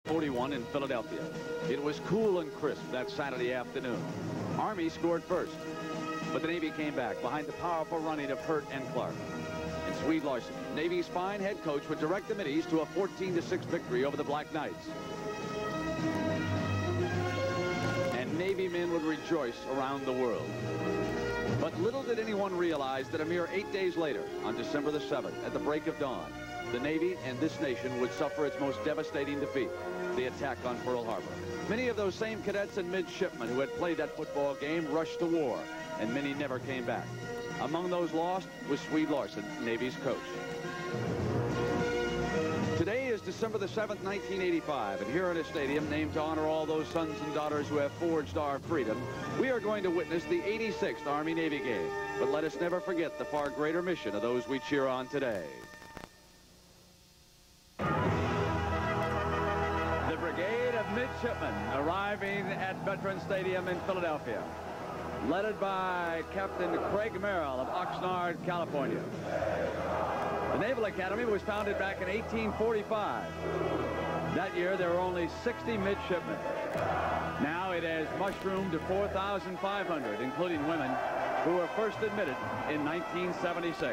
1941 in Philadelphia. It was cool and crisp that Saturday afternoon. Army scored first, but the Navy came back behind the powerful running of Hurt and Clark. And Swede Larson, Navy's fine head coach, would direct the Middies to a 14-6 victory over the Black Knights. And Navy men would rejoice around the world. But little did anyone realize that a mere 8 days later, on December the 7th, at the break of dawn, the Navy and this nation would suffer its most devastating defeat, the attack on Pearl Harbor. Many of those same cadets and midshipmen who had played that football game rushed to war, and many never came back. Among those lost was Swede Larson, Navy's coach. Today is December the 7th, 1985, and here in a stadium named to honor all those sons and daughters who have forged our freedom, we are going to witness the 86th Army-Navy game. But let us never forget the far greater mission of those we cheer on today. The Brigade of Midshipmen arriving at Veterans Stadium in Philadelphia, led by Captain Craig Merrill of Oxnard, California. The Naval Academy was founded back in 1845. That year, there were only 60 midshipmen. Now it has mushroomed to 4,500, including women, who were first admitted in 1976.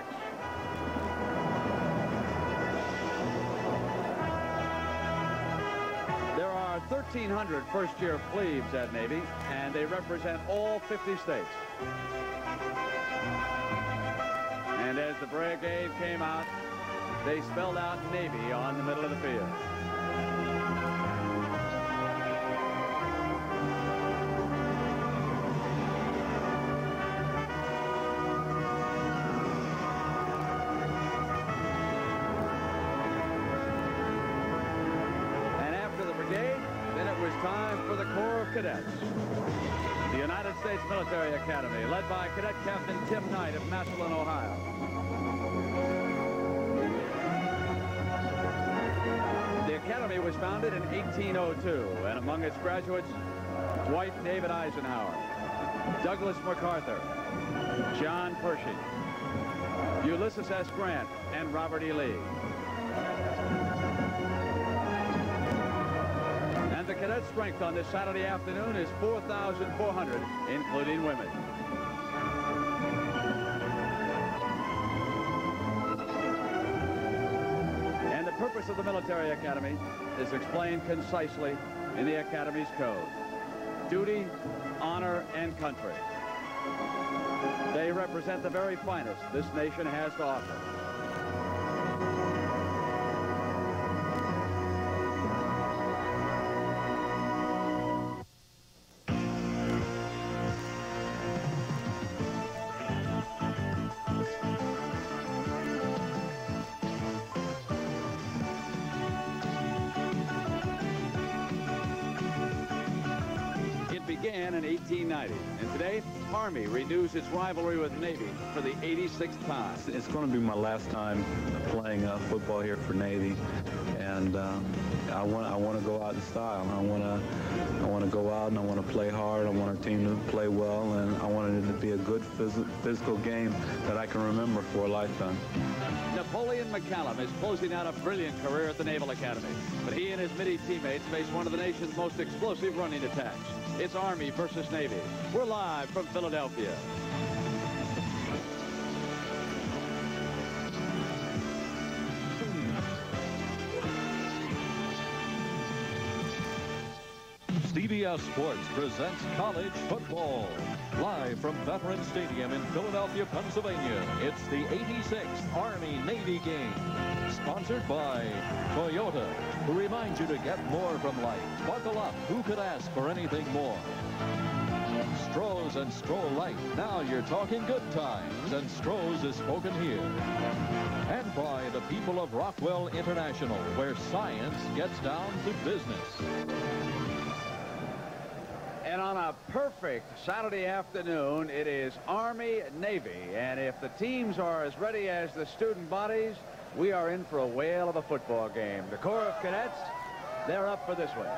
There are 1,300 first-year plebes at Navy, and they represent all 50 states. And as the brigade came out, they spelled out Navy on the middle of the field. And after the brigade, then it was time for the Corps of Cadets. The United States Military Academy, led by Cadet Captain Tim Knight of Massillon, Ohio. The Academy was founded in 1802, and among its graduates, Dwight David Eisenhower, Douglas MacArthur, John Pershing, Ulysses S. Grant, and Robert E. Lee. The cadet strength on this Saturday afternoon is 4,400, including women. And the purpose of the Military Academy is explained concisely in the Academy's code: duty, honor, and country. They represent the very finest this nation has to offer. Began in 1890, and today Army renews its rivalry with Navy for the 86th time. It's going to be my last time playing football here for Navy, and I want to go out in style. I want to go out and I want to play hard. I want our team to play well, and I want it to be a good physical game that I can remember for a lifetime. Napoleon McCallum is closing out a brilliant career at the Naval Academy, but he and his Middie teammates face one of the nation's most explosive running attacks. It's Army versus Navy. We're live from Philadelphia. CBS Sports presents college football. Live from Veterans Stadium in Philadelphia, Pennsylvania, it's the 86th Army-Navy game. Sponsored by Toyota, who reminds you to get more from life. Buckle up. Who could ask for anything more? Stroh's and Stroh Light. Now you're talking good times, and Stroh's is spoken here. And by the people of Rockwell International, where science gets down to business. And on a perfect Saturday afternoon, it is Army-Navy. And if the teams are as ready as the student bodies, we are in for a whale of a football game. The Corps of Cadets, they're up for this one.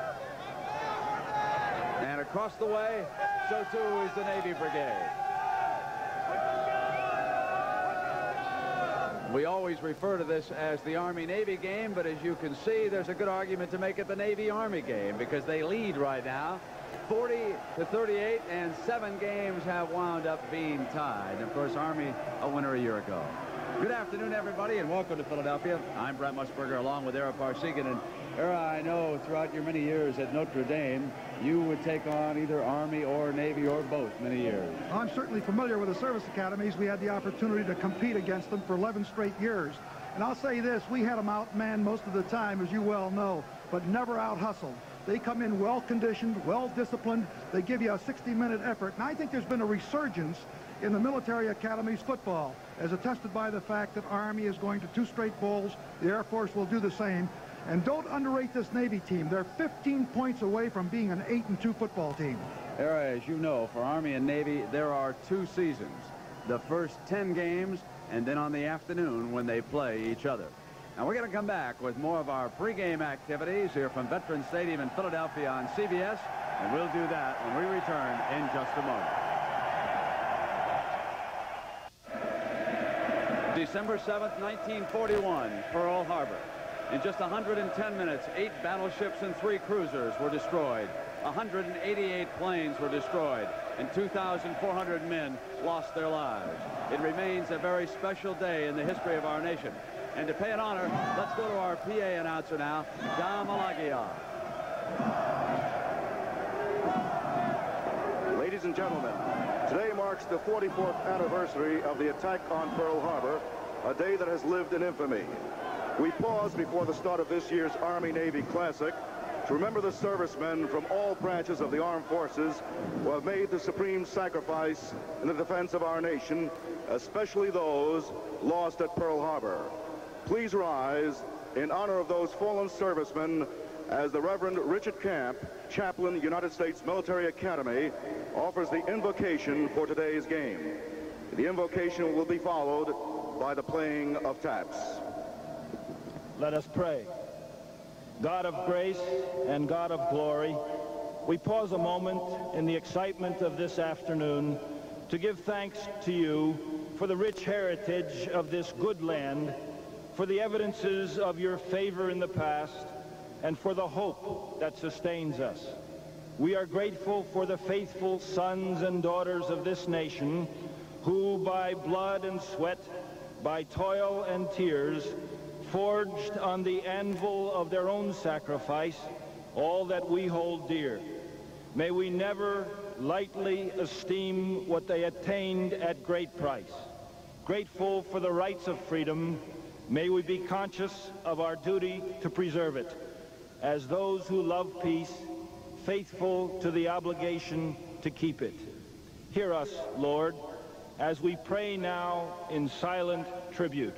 And across the way, so too is the Navy Brigade. We always refer to this as the Army-Navy game, but as you can see, there's a good argument to make it the Navy-Army game because they lead right now 40-38, and 7 games have wound up being tied. And of course, Army a winner a year ago. Good afternoon, everybody, and welcome to Philadelphia. I'm Brent Musburger along with Ara Parsegian. And Ara, I know throughout your many years at Notre Dame, you would take on either Army or Navy or both many years. I'm certainly familiar with the service academies. We had the opportunity to compete against them for 11 straight years. And I'll say this, we had them outmanned most of the time, as you well know, but never out-hustled. They come in well-conditioned, well-disciplined. They give you a 60-minute effort. And I think there's been a resurgence in the military academies football, as attested by the fact that Army is going to 2 straight bowls. The Air Force will do the same. And don't underrate this Navy team. They're 15 points away from being an 8-2 football team. Ara, as you know, for Army and Navy, there are 2 seasons. The first 10 games, and then on the afternoon when they play each other. Now, we're going to come back with more of our pregame activities here from Veterans Stadium in Philadelphia on CBS, and we'll do that when we return in just a moment. December 7th, 1941, Pearl Harbor. In just 110 minutes, 8 battleships and 3 cruisers were destroyed. 188 planes were destroyed, and 2,400 men lost their lives. It remains a very special day in the history of our nation. And to pay an honor, let's go to our PA announcer now, Dom Malagia. Ladies and gentlemen, today marks the 44th anniversary of the attack on Pearl Harbor, a day that has lived in infamy. We pause before the start of this year's Army-Navy Classic to remember the servicemen from all branches of the armed forces who have made the supreme sacrifice in the defense of our nation, especially those lost at Pearl Harbor. Please rise in honor of those fallen servicemen as the Reverend Richard Camp, Chaplain, United States Military Academy, offers the invocation for today's game. The invocation will be followed by the playing of taps. Let us pray. God of grace and God of glory, we pause a moment in the excitement of this afternoon to give thanks to you for the rich heritage of this good land, for the evidences of your favor in the past, and for the hope that sustains us. We are grateful for the faithful sons and daughters of this nation who, by blood and sweat, by toil and tears, forged on the anvil of their own sacrifice all that we hold dear. May we never lightly esteem what they attained at great price. Grateful for the rights of freedom, may we be conscious of our duty to preserve it. As those who love peace, faithful to the obligation to keep it. Hear us, Lord, as we pray now in silent tribute.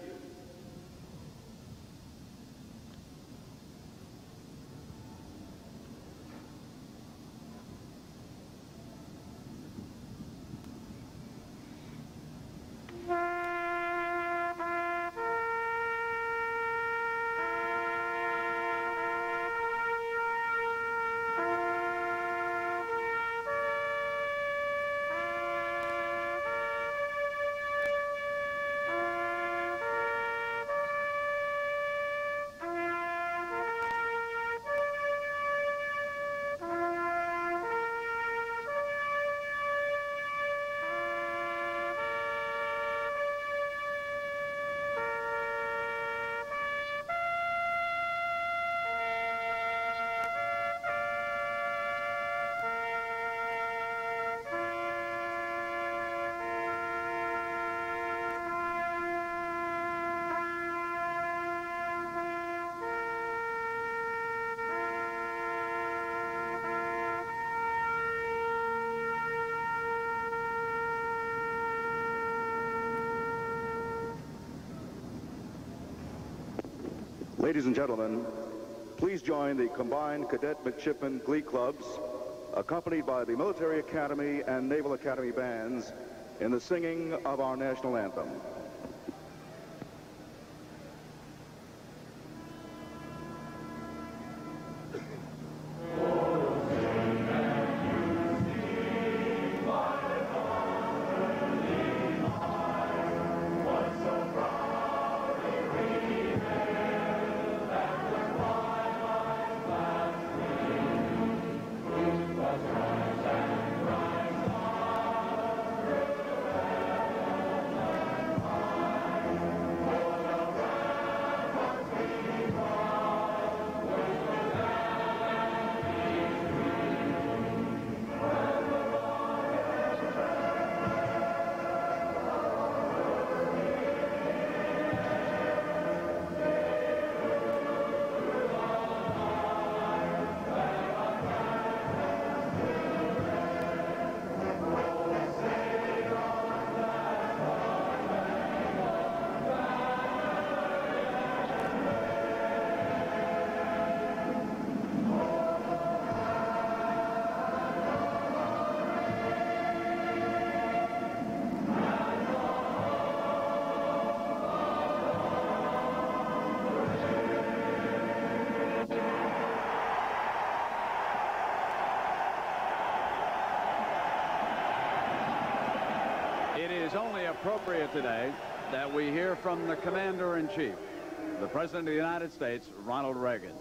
Ladies and gentlemen, please join the combined Cadet Midshipman Glee Clubs, accompanied by the Military Academy and Naval Academy bands, in the singing of our national anthem. is only appropriate today that we hear from the Commander-in-Chief, the President of the United States, Ronald Reagan.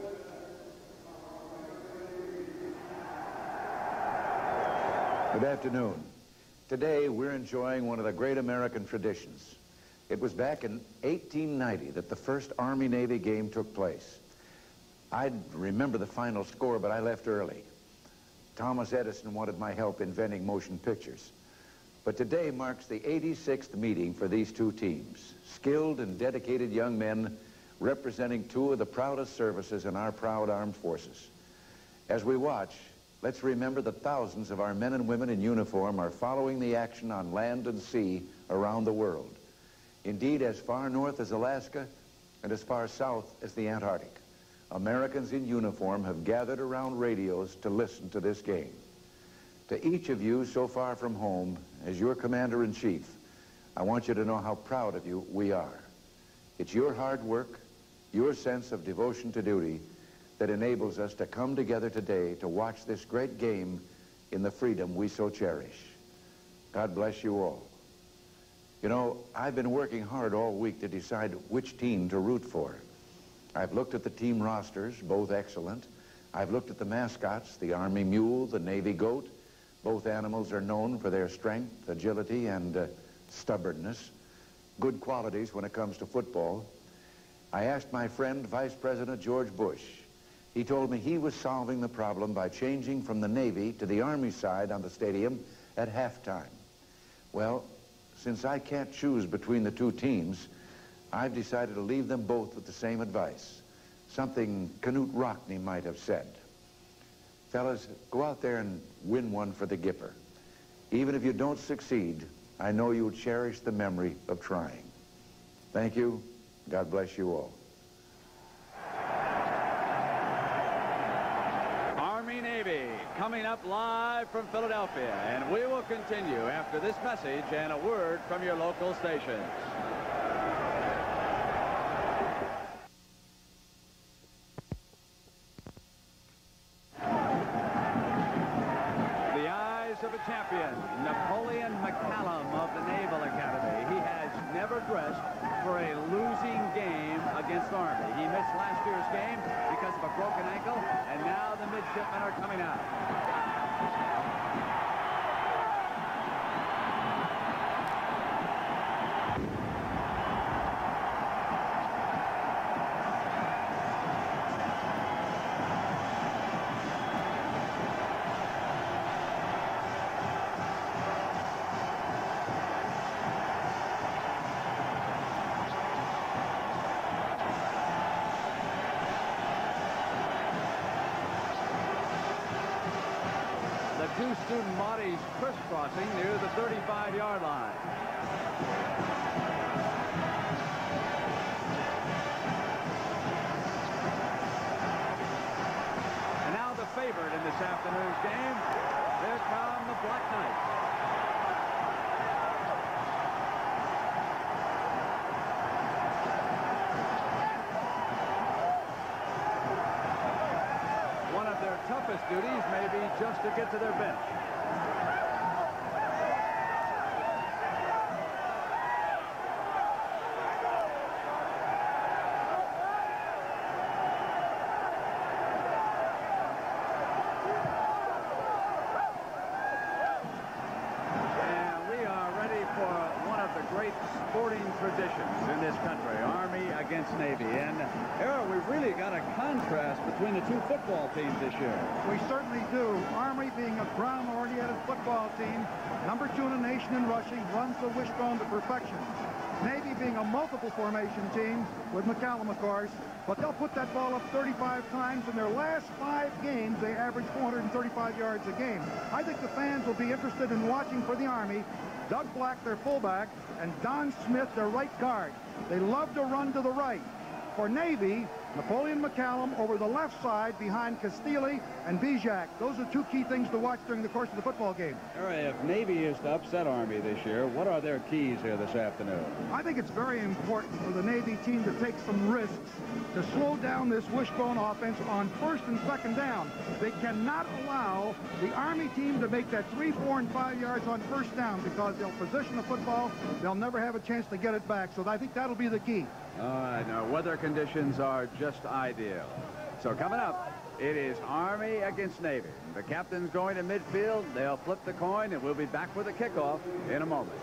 Good afternoon. Today, we're enjoying one of the great American traditions. It was back in 1890 that the first Army-Navy game took place. I remember the final score, but I left early. Thomas Edison wanted my help inventing motion pictures. But today marks the 86th meeting for these two teams, skilled and dedicated young men representing two of the proudest services in our proud armed forces. As we watch, let's remember that thousands of our men and women in uniform are following the action on land and sea around the world. Indeed, as far north as Alaska and as far south as the Antarctic, Americans in uniform have gathered around radios to listen to this game. To each of you so far from home, as your Commander-in-Chief, I want you to know how proud of you we are. It's your hard work, your sense of devotion to duty that enables us to come together today to watch this great game in the freedom we so cherish. God bless you all. You know, I've been working hard all week to decide which team to root for. I've looked at the team rosters, both excellent. I've looked at the mascots, the Army Mule, the Navy Goat. Both animals are known for their strength, agility, and stubbornness. Good qualities when it comes to football. I asked my friend, Vice President George Bush. He told me he was solving the problem by changing from the Navy to the Army side on the stadium at halftime. Well, since I can't choose between the two teams, I've decided to leave them both with the same advice, something Knute Rockne might have said. Fellas, go out there and win one for the Gipper. Even if you don't succeed, I know you'll cherish the memory of trying. Thank you. God bless you all. Army-Navy coming up live from Philadelphia, and we will continue after this message and a word from your local stations. Of a champion, Napoleon McCallum of the Naval Academy. He has never dressed for a losing game against Army. He missed last year's game because of a broken ankle, and now the midshipmen are coming out. Two student bodies crisscrossing near the 35-yard line. And now the favorite in this afternoon's game. Here come the Black Knights. Toughest duties may be just to get to their bench. And we are ready for one of the great sporting traditions in this country, Army against Navy. And Errol, we've really got a contrast between the two football teams this year. We certainly do. Army being a ground-oriented football team, number 2 in the nation in rushing, runs the wishbone to perfection. Navy being a multiple formation team with McCallum, of course, but they'll put that ball up 35 times. In their last 5 games, they average 435 yards a game. I think the fans will be interested in watching for the Army. Doug Black, their fullback, and Don Smith, their right guard. They love to run to the right. For Navy, Napoleon McCallum over the left side behind Castilli and Bijak. Those are two key things to watch during the course of the football game. All right, if Navy is to upset Army this year, what are their keys here this afternoon? I think it's very important for the Navy team to take some risks to slow down this wishbone offense on first and second down. They cannot allow the Army team to make that 3, 4, and 5 yards on first down because they'll position the football. They'll never have a chance to get it back. So I think that'll be the key. All right, now weather conditions are just ideal. So coming up, it is Army against Navy. The captain's going to midfield. They'll flip the coin, and we'll be back with a kickoff in a moment.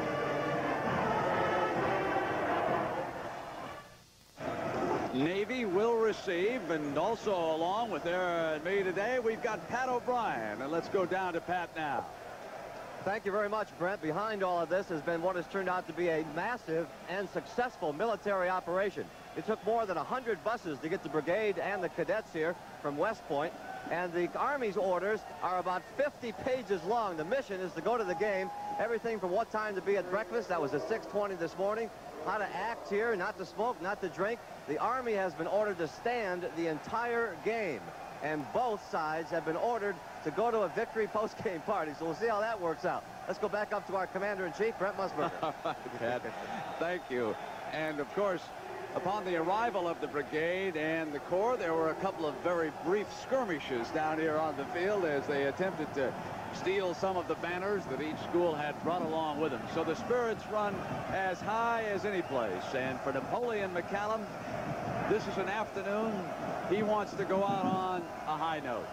Navy will receive, and also along with me today, we've got Pat O'Brien. And let's go down to Pat now. Thank you very much, Brent. Behind all of this has been what has turned out to be a massive and successful military operation. It took more than 100 buses to get the brigade and the cadets here from West Point, and the Army's orders are about 50 pages long. The mission is to go to the game, everything from what time to be at breakfast, that was at 6:20 this morning, how to act here, not to smoke, not to drink. The Army has been ordered to stand the entire game, and both sides have been ordered to go to a victory post-game party. So we'll see how that works out. Let's go back up to our Commander-in-Chief, Brent Musburger. Pat, thank you. And, of course, upon the arrival of the brigade and the Corps, there were a couple of very brief skirmishes down here on the field as they attempted to steal some of the banners that each school had brought along with them. So the spirits run as high as any place. And for Napoleon McCallum, this is an afternoon he wants to go out on a high note.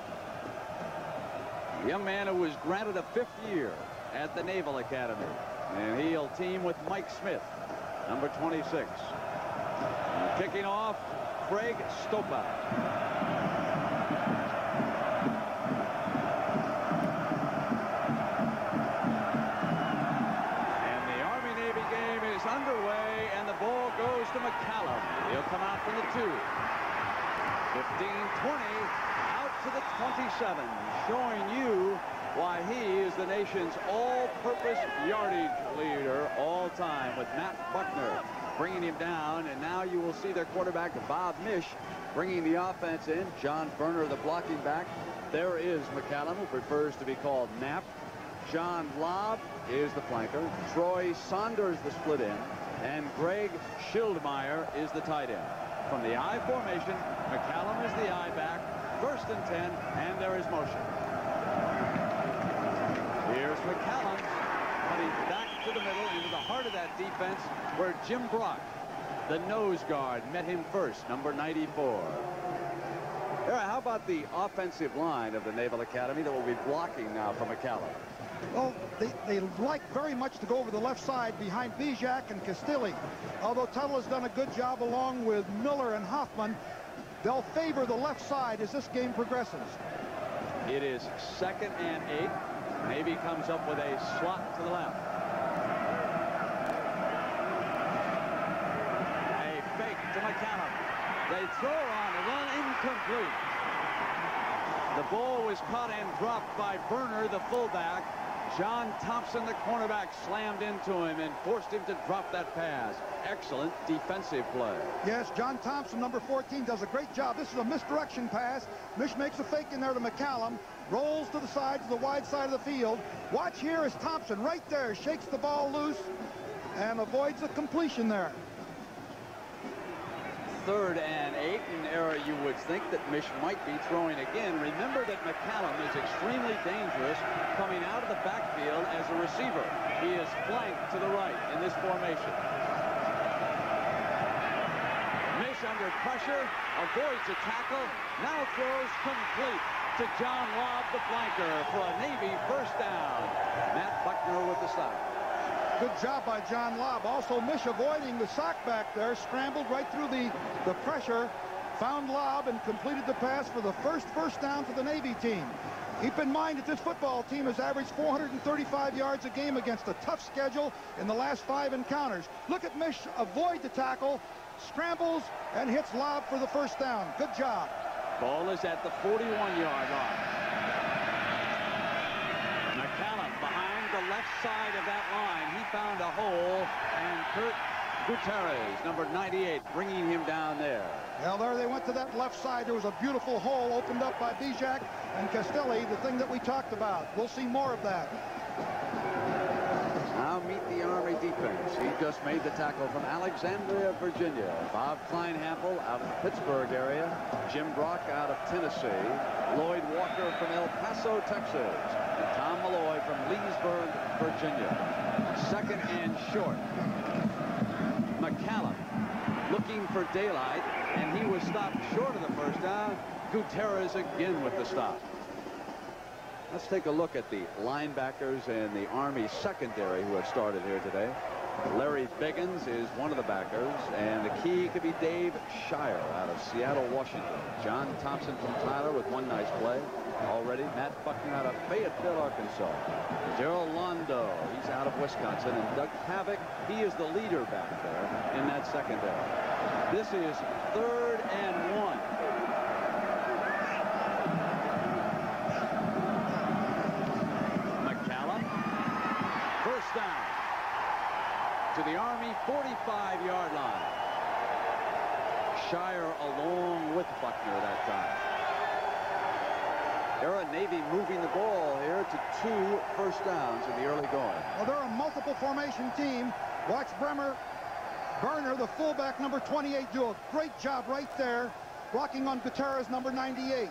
A young man who was granted a 5th year at the Naval Academy. And he'll team with Mike Smith, number 26. And kicking off, Craig Stopa. And the Army-Navy game is underway, and the ball goes to McCallum. He'll come out from the 2. 15-20. To the 27, showing you why he is the nation's all-purpose yardage leader all time, with Matt Buckner bringing him down. And now you will see their quarterback, Bob Mish, bringing the offense in. John Berner, the blocking back. There is McCallum, who prefers to be called Knapp. John Lobb is the flanker. Troy Saunders, the split end. And Greg Schildmeyer is the tight end. From the I formation, McCallum is the I back. 1st and 10, and there is motion. Here's McCallum cutting back to the middle into the heart of that defense where Jim Brock, the nose guard, met him first, number 94. How about the offensive line of the Naval Academy that will be blocking now for McCallum? Well, they like very much to go over the left side behind Bijak and Castilli. Although Tuttle has done a good job along with Miller and Hoffman, they'll favor the left side as this game progresses. It is 2nd and 8. Navy comes up with a slot to the left. A fake to McCallum. They throw on the run, incomplete. The ball was caught and dropped by Berner, the fullback. John Thompson, the cornerback, slammed into him and forced him to drop that pass. Excellent defensive play. Yes, John Thompson, number 14, does a great job. This is a misdirection pass. Mish makes a fake in there to McCallum, rolls to the side, to the wide side of the field. Watch here as Thompson right there shakes the ball loose and avoids a completion there. 3rd and 8, an error you would think that Mish might be throwing again. Remember that McCallum is extremely dangerous coming out of the backfield as a receiver. He is flanked to the right in this formation. Mish under pressure, avoids a tackle, now throws complete to John Lobb, the flanker, for a Navy 1st down. Matt Buckner with the stop. Good job by John Lobb. Also, Mish avoiding the sack back there, scrambled right through the pressure, found Lobb and completed the pass for the first down for the Navy team. Keep in mind that this football team has averaged 435 yards a game against a tough schedule in the last 5 encounters. Look at Mish avoid the tackle, scrambles, and hits Lobb for the 1st down. Good job. Ball is at the 41-yard line. McCallum behind the left side of that line. He found a hole, and Kurt Gutierrez, number 98, bringing him down there. Well, there they went to that left side. There was a beautiful hole opened up by Bijak and Castelli, the thing that we talked about. We'll see more of that. Now meet the Army defense. He just made the tackle from Alexandria, Virginia. Bob Kleinhampel out of the Pittsburgh area. Jim Brock out of Tennessee. Lloyd Walker from El Paso, Texas. And Tom Malloy from Leesburg, Virginia. Second and short. McCallum looking for daylight, and he was stopped short of the first down. Gutierrez again with the stop. Let's take a look at the linebackers and the Army secondary who have started here today. Larry Biggins is one of the backers, and the key could be Dave Shire out of Seattle, Washington. John Thompson from Tyler with one nice play already. Matt Buckner out of Fayetteville, Arkansas. Daryl Londo, he's out of Wisconsin. And Doug Havoc, he is the leader back there in that secondary. This is 3rd and 1. Down to the Army 45-yard line. Shire along with Buckner that time. Era Navy moving the ball here to 2 first downs in the early going. Well, they're a multiple formation team. Watch Burner, the fullback, number 28, do a great job right there, blocking on Gutierrez, number 98.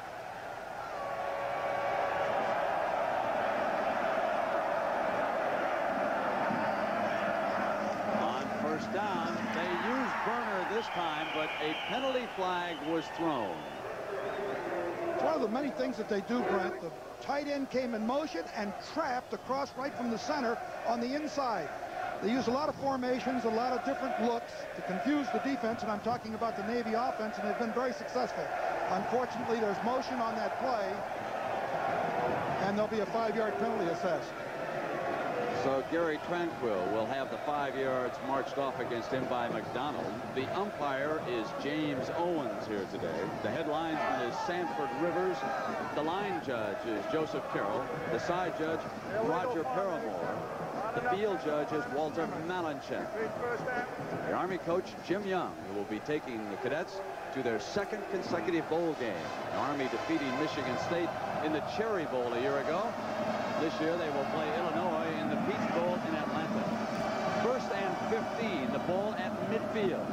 Down. They used Burner this time, but a penalty flag was thrown. It's one of the many things that they do, Brent. The tight end came in motion and trapped across right from the center on the inside. They use a lot of formations, a lot of different looks to confuse the defense, and I'm talking about the Navy offense, and they've been very successful. Unfortunately, there's motion on that play, and there'll be a 5-yard penalty assessed. So Gary Tranquil will have the 5 yards marched off against him by McDonald. The umpire is James Owens here today. The head linesman is Sanford Rivers. The line judge is Joseph Carroll. The side judge, Roger Paramore. The field judge is Walter Malinchek. The Army coach, Jim Young, who will be taking the cadets to their 2nd consecutive bowl game. The Army defeating Michigan State in the Cherry Bowl a year ago. This year they will play Illinois in the Peach Bowl in Atlanta. 1st and 15, the ball at midfield.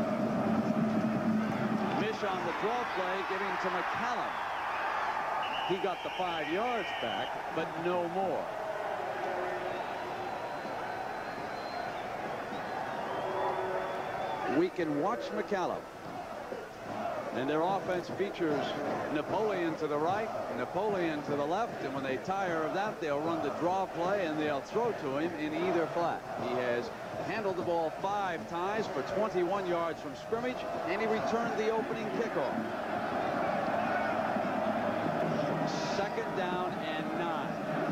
Mish on the draw play, giving to McCallum. He got the 5 yards back, but no more. We can watch McCallum. And their offense features Napoleon to the right, Napoleon to the left, and when they tire of that, they'll run the draw play and they'll throw to him in either flat. He has handled the ball 5 times for 21 yards from scrimmage, and he returned the opening kickoff. 2nd down and 9.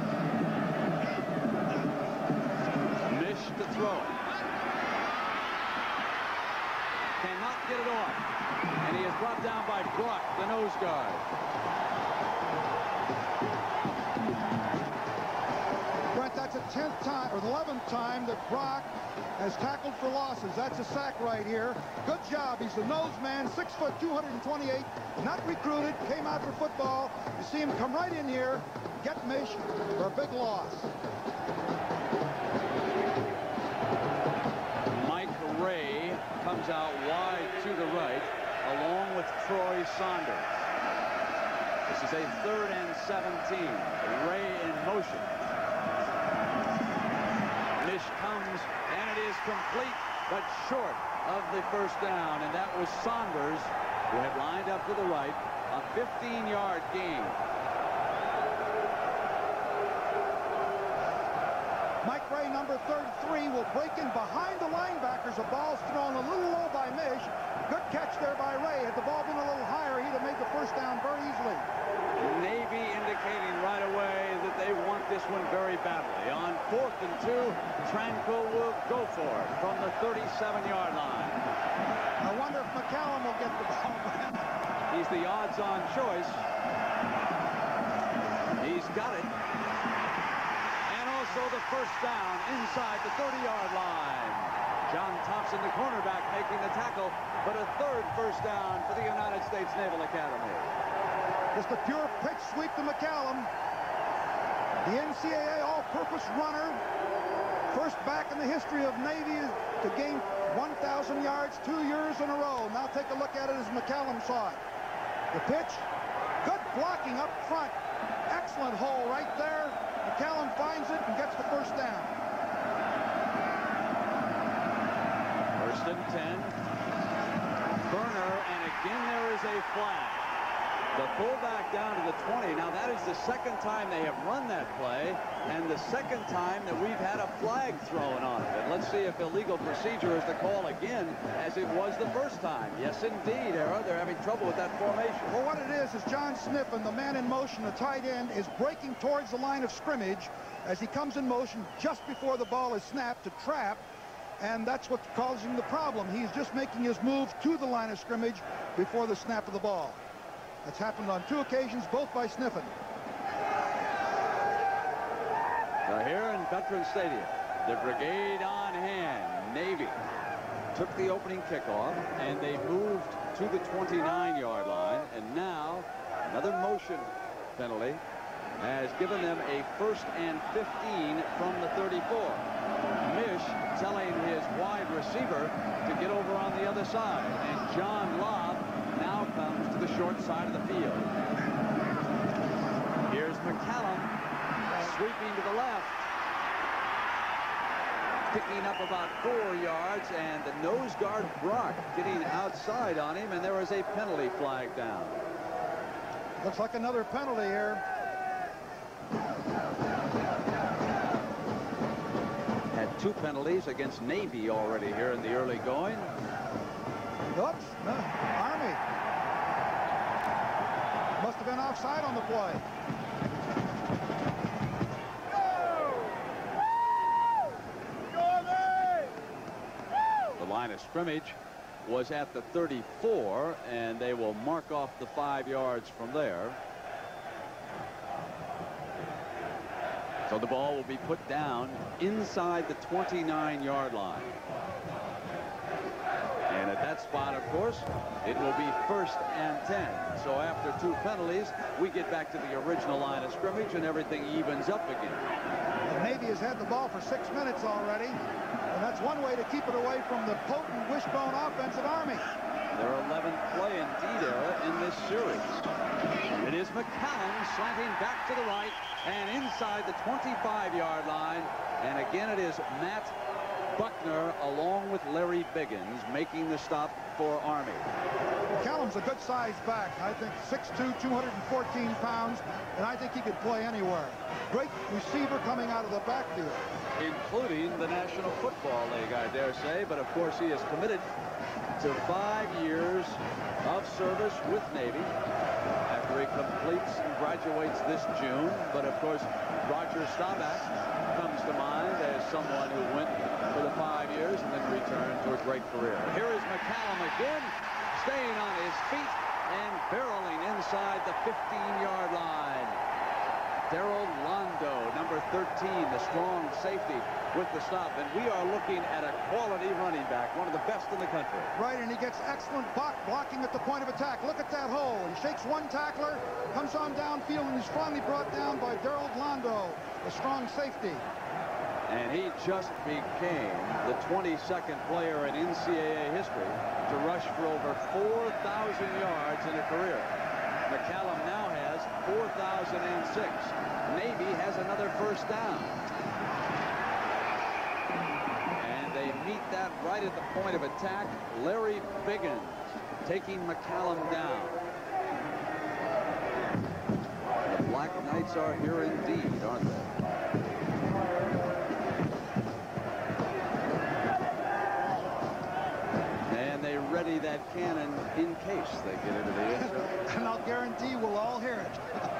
Mish to throw it. Cannot get it off. And he is brought down by Brock, the nose guard. Brent, that's the 10th time, or the 11th time that Brock has tackled for losses. That's a sack right here. Good job. He's the nose man, 6 foot, 228, not recruited, came out for football. You see him come right in here, get Mish for a big loss. Mike Ray comes out wide to the right, along with Troy Saunders. This is a 3rd and 17. Ray in motion. Mish comes, and it is complete, but short of the first down, and that was Saunders, who had lined up to the right, a 15-yard gain. Mike Ray, number 33, will break in behind the linebackers. The ball's thrown a little low by Mish. Good catch there by Ray. Had the ball been a little higher, he'd have made the first down very easily. Navy indicating right away that they want this one very badly. On 4th and 2, Tranquil will go for it from the 37-yard line. I wonder if McCallum will get the ball. He's the odds-on choice. He's got it. And also the first down inside the 30-yard line. John Thompson, the cornerback, making the tackle, but a third first down for the United States Naval Academy. Just a pure pitch sweep to McCallum. The NCAA all-purpose runner, first back in the history of Navy to gain 1,000 yards 2 years in a row. Now take a look at it as McCallum saw it. The pitch, good blocking up front. Excellent hole right there. McCallum finds it and gets the first down. First and 10. Burner, and again there is a flag. The fullback down to the 20. Now that is the second time they have run that play, and the second time that we've had a flag thrown on it. And let's see if illegal procedure is the call again, as it was the first time. Yes, indeed, Ara. They're having trouble with that formation. Well, what it is John Sniffen, the man in motion, the tight end, is breaking towards the line of scrimmage as he comes in motion just before the ball is snapped to trap, and that's what's causing the problem. He's just making his move to the line of scrimmage before the snap of the ball. That's happened on 2 occasions, both by Sniffen. Now here in Veterans Stadium, the brigade on hand. Navy took the opening kickoff, and they moved to the 29-yard line, and now another motion penalty has given them a 1st and 15 from the 34. Mish telling his wide receiver to get over on the other side, and John Lobb now comes to the short side of the field. Here's McCallum sweeping to the left, picking up about 4 yards, and the nose guard Brock getting outside on him, and there is a penalty flag down. Looks like another penalty here. Had 2 penalties against Navy already here in the early going. Oops, no, Army. Must have been offside on the play. The line of scrimmage was at the 34, and they will mark off the 5 yards from there. So the ball will be put down inside the 29-yard line. And at that spot, of course, it will be 1st and 10. So after 2 penalties, we get back to the original line of scrimmage, and everything evens up again. The Navy has had the ball for 6 minutes already, and that's one way to keep it away from the potent wishbone offense of Army. Their 11th play indeed, Era, in this series. It is McCallum slanting back to the right and inside the 25-yard line. And again, it is Matt Buckner along with Larry Biggins making the stop for Army. McCallum's a good-sized back. I think 6'2", 214 pounds, and I think he could play anywhere. Great receiver coming out of the backfield. Including the National Football League, I dare say. But, of course, he is committed to 5 years of service with Navy after he completes and graduates this June. But, of course, Roger Staubach comes to mind as someone who went for the 5 years and then returned to a great career. Here is McCallum again, staying on his feet and barreling inside the 15-yard line. Darrell Londo, number 13, the strong safety with the stop. And we are looking at a quality running back, one of the best in the country. Right, and he gets excellent blocking at the point of attack. Look at that hole. He shakes one tackler, comes on downfield, and he's finally brought down by Darrell Londo, the strong safety. And he just became the 22nd player in NCAA history to rush for over 4,000 yards in a career. McCallum now has 4,006. Navy has another first down. And they meet that right at the point of attack. Larry Biggins taking McCallum down. The Black Knights are here indeed, aren't they? Ready that cannon in case they get into the end zone. And I'll guarantee we'll all hear it.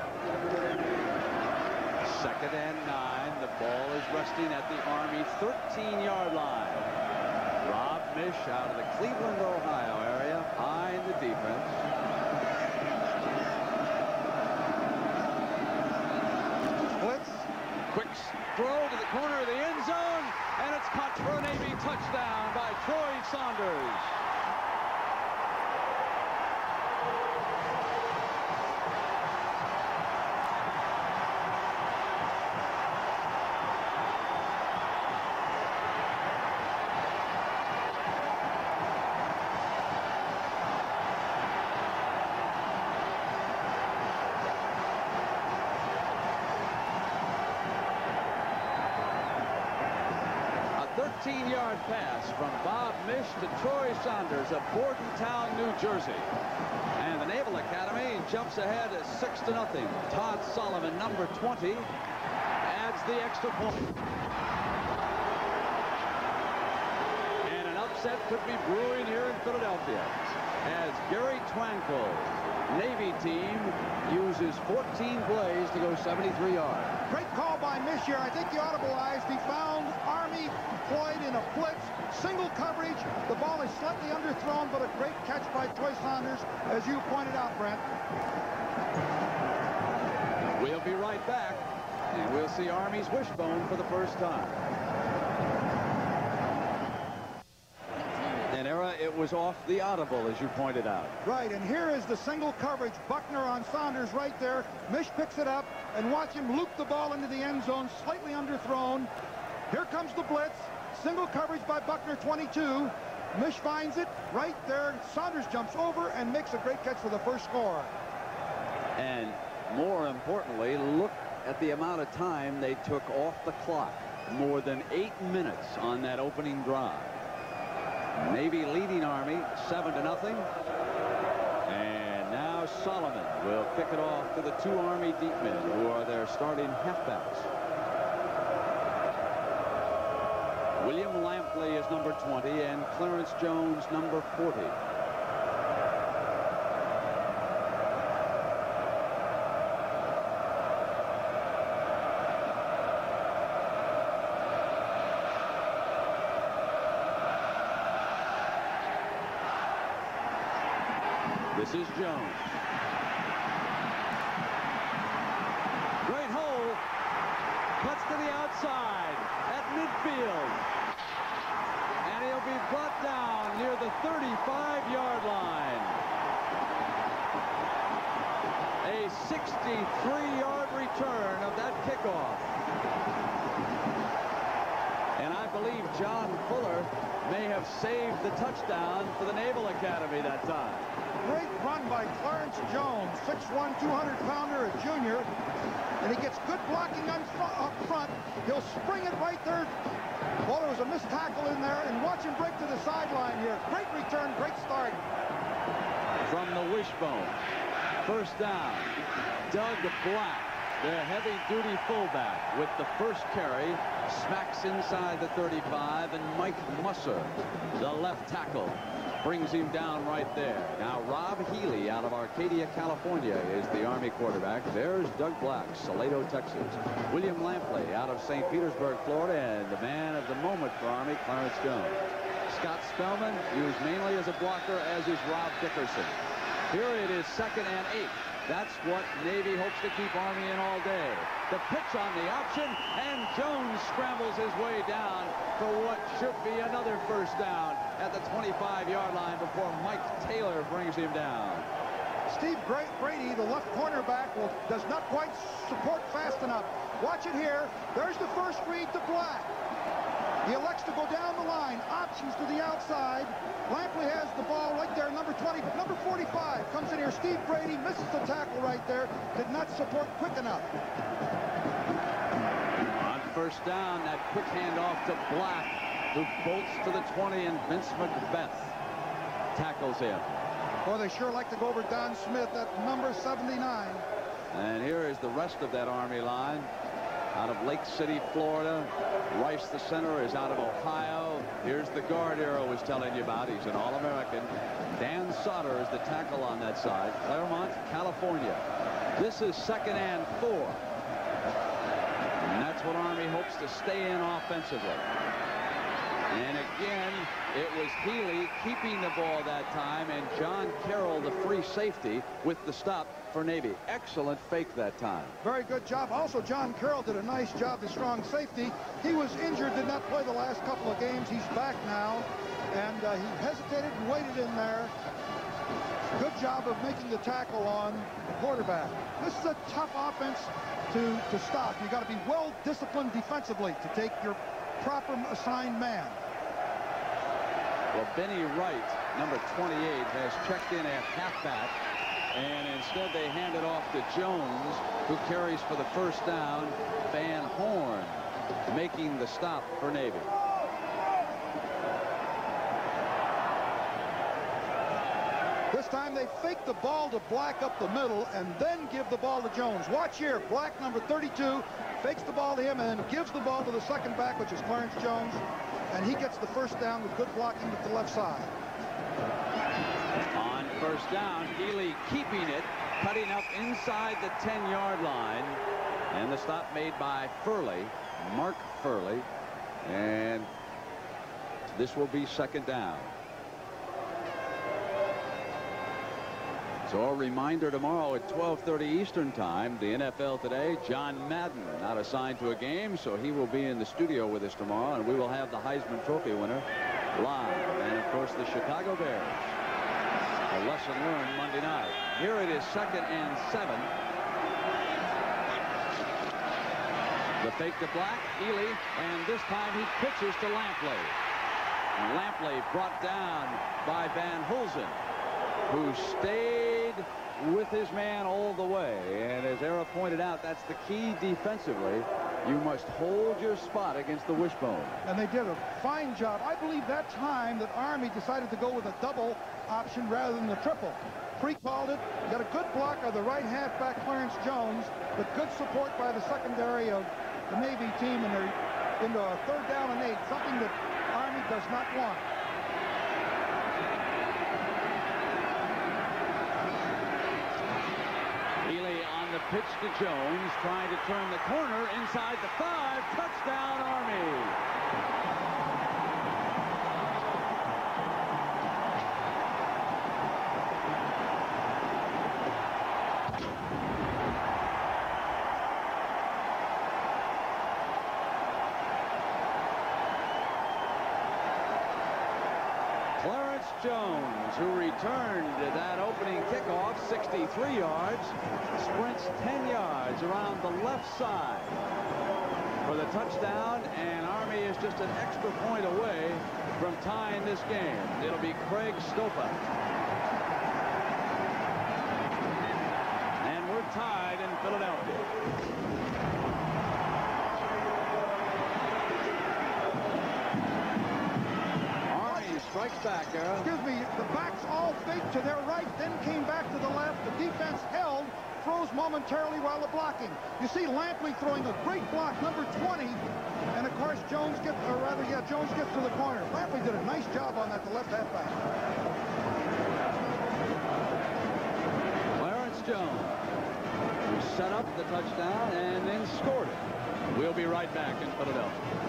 2nd and 9. The ball is resting at the Army 13-yard line. Rob Mish out of the Cleveland, Ohio area, high in the defense. Blitz. Quick throw to the corner of the end zone, and it's caught for a Navy touchdown by 13-yard pass from Bob Mish to Troy Saunders of Bordentown, New Jersey. And the Naval Academy jumps ahead at 6-0. Todd Solomon, number 20, adds the extra point. And an upset could be brewing here in Philadelphia as Gary Twankle's Navy team uses 14 plays to go 73 yards. Great call by Mish here. I think you audibleized. He found Army deployed in a blitz, single coverage. The ball is slightly underthrown, but a great catch by Troy Saunders, as you pointed out, Brent. We'll be right back, and we'll see Army's wishbone for the first time. An era it was off the audible, as you pointed out. Right, and here is the single coverage. Buckner on Saunders right there. Mish picks it up, and watch him loop the ball into the end zone, slightly underthrown. Here comes the blitz. Single coverage by Buckner, 22. Mish finds it right there. Saunders jumps over and makes a great catch for the first score. And more importantly, look at the amount of time they took off the clock. More than 8 minutes on that opening drive. Navy leading Army 7-0. And now Solomon will kick it off to the 2 Army deep men, who are their starting halfbacks. William Lampley is number 20 and Clarence Jones number 40. This is Jones. Great hole. Cuts to the outside at midfield. And he'll be brought down near the 35-yard line. A 63-yard return of that kickoff. And I believe John Fuller may have saved the touchdown for the Naval Academy that time. Great run by Clarence Jones, 6'1", 200-pounder, a junior. And he gets good blocking up front. He'll spring it right there. Well, there was a missed tackle in there, and watch him break to the sideline here. Great return, great start. From the wishbone, first down, Doug Black, the heavy-duty fullback, with the first carry, smacks inside the 35, and Mike Musser, the left tackle, brings him down right there. Now Rob Healy out of Arcadia, California is the Army quarterback. There's Doug Black, Salado, Texas. William Lampley out of St. Petersburg, Florida, and the man of the moment for Army, Clarence Jones. Scott Spellman, used mainly as a blocker, as is Rob Dickerson. Here it is 2nd and 8. That's what Navy hopes to keep Army in all day. The pitch on the option, and Jones scrambles his way down for what should be another first down at the 25-yard line before Mike Taylor brings him down. Steve Brady, the left cornerback, does not quite support fast enough. Watch it here. There's the first read to Black. He elects to go down the line. Options to the outside. Lampley has the ball right there. Number 20, but number 45 comes in here. Steve Brady misses the tackle right there. Did not support quick enough. On first down, that quick handoff to Black, who bolts to the 20, and Vince McBeth tackles him. Boy, they sure like to go over Don Smith at number 79. And here is the rest of that Army line. Out of Lake City, Florida. Rice, the center, is out of Ohio. Here's the guard here I was telling you about. He's an All-American. Dan Sauter is the tackle on that side. Claremont, California. This is 2nd and 4. And that's what Army hopes to stay in offensively. And again, it was Healy keeping the ball that time, and John Carroll, the free safety, with the stop for Navy. Excellent fake that time. Very good job. Also, John Carroll did a nice job, the strong safety. He was injured, did not play the last couple of games. He's back now, and he hesitated and waited in there. Good job of making the tackle on the quarterback. This is a tough offense to stop. You've got to be well disciplined defensively to take your proper assigned man. Well, Benny Wright, number 28, has checked in at halfback, and instead they hand it off to Jones, who carries for the first down. Van Horn making the stop for Navy. time they fake the ball to Black up the middle and then give the ball to Jones. Watch here. Black, number 32, fakes the ball to him and then gives the ball to the second back, which is Clarence Jones, and he gets the first down with good blocking to the left side. On first down, Ely keeping it, cutting up inside the 10-yard line, and the stop made by Furley, Mark Furley, and this will be second down. So a reminder tomorrow at 12:30 Eastern time, the NFL Today, John Madden not assigned to a game, so he will be in the studio with us tomorrow, and we will have the Heisman Trophy winner live, and of course the Chicago Bears. A lesson learned Monday night. Here it is 2nd and 7. The fake to Black, Ely, and this time he pitches to Lampley. And Lampley brought down by Van Hulsen, who stayed with his man all the way. And as Era pointed out, that's the key defensively. You must hold your spot against the wishbone. And they did a fine job. I believe that time that Army decided to go with a double option rather than the triple. Pre-called it, got a good block of the right halfback Clarence Jones, but good support by the secondary of the Navy team, and they're into a 3rd down and 8, something that Army does not want. Ely on the pitch to Jones, trying to turn the corner inside the 5. Touchdown, Army. Clarence Jones, who returned that opening kickoff 63 yards, sprints 10 yards around the left side for the touchdown, and Army is just an extra point away from tying this game. It'll be Craig Stopa. And we're tied in Philadelphia. Strikes back, Era. Excuse me, the backs all faked to their right, then came back to the left. The defense held, froze momentarily while the blocking. You see Lampley throwing a great block, number 20, and of course Jones gets, or rather, Jones gets to the corner. Lampley did a nice job on that, the left halfback. Clarence Jones, who set up the touchdown and then scored it. We'll be right back in Philadelphia.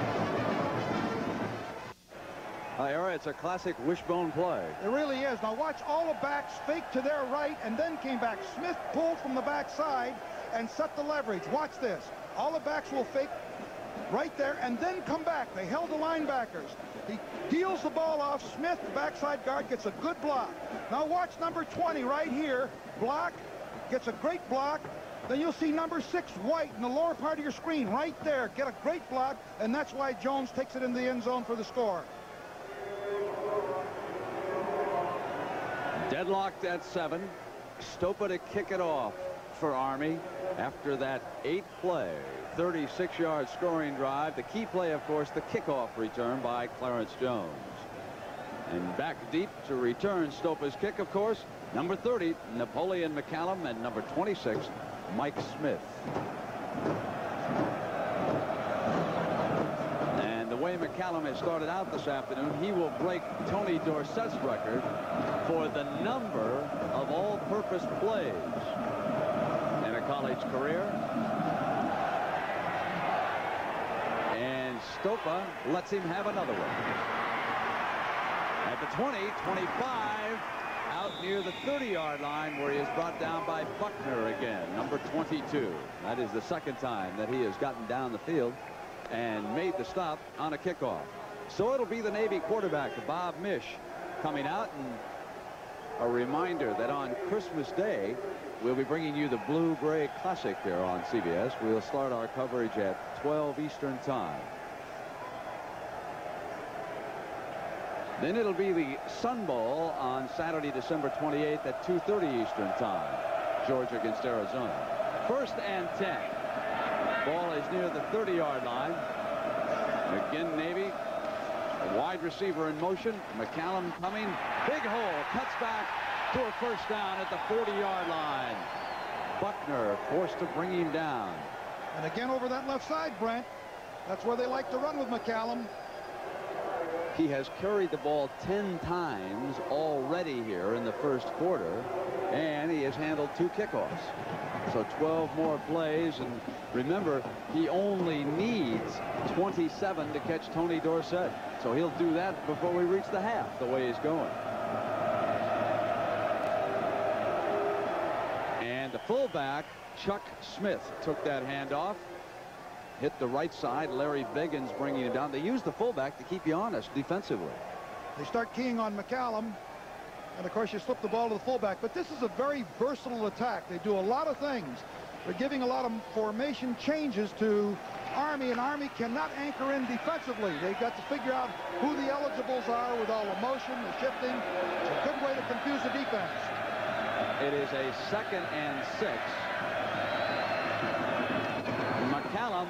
Era, it's a classic wishbone play. It really is. Now watch all the backs fake to their right and then came back. Smith pulled from the backside and set the leverage. Watch this. All the backs will fake right there and then come back. They held the linebackers. He deals the ball off. Smith, the backside guard, gets a good block. Now watch number 20 right here. Block, gets a great block. Then you'll see number 6, White, in the lower part of your screen right there. Get a great block, and that's why Jones takes it into the end zone for the score. Deadlocked at 7. Stopa to kick it off for Army after that 8-play, 36-yard scoring drive. The key play, of course, the kickoff return by Clarence Jones. And back deep to return Stopa's kick, of course, number 30, Napoleon McCallum, and number 26, Mike Smith. The way McCallum has started out this afternoon, he will break Tony Dorsett's record for the number of all-purpose plays in a college career. And Stopa lets him have another one. At the 20, 25, out near the 30-yard line, where he is brought down by Buckner again, number 22. That is the second time that he has gotten down the field and made the stop on a kickoff. So it'll be the Navy quarterback, Bob Mish, coming out. And a reminder that on Christmas Day, we'll be bringing you the Blue-Gray Classic here on CBS. We'll start our coverage at 12 Eastern time. Then it'll be the Sun Bowl on Saturday, December 28th at 2:30 Eastern time. Georgia against Arizona. 1st and 10. Ball is near the 30-yard line. Again, Navy, a wide receiver in motion. McCallum coming. Big hole. Cuts back to a first down at the 40-yard line. Buckner forced to bring him down. And again over that left side, Brent. That's where they like to run with McCallum. He has carried the ball 10 times already here in the first quarter, and he has handled 2 kickoffs. So 12 more plays, and remember, he only needs 27 to catch Tony Dorsett. So he'll do that before we reach the half, the way he's going. And the fullback, Chuck Smith, took that handoff. Hit the right side. Larry Biggins bringing it down. They use the fullback to keep you honest defensively. They start keying on McCallum. And, of course, you slip the ball to the fullback. But this is a very versatile attack. They do a lot of things. They're giving a lot of formation changes to Army, and Army cannot anchor in defensively. They've got to figure out who the eligibles are with all the motion, the shifting. It's a good way to confuse the defense. It is a 2nd and 6. McCallum,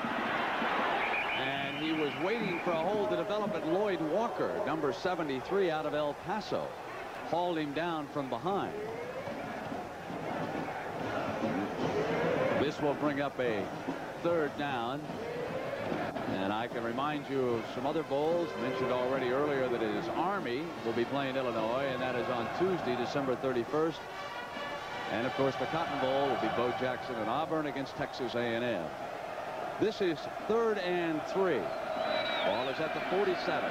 and he was waiting for a hole to develop at Lloyd Walker, number 73 out of El Paso. Hauled him down from behind. This will bring up a 3rd down. And I can remind you of some other bowls. Mentioned already earlier that it is Army will be playing Illinois, and that is on Tuesday, December 31st. And, of course, the Cotton Bowl will be Bo Jackson and Auburn against Texas A&M. This is 3rd and 3. Ball is at the 47.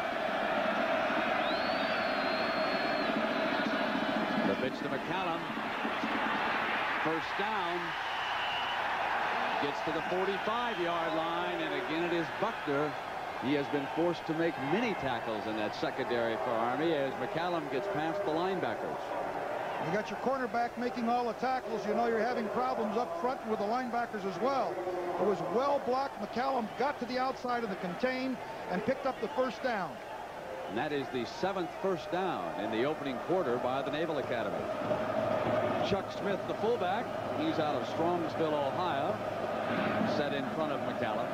The pitch to McCallum. First down. Gets to the 45-yard line, and again it is Buckner. He has been forced to make many tackles in that secondary for Army as McCallum gets past the linebackers. You got your cornerback making all the tackles. You know you're having problems up front with the linebackers as well. It was well blocked. McCallum got to the outside of the contain and picked up the first down. And that is the 7th first down in the opening quarter by the Naval Academy. Chuck Smith, the fullback, he's out of Strongsville, Ohio, set in front of McCallum.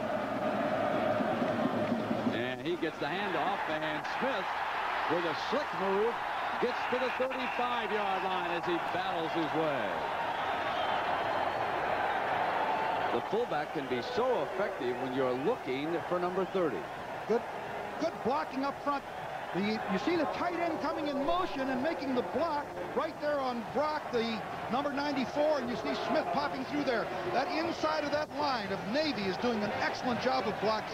And he gets the handoff, and Smith, with a slick move, gets to the 35-yard line as he battles his way. The fullback can be so effective when you're looking for number 30. Good blocking up front. You see the tight end coming in motion and making the block right there on Brock, the number 94, and you see Smith popping through there. That inside of that line of Navy is doing an excellent job of blocking.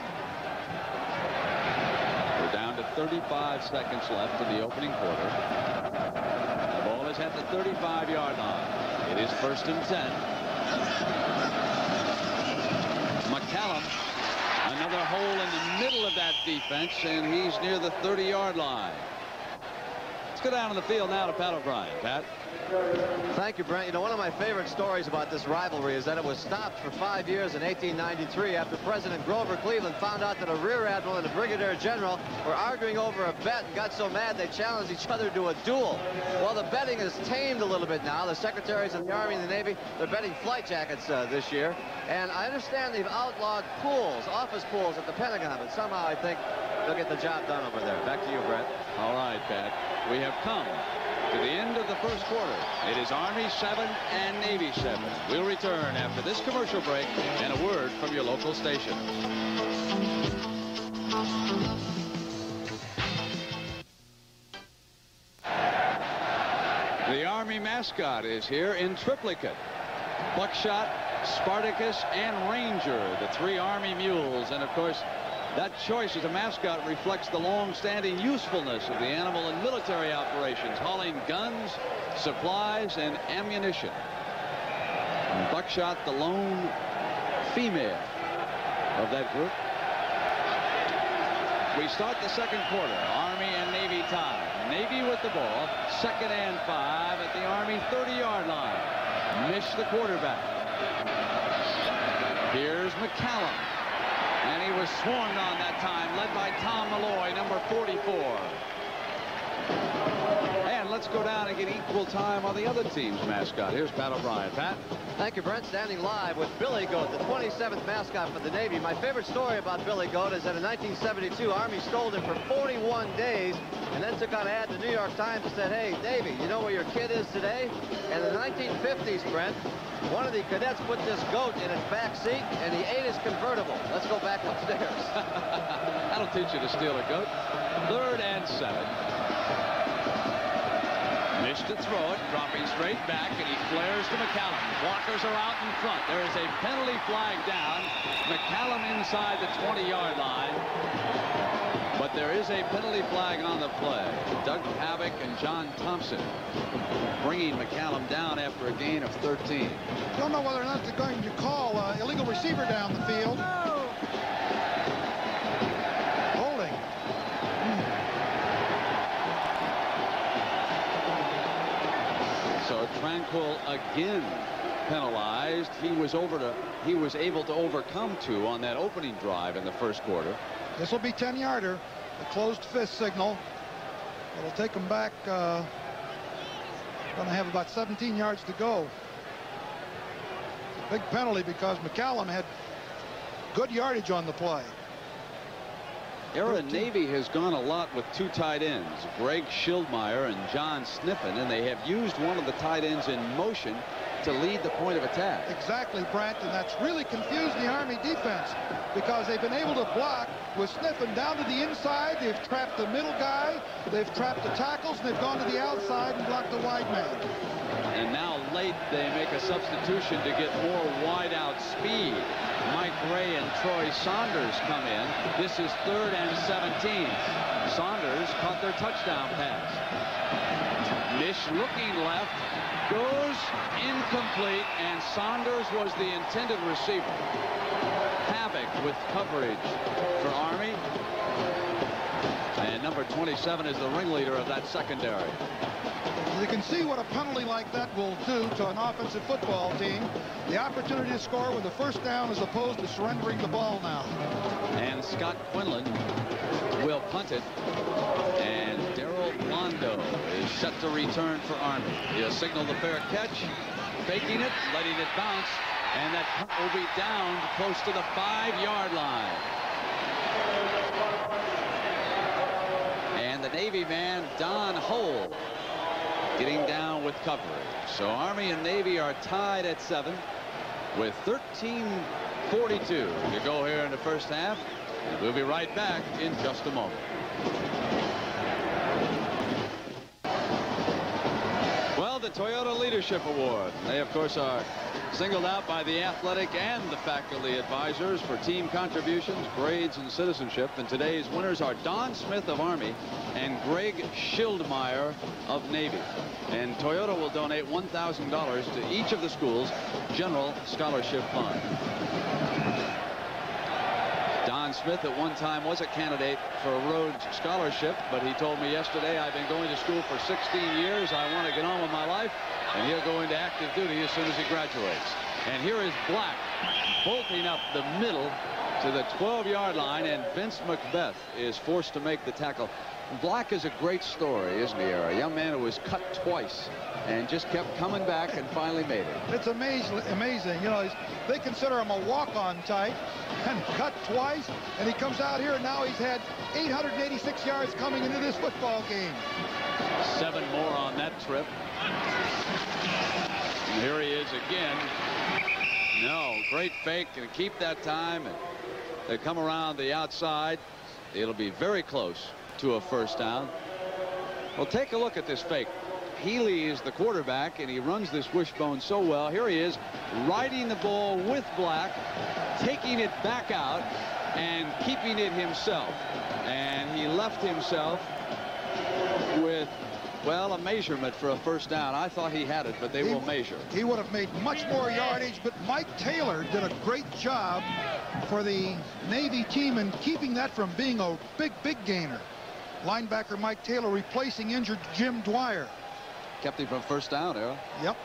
We're down to 35 seconds left in the opening quarter. The ball is at the 35-yard line. It is 1st and 10. McCallum, another hole in the middle of that defense, and he's near the 30-yard line. Let's go down on the field now to Pat O'Brien. Pat? Thank you, Brent. You know, one of my favorite stories about this rivalry is that it was stopped for 5 years in 1893 after President Grover Cleveland found out that a rear admiral and a brigadier general were arguing over a bet and got so mad they challenged each other to a duel. Well, the betting is tamed a little bit now. The secretaries of the Army and the Navy, they're betting flight jackets this year. And I understand they've outlawed pools, office pools at the Pentagon, but somehow I think they'll get the job done over there. Back to you, Brent. All right, Pat. We have come to the end of the first quarter. It is Army 7 and Navy 7. We'll return after this commercial break and a word from your local station. The Army mascot is here in triplicate. Buckshot, Spartacus, and Ranger, the 3 Army mules. And, of course, that choice as a mascot reflects the long-standing usefulness of the animal in military operations, hauling guns, supplies, and ammunition. And Buckshot, the lone female of that group. We start the second quarter. Army and Navy tie. Navy with the ball. 2nd and 5 at the Army 30-yard line. Miss the quarterback. Here's McCallum. And he was swarmed on that time, led by Tom Malloy, number 44. And let's go down and get equal time on the other team's mascot. Here's Pat O'Brien. Pat? Thank you, Brent. Standing live with Billy Goat, the 27th mascot for the Navy. My favorite story about Billy Goat is that in 1972, Army stole him for 41 days and then took on an ad in the New York Times and said, hey, Davy, you know where your kid is today? And in the 1950s, Brent, one of the cadets put this goat in his back seat, and he ate his convertible. Let's go back upstairs. That'll teach you to steal a goat. 3rd and 7. Mish to throw it, dropping straight back, and he flares to McCallum. Blockers are out in front. There is a penalty flag down. McCallum inside the 20-yard line. But there is a penalty flag on the play. Doug Havoc and John Thompson bringing McCallum down after a gain of 13. Don't know whether or not they're going to call illegal receiver down the field. Holding. So Tranquil again penalized. He was able to overcome 2 on that opening drive in the first quarter. This will be 10-yarder. A closed fist signal. It'll take them back. Going to have about 17 yards to go. Big penalty because McCallum had good yardage on the play. Era Navy has gone a lot with 2 tight ends, Greg Schildmeyer and John Sniffen, and they have used one of the tight ends in motion to lead the point of attack. Exactly, Brent, and that's really confused the Army defense because they've been able to block with Sniffen down to the inside. They've trapped the middle guy, they've trapped the tackles, and they've gone to the outside and blocked the wide man. And now late they make a substitution to get more wide out speed. Mike Ray and Troy Saunders come in. This is 3rd and 17. Saunders caught their touchdown pass. Mish looking left, goes incomplete, and Saunders was the intended receiver. Havoc with coverage for Army. And number 27 is the ringleader of that secondary. You can see what a penalty like that will do to an offensive football team. The opportunity to score with a first down as opposed to surrendering the ball now. And Scott Quinlan will punt it. And Darrell Blondo is set to return for Army. He'll signal the fair catch, faking it, letting it bounce, and that punt will be down close to the 5-yard line. And the Navy man, Don Hole, getting down with coverage. So Army and Navy are tied at 7 with 13:42 to go here in the first half. And we'll be right back in just a moment. Well, the Toyota Leadership Award. They, of course, are singled out by the athletic and the faculty advisors for team contributions, grades, and citizenship. And today's winners are Don Smith of Army and Greg Schildmeyer of Navy. And Toyota will donate $1,000 to each of the schools' general scholarship fund. Don Smith at one time was a candidate for a Rhodes Scholarship, but he told me yesterday, I've been going to school for 16 years. I want to get on with my life, and he'll go into active duty as soon as he graduates. And here is Black bolting up the middle to the 12-yard line, and Vince Macbeth is forced to make the tackle. Black is a great story, isn't he, Era? A young man who was cut twice and just kept coming back and finally made it. It's amazing. You know, they consider him a walk-on type, and cut twice, and he comes out here, and now he's had 886 yards coming into this football game. 7 more on that trip. And here he is again. No, great fake, and keep that time. And they come around the outside. It'll be very close to a first down. Well, take a look at this fake. Healy is the quarterback, and he runs this wishbone so well. Here he is, riding the ball with Black, taking it back out, and keeping it himself. And he left himself with, well, a measurement for a first down. I thought he had it, but they will measure. He would have made much more yardage, but Mike Taylor did a great job for the Navy team in keeping that from being a big gainer. Linebacker Mike Taylor replacing injured Jim Dwyer. Kept him from first down, Era. Yep.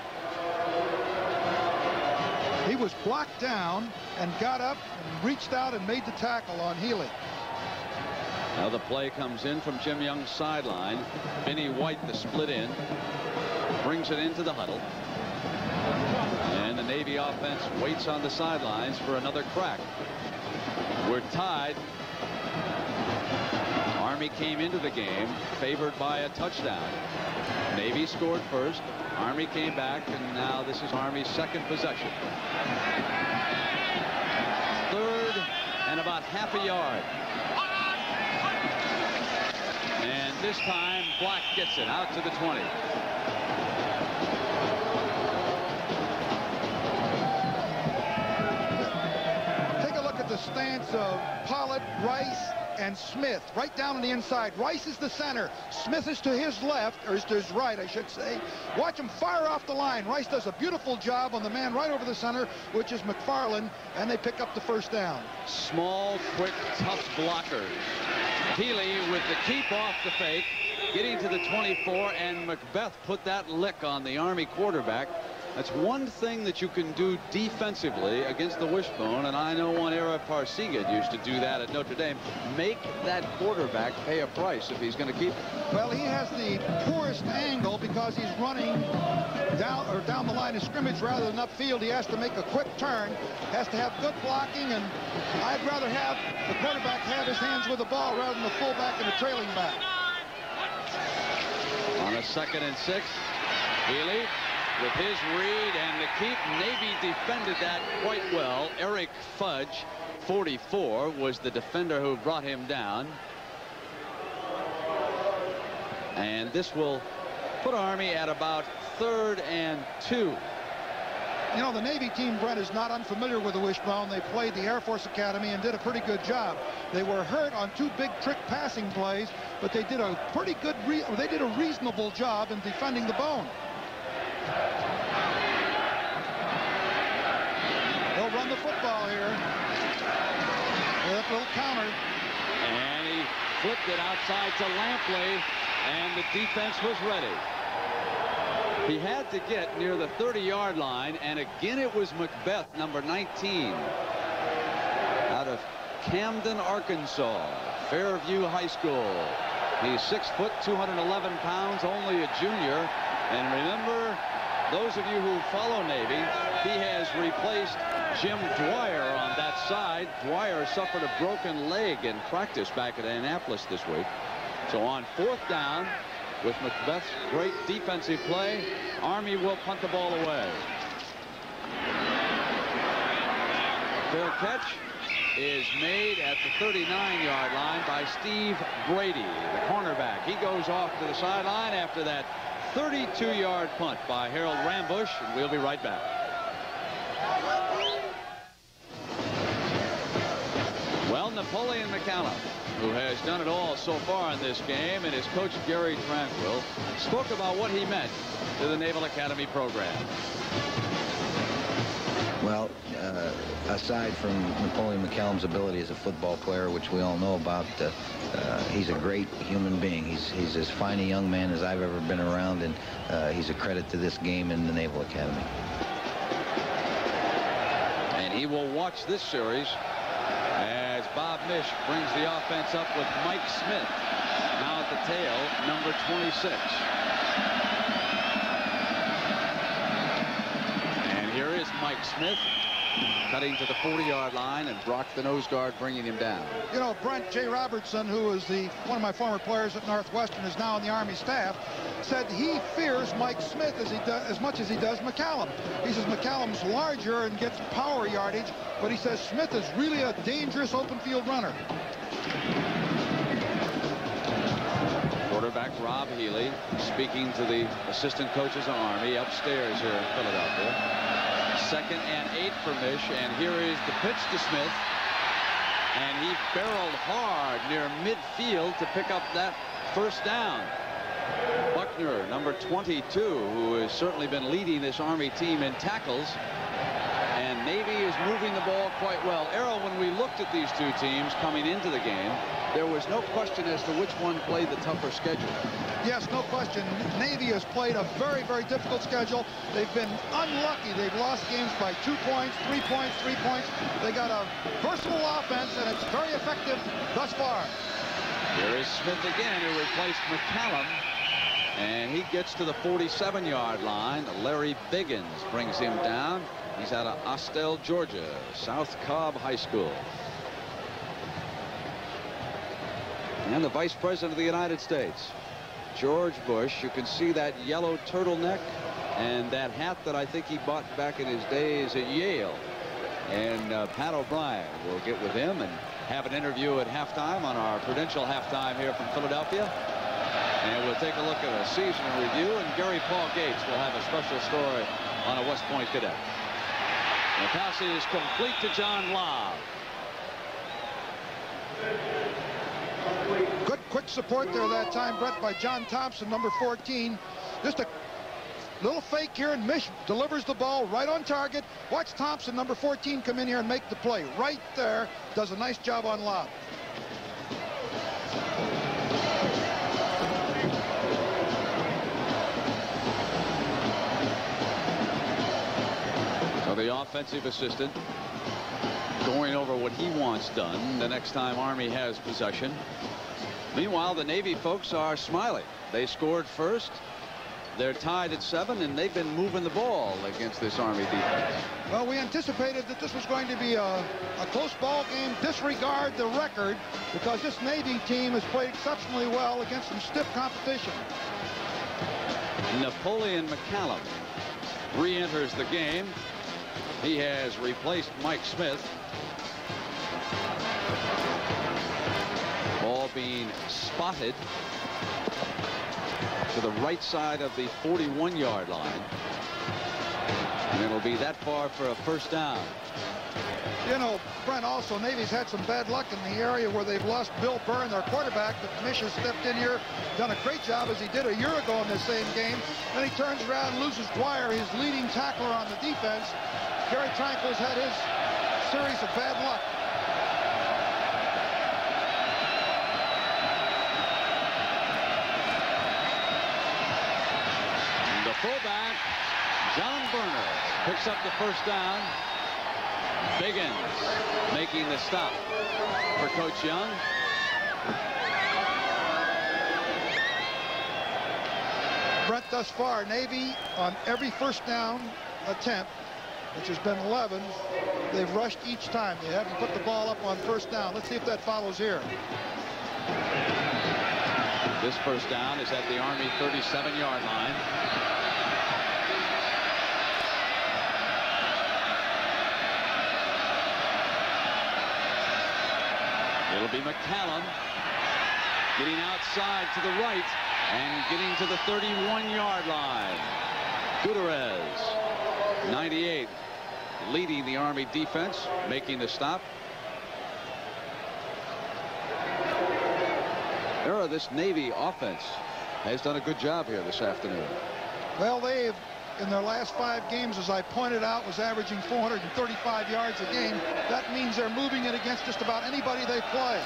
He was blocked down and got up and reached out and made the tackle on Healy. Now the play comes in from Jim Young's sideline. Vinny White, the split end, brings it into the huddle. And the Navy offense waits on the sidelines for another crack. We're tied. Army came into the game favored by a touchdown. Navy scored first. Army came back, and now this is Army's second possession. Third and about half a yard. And this time Black gets it out to the 20. Take a look at the stance of Pollard, Rice, and Smith right down on the inside. Rice is the center. Smith is to his left, or is to his right, I should say. Watch him fire off the line. Rice does a beautiful job on the man right over the center, which is McFarland, and they pick up the first down. Small, quick, tough blockers. Healy with the keep off the fake, getting to the 24, and Macbeth put that lick on the Army quarterback. That's one thing that you can do defensively against the wishbone, and I know one era Parsegat used to do that at Notre Dame. Make that quarterback pay a price if he's going to keep it. Well, he has the poorest angle because he's running down the line of scrimmage rather than upfield. He has to make a quick turn, has to have good blocking, and I'd rather have the quarterback have his hands with the ball rather than the fullback and the trailing back. On a 2nd and 6, Healy with his read and the keep. Navy defended that quite well. Eric Fudge, 44, was the defender who brought him down. And this will put Army at about 3rd and 2. You know, the Navy team, Brent, is not unfamiliar with the wishbone. They played the Air Force Academy and did a pretty good job. They were hurt on 2 big trick passing plays, but they did a pretty good, they did a reasonable job in defending the bone. They'll run the football here. That little counter. And he flipped it outside to Lampley, and the defense was ready. He had to get near the 30-yard line, and again it was Macbeth, number 19, out of Camden, Arkansas, Fairview High School. He's 6 foot, 211 pounds, only a junior. And remember, those of you who follow Navy, he has replaced Jim Dwyer on that side. Dwyer suffered a broken leg in practice back at Annapolis this week. So on 4th down, with Macbeth's great defensive play, Army will punt the ball away. Fair catch is made at the 39-yard line by Steve Brady, the cornerback. He goes off to the sideline after that 32-yard punt by Harold Rambush, and we'll be right back. Well, Napoleon McCallum, who has done it all so far in this game, and his coach Gary Tranquil spoke about what he meant to the Naval Academy program. Well, aside from Napoleon McCallum's ability as a football player, which we all know about, he's a great human being. He's as fine a young man as I've ever been around, and he's a credit to this game in the Naval Academy. And he will watch this series as Bob Misch brings the offense up with Mike Smith now at the tail, number 26. And here is Mike Smith cutting to the 40-yard line, and Brock, the nose guard, bringing him down. You know, Brent, Jay Robertson, who is one of my former players at Northwestern, is now on the Army staff, said he fears Mike Smith as much as he does McCallum. He says McCallum's larger and gets power yardage, but he says Smith is really a dangerous open field runner. Quarterback Rob Healy speaking to the assistant coaches of Army upstairs here in Philadelphia. 2nd and 8 for Misch, and here is the pitch to Smith, and he barreled hard near midfield to pick up that first down. Buckner, number 22, who has certainly been leading this Army team in tackles, and Navy is moving the ball quite well. Errol, when we looked at these two teams coming into the game, there was no question as to which one played the tougher schedule. Yes, no question. Navy has played a very, very difficult schedule. They've been unlucky. They've lost games by 2 points, 3 points, 3 points. They got a versatile offense, and it's very effective thus far. Here is Smith again, who replaced McCallum. And he gets to the 47-yard line. Larry Biggins brings him down. He's out of Austell, Georgia, South Cobb High School. And the Vice President of the United States, George Bush. You can see that yellow turtleneck and that hat that I think he bought back in his days at Yale. And Pat O'Brien will get with him and have an interview at halftime on our Prudential halftime here from Philadelphia. And we'll take a look at a season in review, and Gary Paul Gates will have a special story on a West Point cadet. The pass is complete to John Love. Good quick support there that time, Brett, by John Thompson, number 14. Just a little fake here, and Mish delivers the ball right on target. Watch Thompson, number 14, come in here and make the play. Right there, does a nice job on lob. So the offensive assistant going over what he wants done the next time Army has possession. Meanwhile, the Navy folks are smiling. They scored first. They're tied at 7, and they've been moving the ball against this Army defense. Well, we anticipated that this was going to be a close ball game. Disregard the record, because this Navy team has played exceptionally well against some stiff competition. Napoleon McCallum re-enters the game. He has replaced Mike Smith. Ball being spotted to the right side of the 41-yard line. And it'll be that far for a first down. You know, Brent, also Navy's had some bad luck in the area where they've lost Bill Byrne, their quarterback, but Mish has stepped in here, done a great job as he did a year ago in this same game. Then he turns around and loses Dwyer, his leading tackler on the defense. Gary Tranquil's had his series of bad luck. The fullback, John Burner, picks up the first down. Biggins making the stop for Coach Young. Brent, thus far, Navy on every first down attempt, which has been 11, they've rushed each time. They haven't put the ball up on first down. Let's see if that follows here. This first down is at the Army 37-yard line. It'll be McCallum getting outside to the right and getting to the 31-yard line. Gutierrez, 98, leading the Army defense, making the stop. This Navy offense has done a good job here this afternoon. Well, they've, in their last 5 games, as I pointed out, was averaging 435 yards a game. That means they're moving it against just about anybody they play.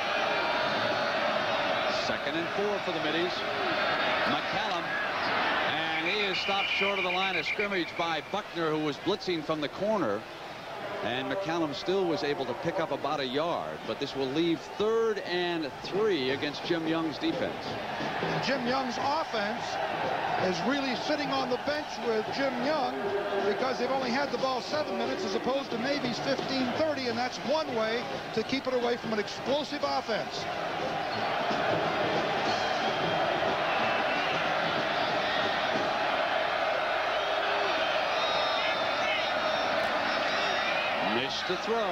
2nd and 4 for the Middies. McCallum, and he is stopped short of the line of scrimmage by Buckner, who was blitzing from the corner. And McCallum still was able to pick up about a yard, but this will leave 3rd and 3 against Jim Young's defense. Jim Young's offense is really sitting on the bench with Jim Young because they've only had the ball 7 minutes as opposed to Navy's 15-30, and that's one way to keep it away from an explosive offense. Missed to throw,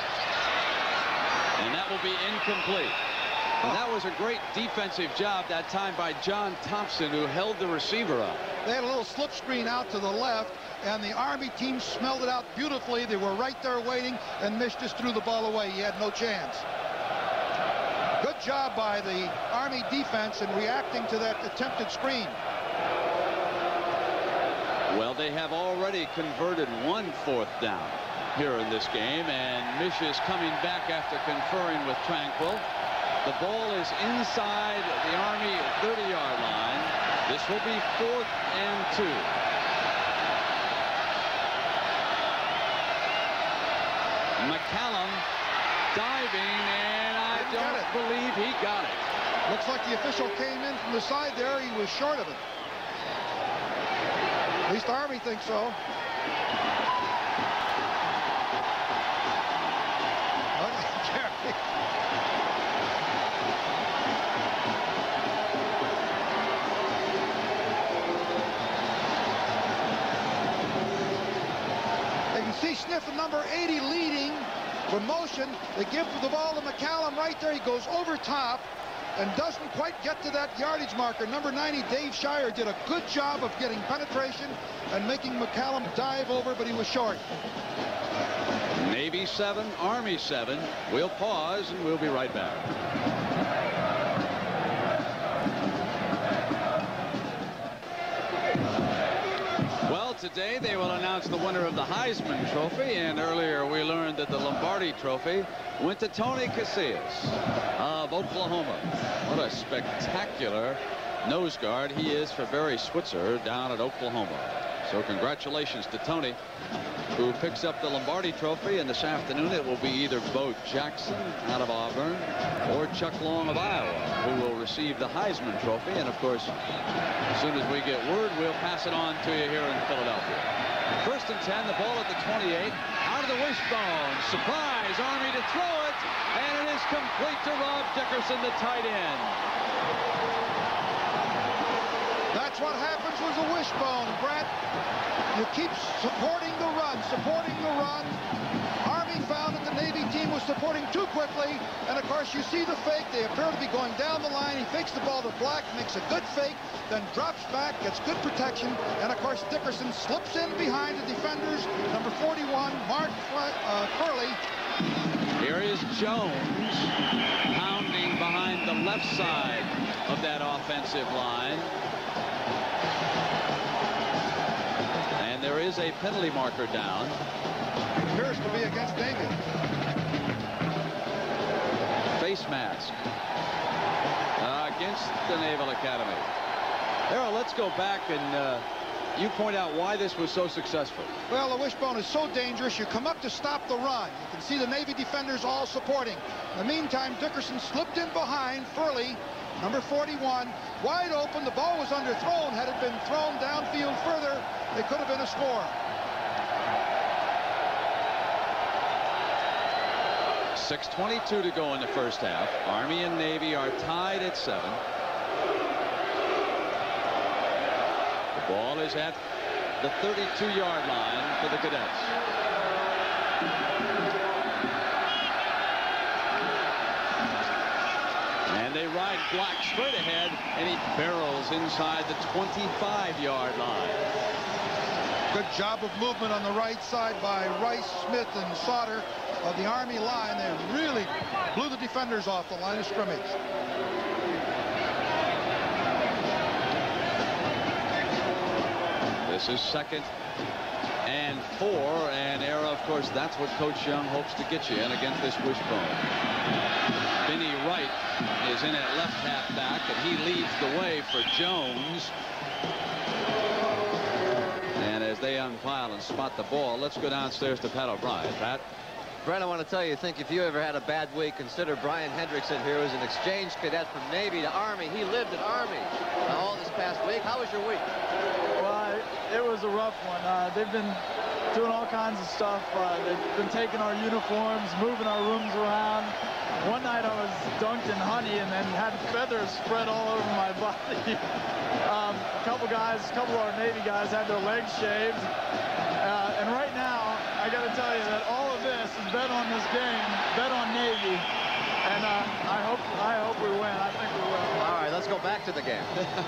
and that will be incomplete. And that was a great defensive job that time by John Thompson, who held the receiver up. They had a little slip screen out to the left, and the Army team smelled it out beautifully. They were right there waiting, and Mish just threw the ball away. He had no chance. Good job by the Army defense in reacting to that attempted screen. Well, they have already converted 1 4th down here in this game, and Mish is coming back after conferring with Tranquil. The ball is inside the Army 30-yard line. This will be 4th and 2. McCallum diving, and I don't believe he got it. Looks like the official came in from the side there. He was short of it. At least Army thinks so. You can see Sniff at number 80 leading from motion. They give the ball to McCallum right there. He goes over top and doesn't quite get to that yardage marker. Number 90, Dave Shire, did a good job of getting penetration and making McCallum dive over, but he was short. Navy 7, Army 7. We'll pause and we'll be right back. Well, today they will announce the winner of the Heisman Trophy, and earlier we learned that the Lombardi Trophy went to Tony Casillas of Oklahoma. What a spectacular nose guard he is for Barry Switzer down at Oklahoma. So congratulations to Tony, who picks up the Lombardi Trophy, and this afternoon it will be either Bo Jackson out of Auburn or Chuck Long of Iowa who will receive the Heisman Trophy. And of course, as soon as we get word, we'll pass it on to you here in Philadelphia. 1st and 10, the ball at the 28, out of the wishbone. Surprise, Army to throw it, and it is complete to Rob Dickerson, the tight end. That's what happens with the wishbone, Brett. You keep supporting the run, Army found that the Navy team was supporting too quickly, and of course you see the fake. They appear to be going down the line. He fakes the ball to Black, makes a good fake, then drops back, gets good protection, and of course Dickerson slips in behind the defenders. Number 41, Mark Curley. Here is Jones pounding behind the left side of that offensive line. And there is a penalty marker down. Appears to be against Navy. Face mask against the Naval Academy. Errol, let's go back and you point out why this was so successful. Well, the wishbone is so dangerous. You come up to stop the run. You can see the Navy defenders all supporting. In the meantime, Dickerson slipped in behind Furley, number 41, wide open. The ball was underthrown. Had it been thrown downfield further, it could have been a score. 6:22 to go in the first half. Army and Navy are tied at 7. The ball is at the 32-yard line for the Cadets. And they ride Black straight ahead, and he barrels inside the 25-yard line. Good job of movement on the right side by Rice, Smith, and Sauter of the Army line. They really blew the defenders off the line of scrimmage. This is 2nd and 4, and Era, of course, that's what Coach Young hopes to get you in against this wishbone. Benny Wright is in at left halfback, and he leads the way for Jones. And as they unpile and spot the ball, let's go downstairs to Pat O'Brien. Pat? Brent, I want to tell you, if you ever had a bad week, consider Brian Hendrickson here, who's an exchange cadet from Navy to Army. He lived at Army all this past week. How was your week? Well, it was a rough one. They've been doing all kinds of stuff. They've been taking our uniforms, moving our rooms around. One night I was dunked in honey and then had feathers spread all over my body. A couple of our Navy guys had their legs shaved. And right now, I got to tell you that all of this is bet on this game, bet on Navy. And I hope we win. I think we will. All right, let's go back to the game.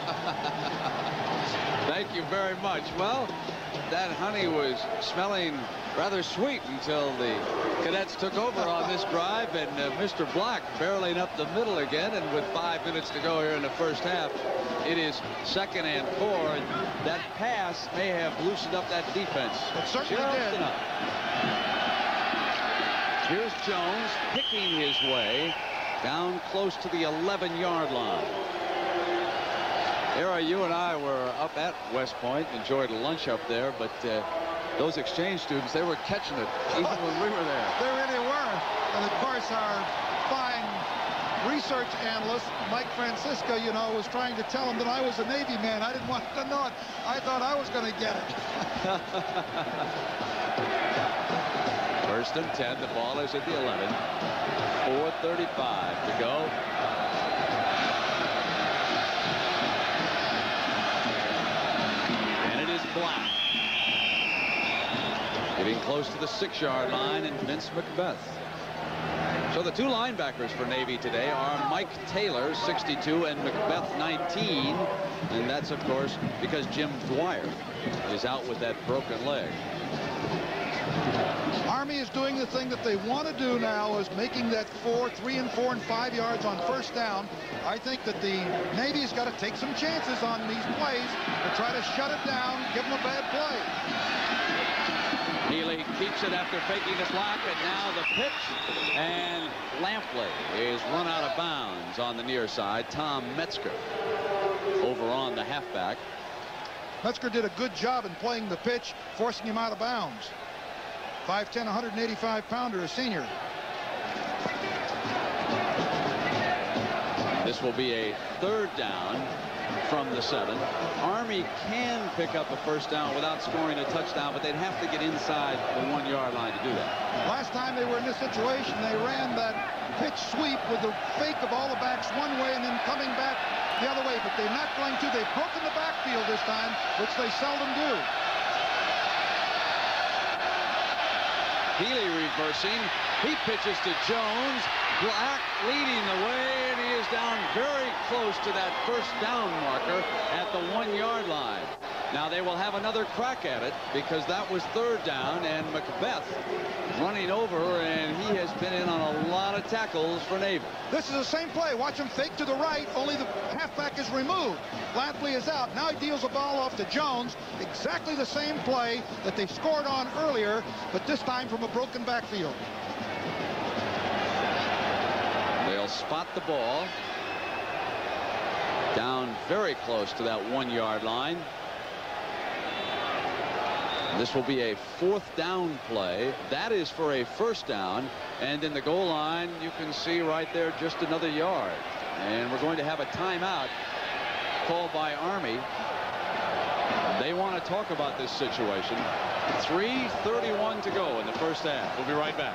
Thank you very much. Well, that honey was smelling rather sweet until the Cadets took over on this drive, and Mr. Black barreling up the middle again, and with 5 minutes to go here in the first half, it is 2nd and 4. And that pass may have loosened up that defense. It certainly did. Enough. Here's Jones picking his way down close to the 11-yard line. Era, you and I were up at West Point, enjoyed lunch up there, but those exchange students, they were catching it even when we were there. They really were. And of course, our fine research analyst, Mike Francisco, you know, was trying to tell him that I was a Navy man. I didn't want to know it. I thought I was going to get it. First and 10. The ball is at the 11. 4:35 to go. And it is Black. Getting close to the 6-yard line, and Vince McBeth. So the two linebackers for Navy today are Mike Taylor, 62, and McBeth, 19. And that's, of course, because Jim Dwyer is out with that broken leg. Army is doing the thing that they want to do now, is making that 3 and 4 and 5 yards on first down. I think that the Navy's got to take some chances on these plays to try to shut it down, give them a bad play. Healy keeps it after faking the Black, and now the pitch, and Lampley is run out of bounds on the near side. Tom Metzger over on the halfback. Metzger did a good job in playing the pitch, forcing him out of bounds. 5'10", 185-pounder, a senior. This will be a 3rd down from the 7. Army can pick up a first down without scoring a touchdown, but they'd have to get inside the 1-yard line to do that. Last time they were in this situation, they ran that pitch sweep with the fake of all the backs one way and then coming back the other way, but they're not going to. They've broken the backfield this time, which they seldom do. Healy reversing. He pitches to Jones. Black leading the way, and he is down very close to that first down marker at the 1-yard line. Now they will have another crack at it because that was 3rd down, and McBeth running over, and he has been in on a lot of tackles for Navy. This is the same play. Watch him fake to the right, only the halfback is removed. Lampley is out. Now he deals the ball off to Jones. Exactly the same play that they scored on earlier, but this time from a broken backfield. They'll spot the ball down very close to that 1-yard line. This will be a 4th down play. That is for a first down, and in the goal line you can see right there just another yard, and we're going to have a timeout called by Army. They want to talk about this situation. 3:31 to go in the first half. We'll be right back.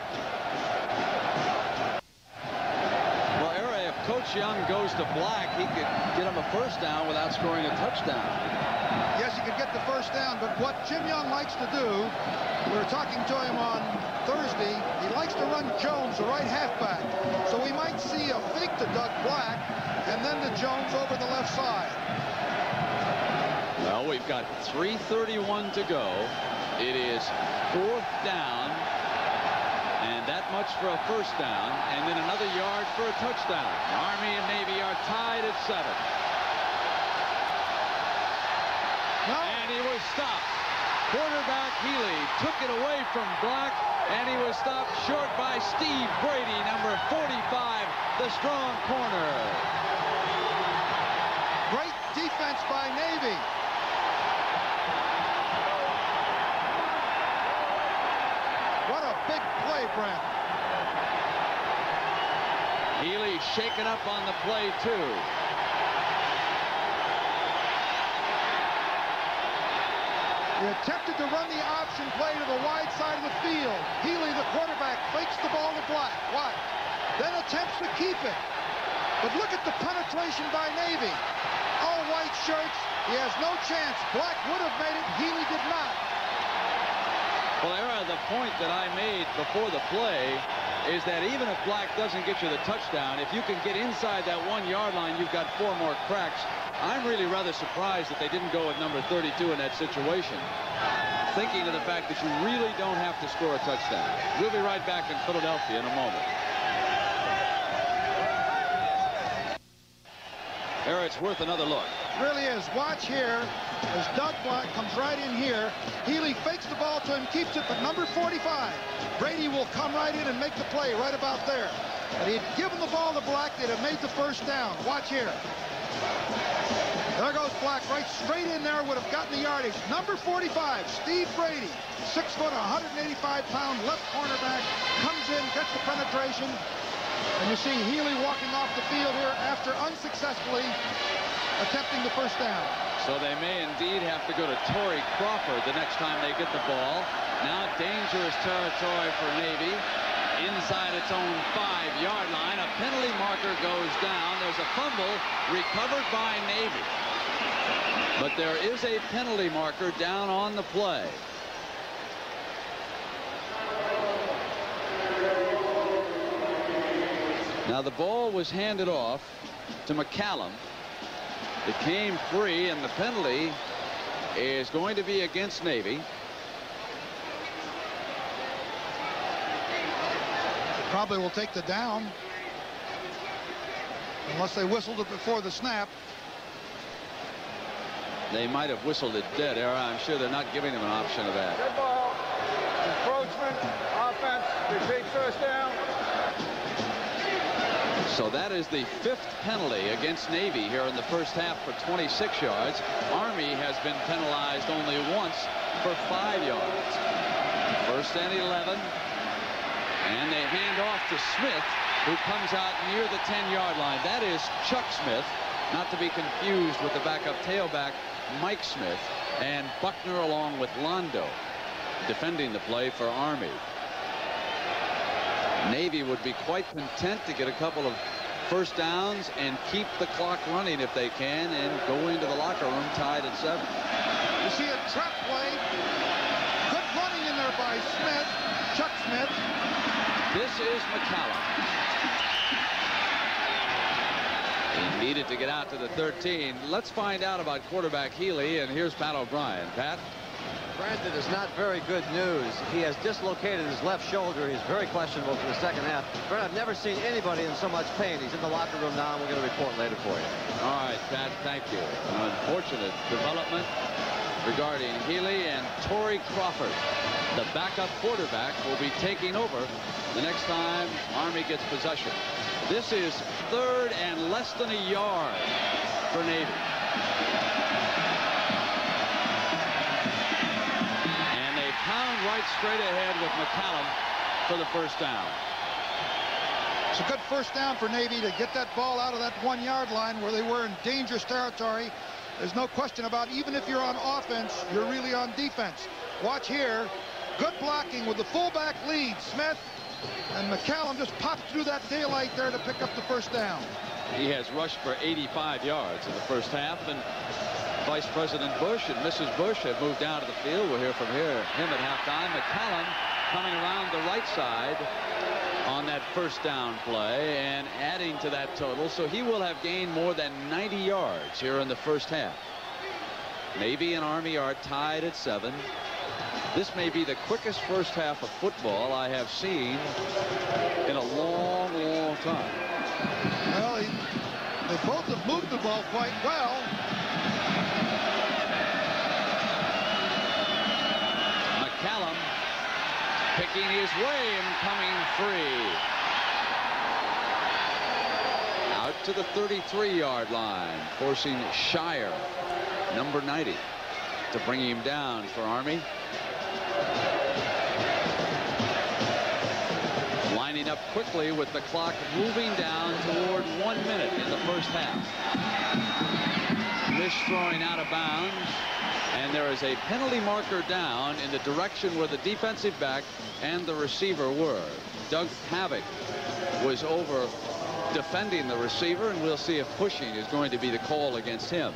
Well, Era, if Coach Young goes to Black, he could get him a first down without scoring a touchdown. Yes, he could get the first down, but what Jim Young likes to do, we were talking to him on Thursday, he likes to run Jones, the right halfback. So we might see a fake to Doug Black and then to Jones over the left side. Well, we've got 3:31 to go. It is 4th down, and that much for a first down, and then another yard for a touchdown. Army and Navy are tied at 7. And he was stopped. Quarterback Healy took it away from Black, and he was stopped short by Steve Brady, number 45, the strong corner. Great defense by Navy. What a big play, Brent. Healy shaken up on the play, too. He attempted to run the option play to the wide side of the field. Healy, the quarterback, fakes the ball to Black. Watch. Then attempts to keep it. But look at the penetration by Navy. All white shirts. He has no chance. Black would have made it. Healy did not. Well, Era, the point that I made before the play is that even if Black doesn't get you the touchdown, if you can get inside that 1-yard line, you've got 4 more cracks. I'm really rather surprised that they didn't go with number 32 in that situation, thinking of the fact that you really don't have to score a touchdown. We'll be right back in Philadelphia in a moment. There, it's worth another look. It really is. Watch here as Doug Black comes right in here. Healy fakes the ball to him, keeps it, but number 45, Brady will come right in and make the play right about there. But he'd given the ball to Black, they'd have made the first down. Watch here. There goes Black, right straight in there, would have gotten the yardage. Number 45, Steve Brady, 6 foot, 185-pound left cornerback, comes in, gets the penetration, and you see Healy walking off the field here after unsuccessfully attempting the first down. So they may indeed have to go to Torrey Crawford the next time they get the ball. Now dangerous territory for Navy. Inside its own 5-yard line, a penalty marker goes down. There's a fumble recovered by Navy. But there is a penalty marker down on the play. Now the ball was handed off to McCallum. It came free, and the penalty is going to be against Navy. Probably will take the down unless they whistled it before the snap. They might have whistled it dead, Era. I'm sure they're not giving them an option of that. Good ball. Encroachment. Offense. Repeat first down. So that is the 5th penalty against Navy here in the first half for 26 yards. Army has been penalized only once for 5 yards. 1st and 11. And they hand off to Smith, who comes out near the 10-yard line. That is Chuck Smith, not to be confused with the backup tailback, Mike Smith, and Buckner along with Londo defending the play for Army. Navy would be quite content to get a couple of first downs and keep the clock running if they can and go into the locker room tied at 7. You see a trap play. Good running in there by Smith, Chuck Smith. This is McCallum. He needed to get out to the 13. Let's find out about quarterback Healy, and here's Pat O'Brien. Pat? Granted, it's not very good news. He has dislocated his left shoulder. He's very questionable for the second half. But I've never seen anybody in so much pain. He's in the locker room now, and we're going to report later for you. All right, Pat, thank you. An unfortunate development regarding Healy, and Torrey Crawford, the backup quarterback, will be taking over the next time Army gets possession. This is 3rd and less than a yard for Navy. And they pound right straight ahead with McCallum for the first down. It's a good first down for Navy to get that ball out of that 1-yard line where they were in dangerous territory. There's no question about, even if you're on offense, you're really on defense. Watch here. Good blocking with the fullback lead. Smith and McCallum just popped through that daylight there to pick up the first down. He has rushed for 85 yards in the first half, and Vice President Bush and Mrs. Bush have moved down to the field. We'll hear from him at halftime. McCallum coming around the right side on that first down play and adding to that total, so he will have gained more than 90 yards here in the first half. Navy and Army are tied at 7. This may be the quickest first half of football I have seen in a long, long time. Well, they both have moved the ball quite well. McCallum picking his way and coming free. Out to the 33-yard line, forcing Shire, number 90, to bring him down for Army. Lining up quickly with the clock moving down toward 1 minute in the first half. This throwing out of bounds, and there is a penalty marker down in the direction where the defensive back and the receiver were. Doug Havoc was over defending the receiver, and we'll see if pushing is going to be the call against him.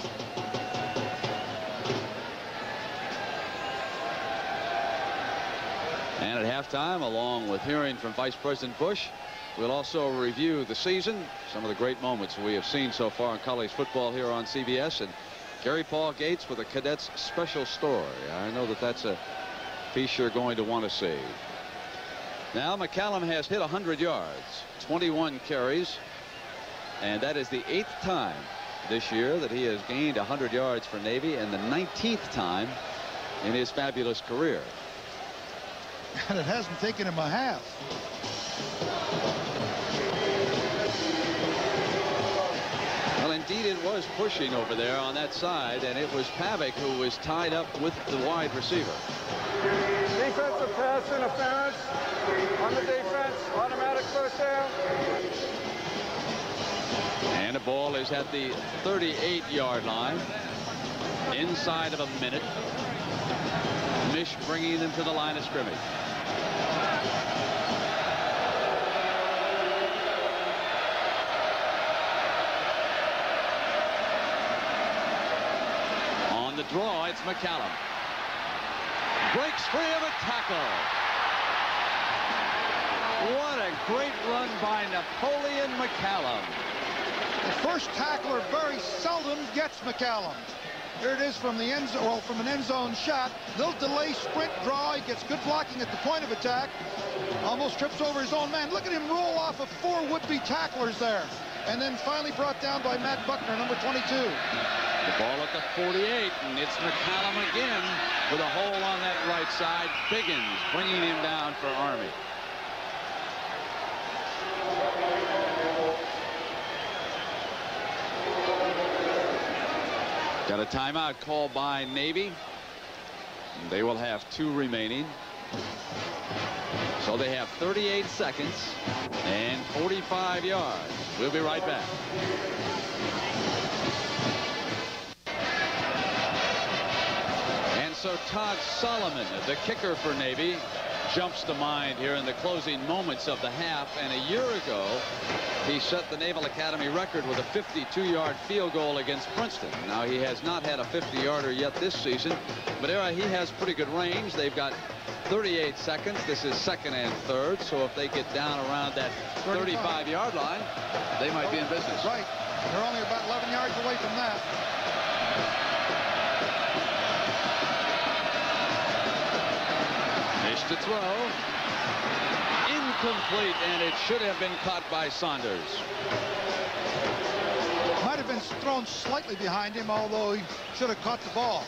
And at halftime, along with hearing from Vice President Bush, we'll also review the season, some of the great moments we have seen so far in college football here on CBS, and Gary Paul Gates with a Cadets special story. I know that that's a piece you're going to want to see. Now McCallum has hit 100 yards, 21 carries, and that is the 8th time this year that he has gained 100 yards for Navy, and the 19th time in his fabulous career. And it hasn't taken him a half. Well, indeed. indeed it was pushing over there on that side, and it was Pavic who was tied up with the wide receiver. Defensive pass interference on the defense. Automatic first down. And the ball is at the 38-yard line. Inside of a minute. Mish bringing them to the line of scrimmage. On the draw, it's McCallum. Breaks free of a tackle. What a great run by Napoleon McCallum. The first tackler very seldom gets McCallum. Here it is from the end zone, well, from an end zone shot. Little delay sprint draw. He gets good blocking at the point of attack. Almost trips over his own man. Look at him roll off of 4 would-be tacklers there. And then finally brought down by Matt Buckner, number 22. The ball at the 48, and it's McCallum again with a hole on that right side. Biggins bringing him down for Army. Got a timeout called by Navy. They will have 2 remaining. So they have 38 seconds and 45 yards. We'll be right back. And so Todd Solomon, the kicker for Navy, jumps to mind here in the closing moments of the half. And a year ago, he set the Naval Academy record with a 52-yard field goal against Princeton. Now, he has not had a 50-yarder yet this season, but he has pretty good range. They've got 38 seconds. This is 2nd and 3rd, so if they get down around that 35-yard line, they might be in business. Right. They're only about 11 yards away from that. Fish to throw. Incomplete, and it should have been caught by Saunders. Might have been thrown slightly behind him, although he should have caught the ball.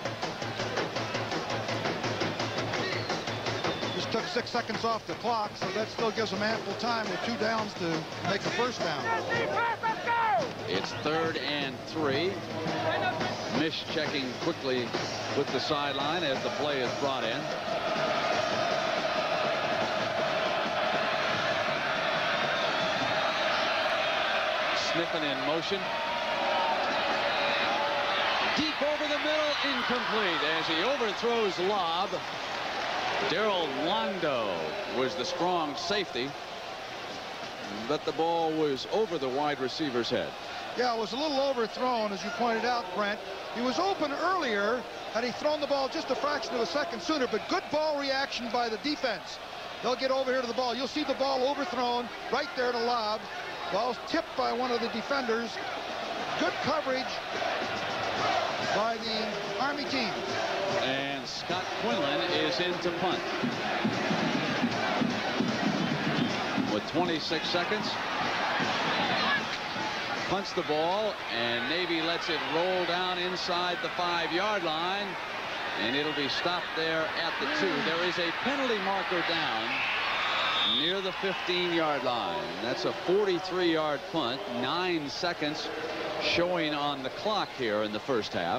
Just took 6 seconds off the clock, so that still gives them ample time with 2 downs to make a first down. It's 3rd and 3. Mish checking quickly with the sideline as the play is brought in. Sniffin in motion. Deep over the middle, incomplete as he overthrows lob. Daryl Londo was the strong safety, but the ball was over the wide receiver's head. Yeah, it was a little overthrown, as you pointed out, Brent. He was open earlier had he thrown the ball just a fraction of a second sooner, but good ball reaction by the defense. They'll get over here to the ball. You'll see the ball overthrown right there to lob. Ball's tipped by one of the defenders. Good coverage by the Army team. And Scott Quinlan is in to punt. With 26 seconds. Punts the ball, and Navy lets it roll down inside the 5-yard line. And it'll be stopped there at the 2. There is a penalty marker down near the 15-yard line. That's a 43-yard punt. 9 seconds showing on the clock here in the first half.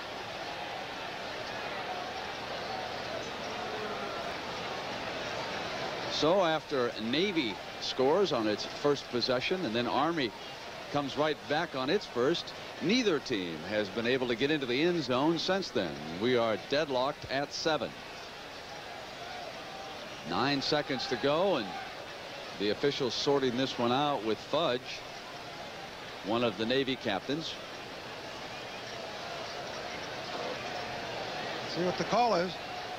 So after Navy scores on its first possession and then Army comes right back on its first, neither team has been able to get into the end zone since then. We are deadlocked at 7. 9 seconds to go, and the officials sorting this one out with Fudge, one of the Navy captains. See what the call is.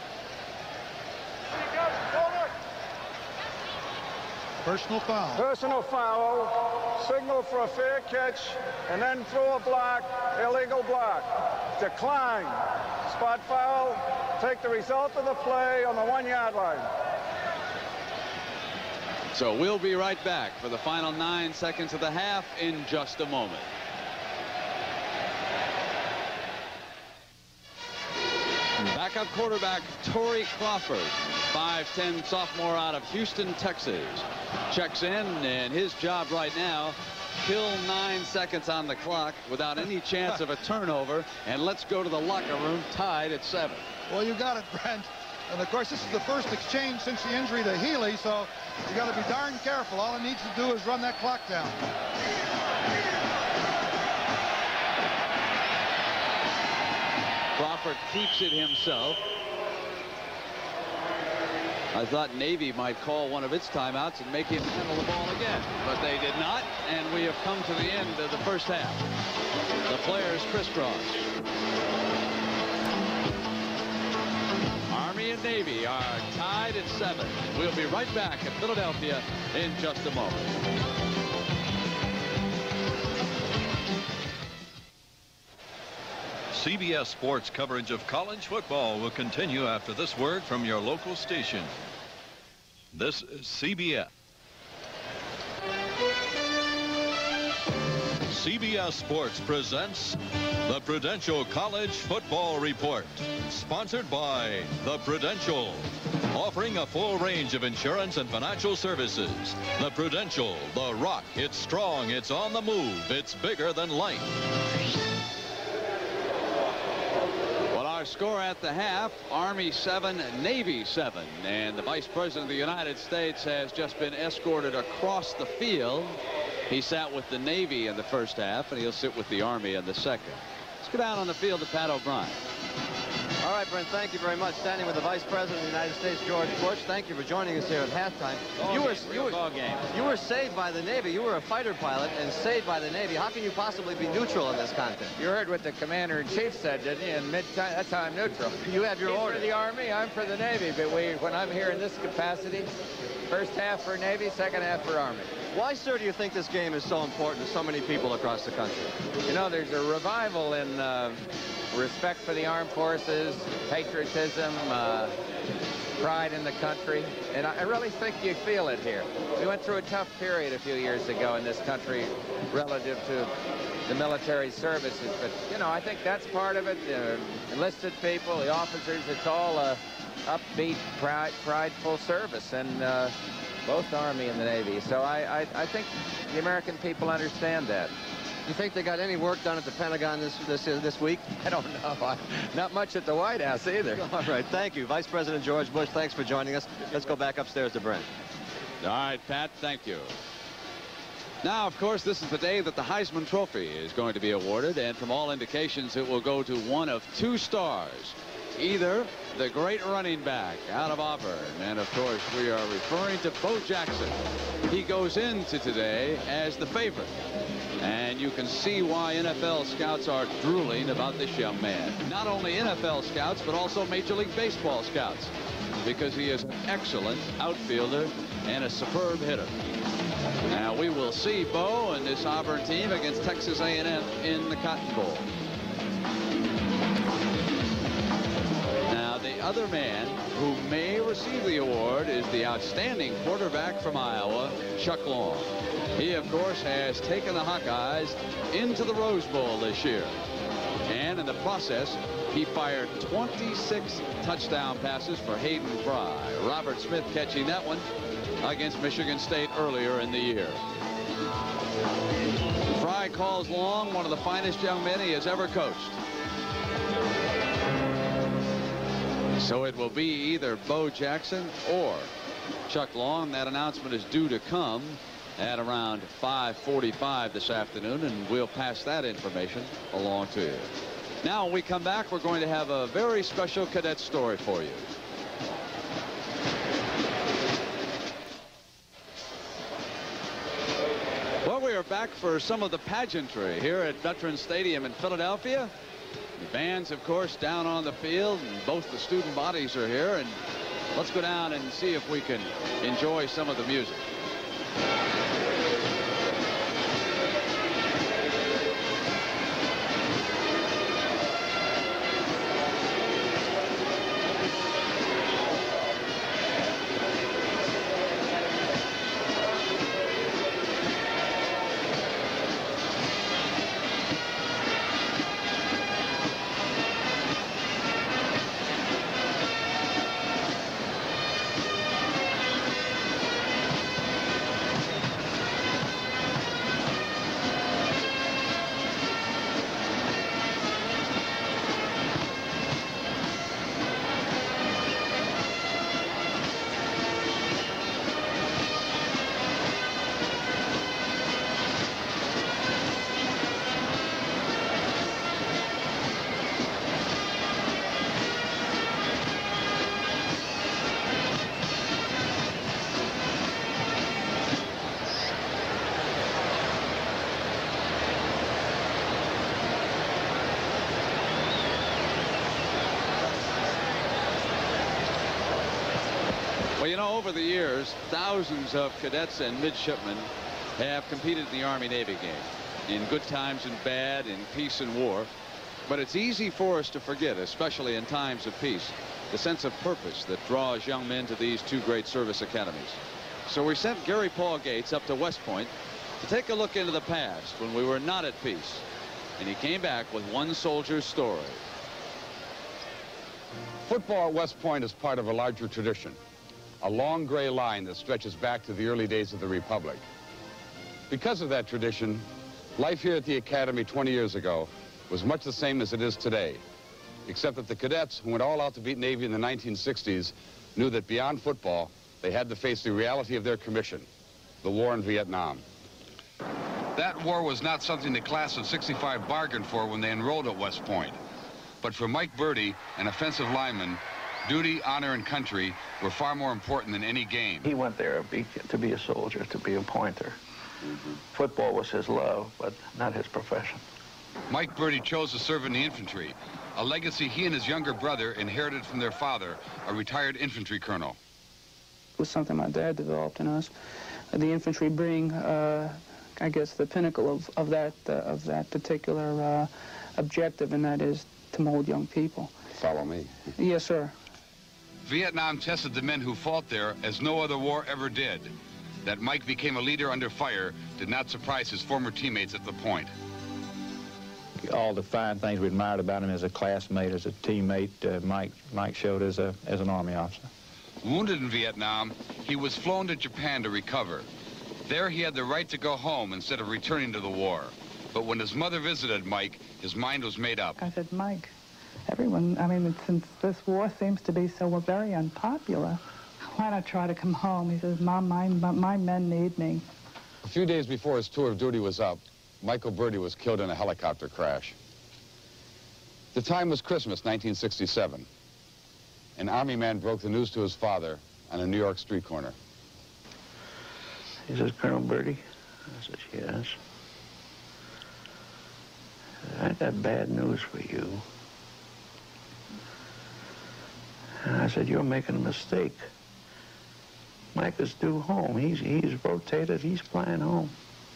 Personal foul. Personal foul. Signal for a fair catch, and then throw a block. Illegal block. Decline. Spot foul. Take the result of the play on the 1-yard line. So we'll be right back for the final 9 seconds of the half in just a moment. Backup quarterback Torrey Crawford, 5'10" sophomore out of Houston, Texas, checks in, and his job right now kill 9 seconds on the clock without any chance of a turnover, and let's go to the locker room tied at 7. Well, you got it, Brent. And of course, this is the first exchange since the injury to Healy, so you got to be darn careful. All it needs to do is run that clock down. Crawford keeps it himself. I thought Navy might call one of its timeouts and make him handle the ball again, but they did not, and we have come to the end of the first half. The players crisscross. Army and Navy are tied at 7. We'll be right back at Philadelphia in just a moment. CBS Sports coverage of college football will continue after this word from your local station. This is CBS. CBS Sports presents the Prudential College Football Report, sponsored by the Prudential, offering a full range of insurance and financial services. The Prudential, the rock. It's strong, it's on the move, it's bigger than life. Score at the half, Army 7, Navy 7, and the Vice President of the United States has just been escorted across the field. He sat with the Navy in the first half, and he'll sit with the Army in the second. Let's go down on the field to Pat O'Brien. All right, Brent, thank you very much. Standing with the Vice President of the United States, George Bush. Thank you for joining us here at halftime. You were saved by the Navy. You were a fighter pilot and saved by the Navy. How can you possibly be neutral in this contest? You heard what the commander-in-chief said, didn't you? In mid-time, that's how I'm neutral. You have your order. For the Army, I'm for the Navy. But when I'm here in this capacity, first half for Navy, second half for Army. Why, sir, do you think this game is so important to so many people across the country? You know, there's a revival in respect for the armed forces, patriotism, pride in the country, and I really think you feel it here. We went through a tough period a few years ago in this country relative to the military services, but, you know, I think that's part of it. The enlisted people, the officers, it's all upbeat, prideful service, and both the Army and the Navy. So I think the American people understand that. You think they got any work done at the Pentagon this week? I don't know. Not much at the White House either. All right, thank you. Vice President George Bush, thanks for joining us. Let's go back upstairs to Brent. All right, Pat, thank you. Now, of course, this is the day that the Heisman Trophy is going to be awarded, and from all indications, it will go to one of 2 stars. Either the great running back out of Auburn, and of course we are referring to Bo Jackson. He goes into today as the favorite, and you can see why NFL scouts are drooling about this young man. Not only NFL scouts, but also Major League Baseball scouts, because he is an excellent outfielder and a superb hitter. Now we will see Bo and this Auburn team against Texas A&M in the Cotton Bowl. Now, the other man who may receive the award is the outstanding quarterback from Iowa, Chuck Long. He, of course, has taken the Hawkeyes into the Rose Bowl this year. And in the process, he fired 26 touchdown passes for Hayden Fry. Robert Smith catching that one against Michigan State earlier in the year. Fry calls Long one of the finest young men he has ever coached. So it will be either Bo Jackson or Chuck Long. That announcement is due to come at around 5:45 this afternoon, and we'll pass that information along to you. Now, when we come back, we're going to have a very special cadet story for you. Well, we are back for some of the pageantry here at Veterans Stadium in Philadelphia. The band's, of course, down on the field, and both the student bodies are here. And let's go down and see if we can enjoy some of the music. know, over the years, thousands of cadets and midshipmen have competed in the Army-Navy game, in good times and bad, in peace and war. But it's easy for us to forget, especially in times of peace, the sense of purpose that draws young men to these two great service academies. So we sent Gary Paul Gates up to West Point to take a look into the past when we were not at peace. And he came back with one soldier's story. Football at West Point is part of a larger tradition, a long gray line that stretches back to the early days of the Republic. Because of that tradition, life here at the Academy 20 years ago was much the same as it is today, except that the cadets who went all out to beat Navy in the 1960s knew that beyond football, they had to face the reality of their commission, the war in Vietnam. That war was not something the class of '65 bargained for when they enrolled at West Point. But for Mike Berti, an offensive lineman, duty, honor, and country were far more important than any game. He went there to be a soldier, to be a pointer. Football was his love, but not his profession. Mike Berti chose to serve in the infantry, a legacy he and his younger brother inherited from their father, a retired infantry colonel. It was something my dad developed in us. The infantry being, I guess, the pinnacle of that particular objective, and that is to mold young people. Follow me. Yes, sir. Vietnam tested the men who fought there as no other war ever did. That Mike became a leader under fire did not surprise his former teammates at the point. All the fine things we admired about him as a classmate, as a teammate, Mike showed as an Army officer. Wounded in Vietnam, he was flown to Japan to recover. There he had the right to go home instead of returning to the war. But when his mother visited Mike, his mind was made up. I said, Mike, everyone, I mean, since this war seems to be so very unpopular, why not try to come home? He says, Mom, my men need me. A few days before his tour of duty was up, Michael Berti was killed in a helicopter crash. The time was Christmas, 1967. An Army man broke the news to his father on a New York street corner. He says, Colonel Berti? I said, yes. I got bad news for you. And I said, you're making a mistake. Mike is due home. He's rotated. He's flying home.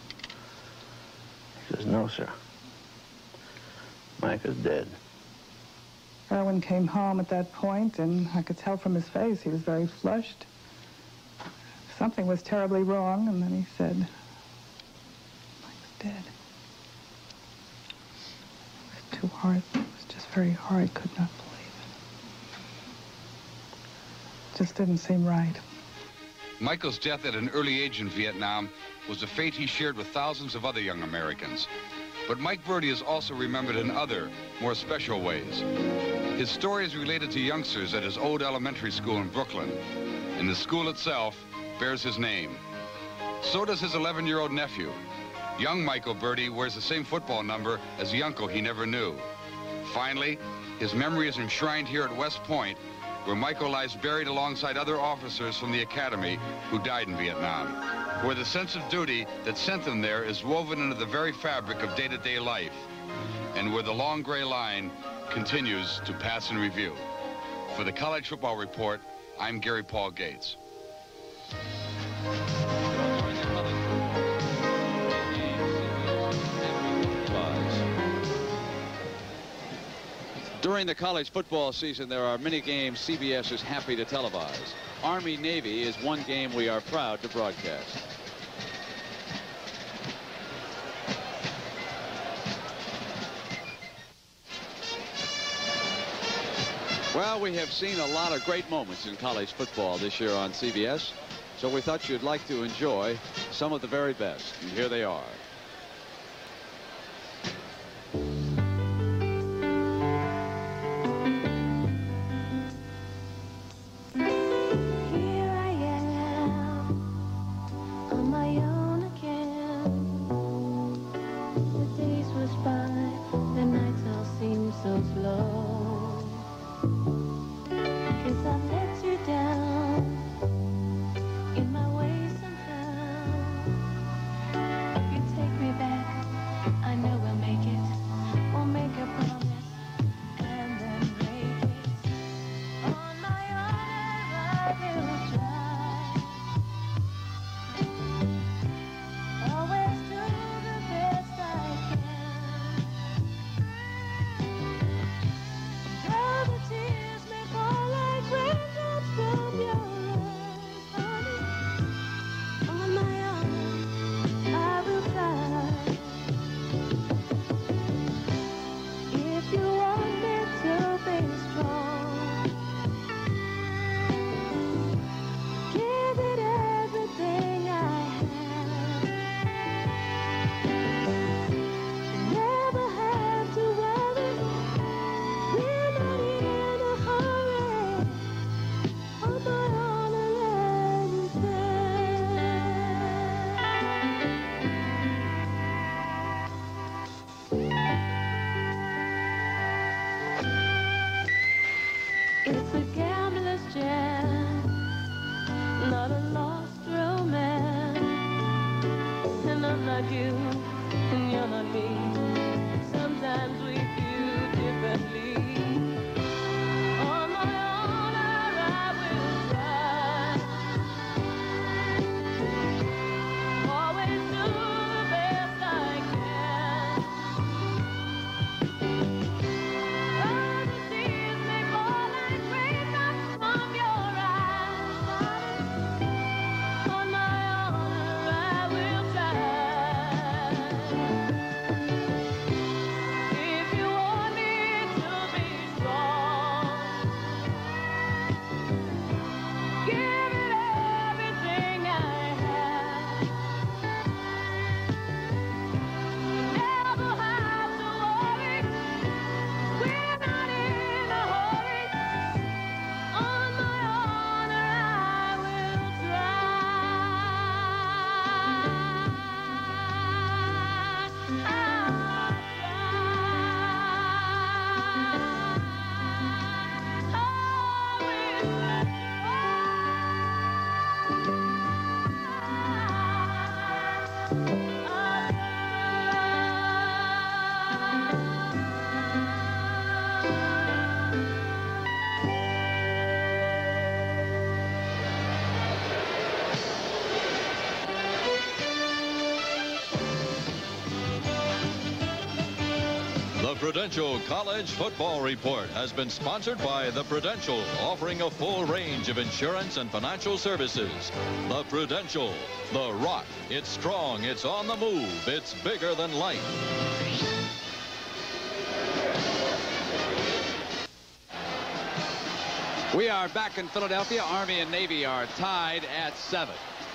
He says, no, sir. Mike is dead. Erwin came home at that point, and I could tell from his face he was very flushed. Something was terribly wrong, and then he said, Mike's dead. It was too hard. It was just very hard. Could not believe it. Just didn't seem right. Michael's death at an early age in Vietnam was a fate he shared with thousands of other young Americans. But Mike Berti is also remembered in other, more special ways. His story is related to youngsters at his old elementary school in Brooklyn, and the school itself bears his name. So does his 11-year-old nephew. Young Michael Berti wears the same football number as the uncle he never knew. Finally, his memory is enshrined here at West Point, where Michael lies buried alongside other officers from the Academy who died in Vietnam, where the sense of duty that sent them there is woven into the very fabric of day-to-day life, and where the long gray line continues to pass in review. For the College Football Report, I'm Gary Paul Gates. During the college football season, there are many games CBS is happy to televise. Army-Navy is one game we are proud to broadcast. Well, we have seen a lot of great moments in college football this year on CBS, so we thought you'd like to enjoy some of the very best. And here they are. In my way somehow, you take Prudential College Football Report has been sponsored by The Prudential, offering a full range of insurance and financial services. The Prudential, the Rock. It's strong, it's on the move, it's bigger than life. We are back in Philadelphia. Army and Navy are tied at 7.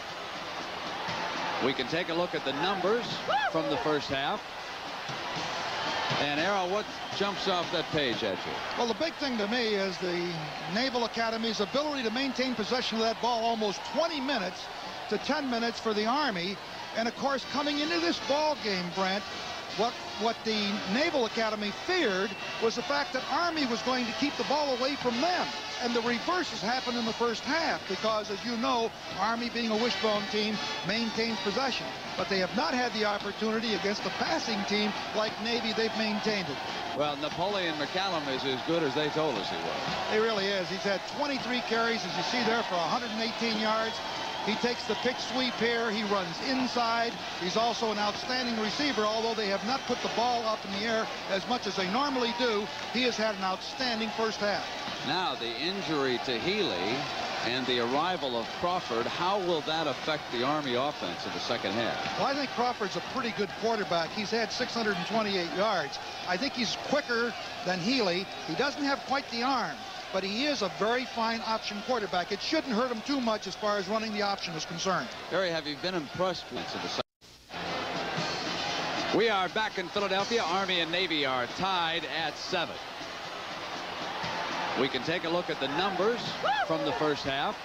We can take a look at the numbers from the first half. And Errol, what jumps off that page at you? Well, the big thing to me is the Naval Academy's ability to maintain possession of that ball almost 20 minutes to 10 minutes for the Army. And of course, coming into this ball game, Brent, what the Naval Academy feared was the fact that Army was going to keep the ball away from them. And the reverse has happened in the first half because, as you know, Army, being a wishbone team, maintains possession. But they have not had the opportunity against a passing team like Navy. They've maintained it. Well, Napoleon McCallum is as good as they told us he was. He really is. He's had 23 carries, as you see there, for 118 yards. He takes the pitch sweep here. He runs inside. He's also an outstanding receiver, although they have not put the ball up in the air as much as they normally do. He has had an outstanding first half. Now, the injury to Healy and the arrival of Crawford, how will that affect the Army offense in the second half? Well, I think Crawford's a pretty good quarterback. He's had 628 yards. I think he's quicker than Healy. He doesn't have quite the arm, but he is a very fine option quarterback. It shouldn't hurt him too much as far as running the option is concerned. Gary, have you been impressed with the second? We are back in Philadelphia. Army and Navy are tied at 7. We can take a look at the numbers from the first half.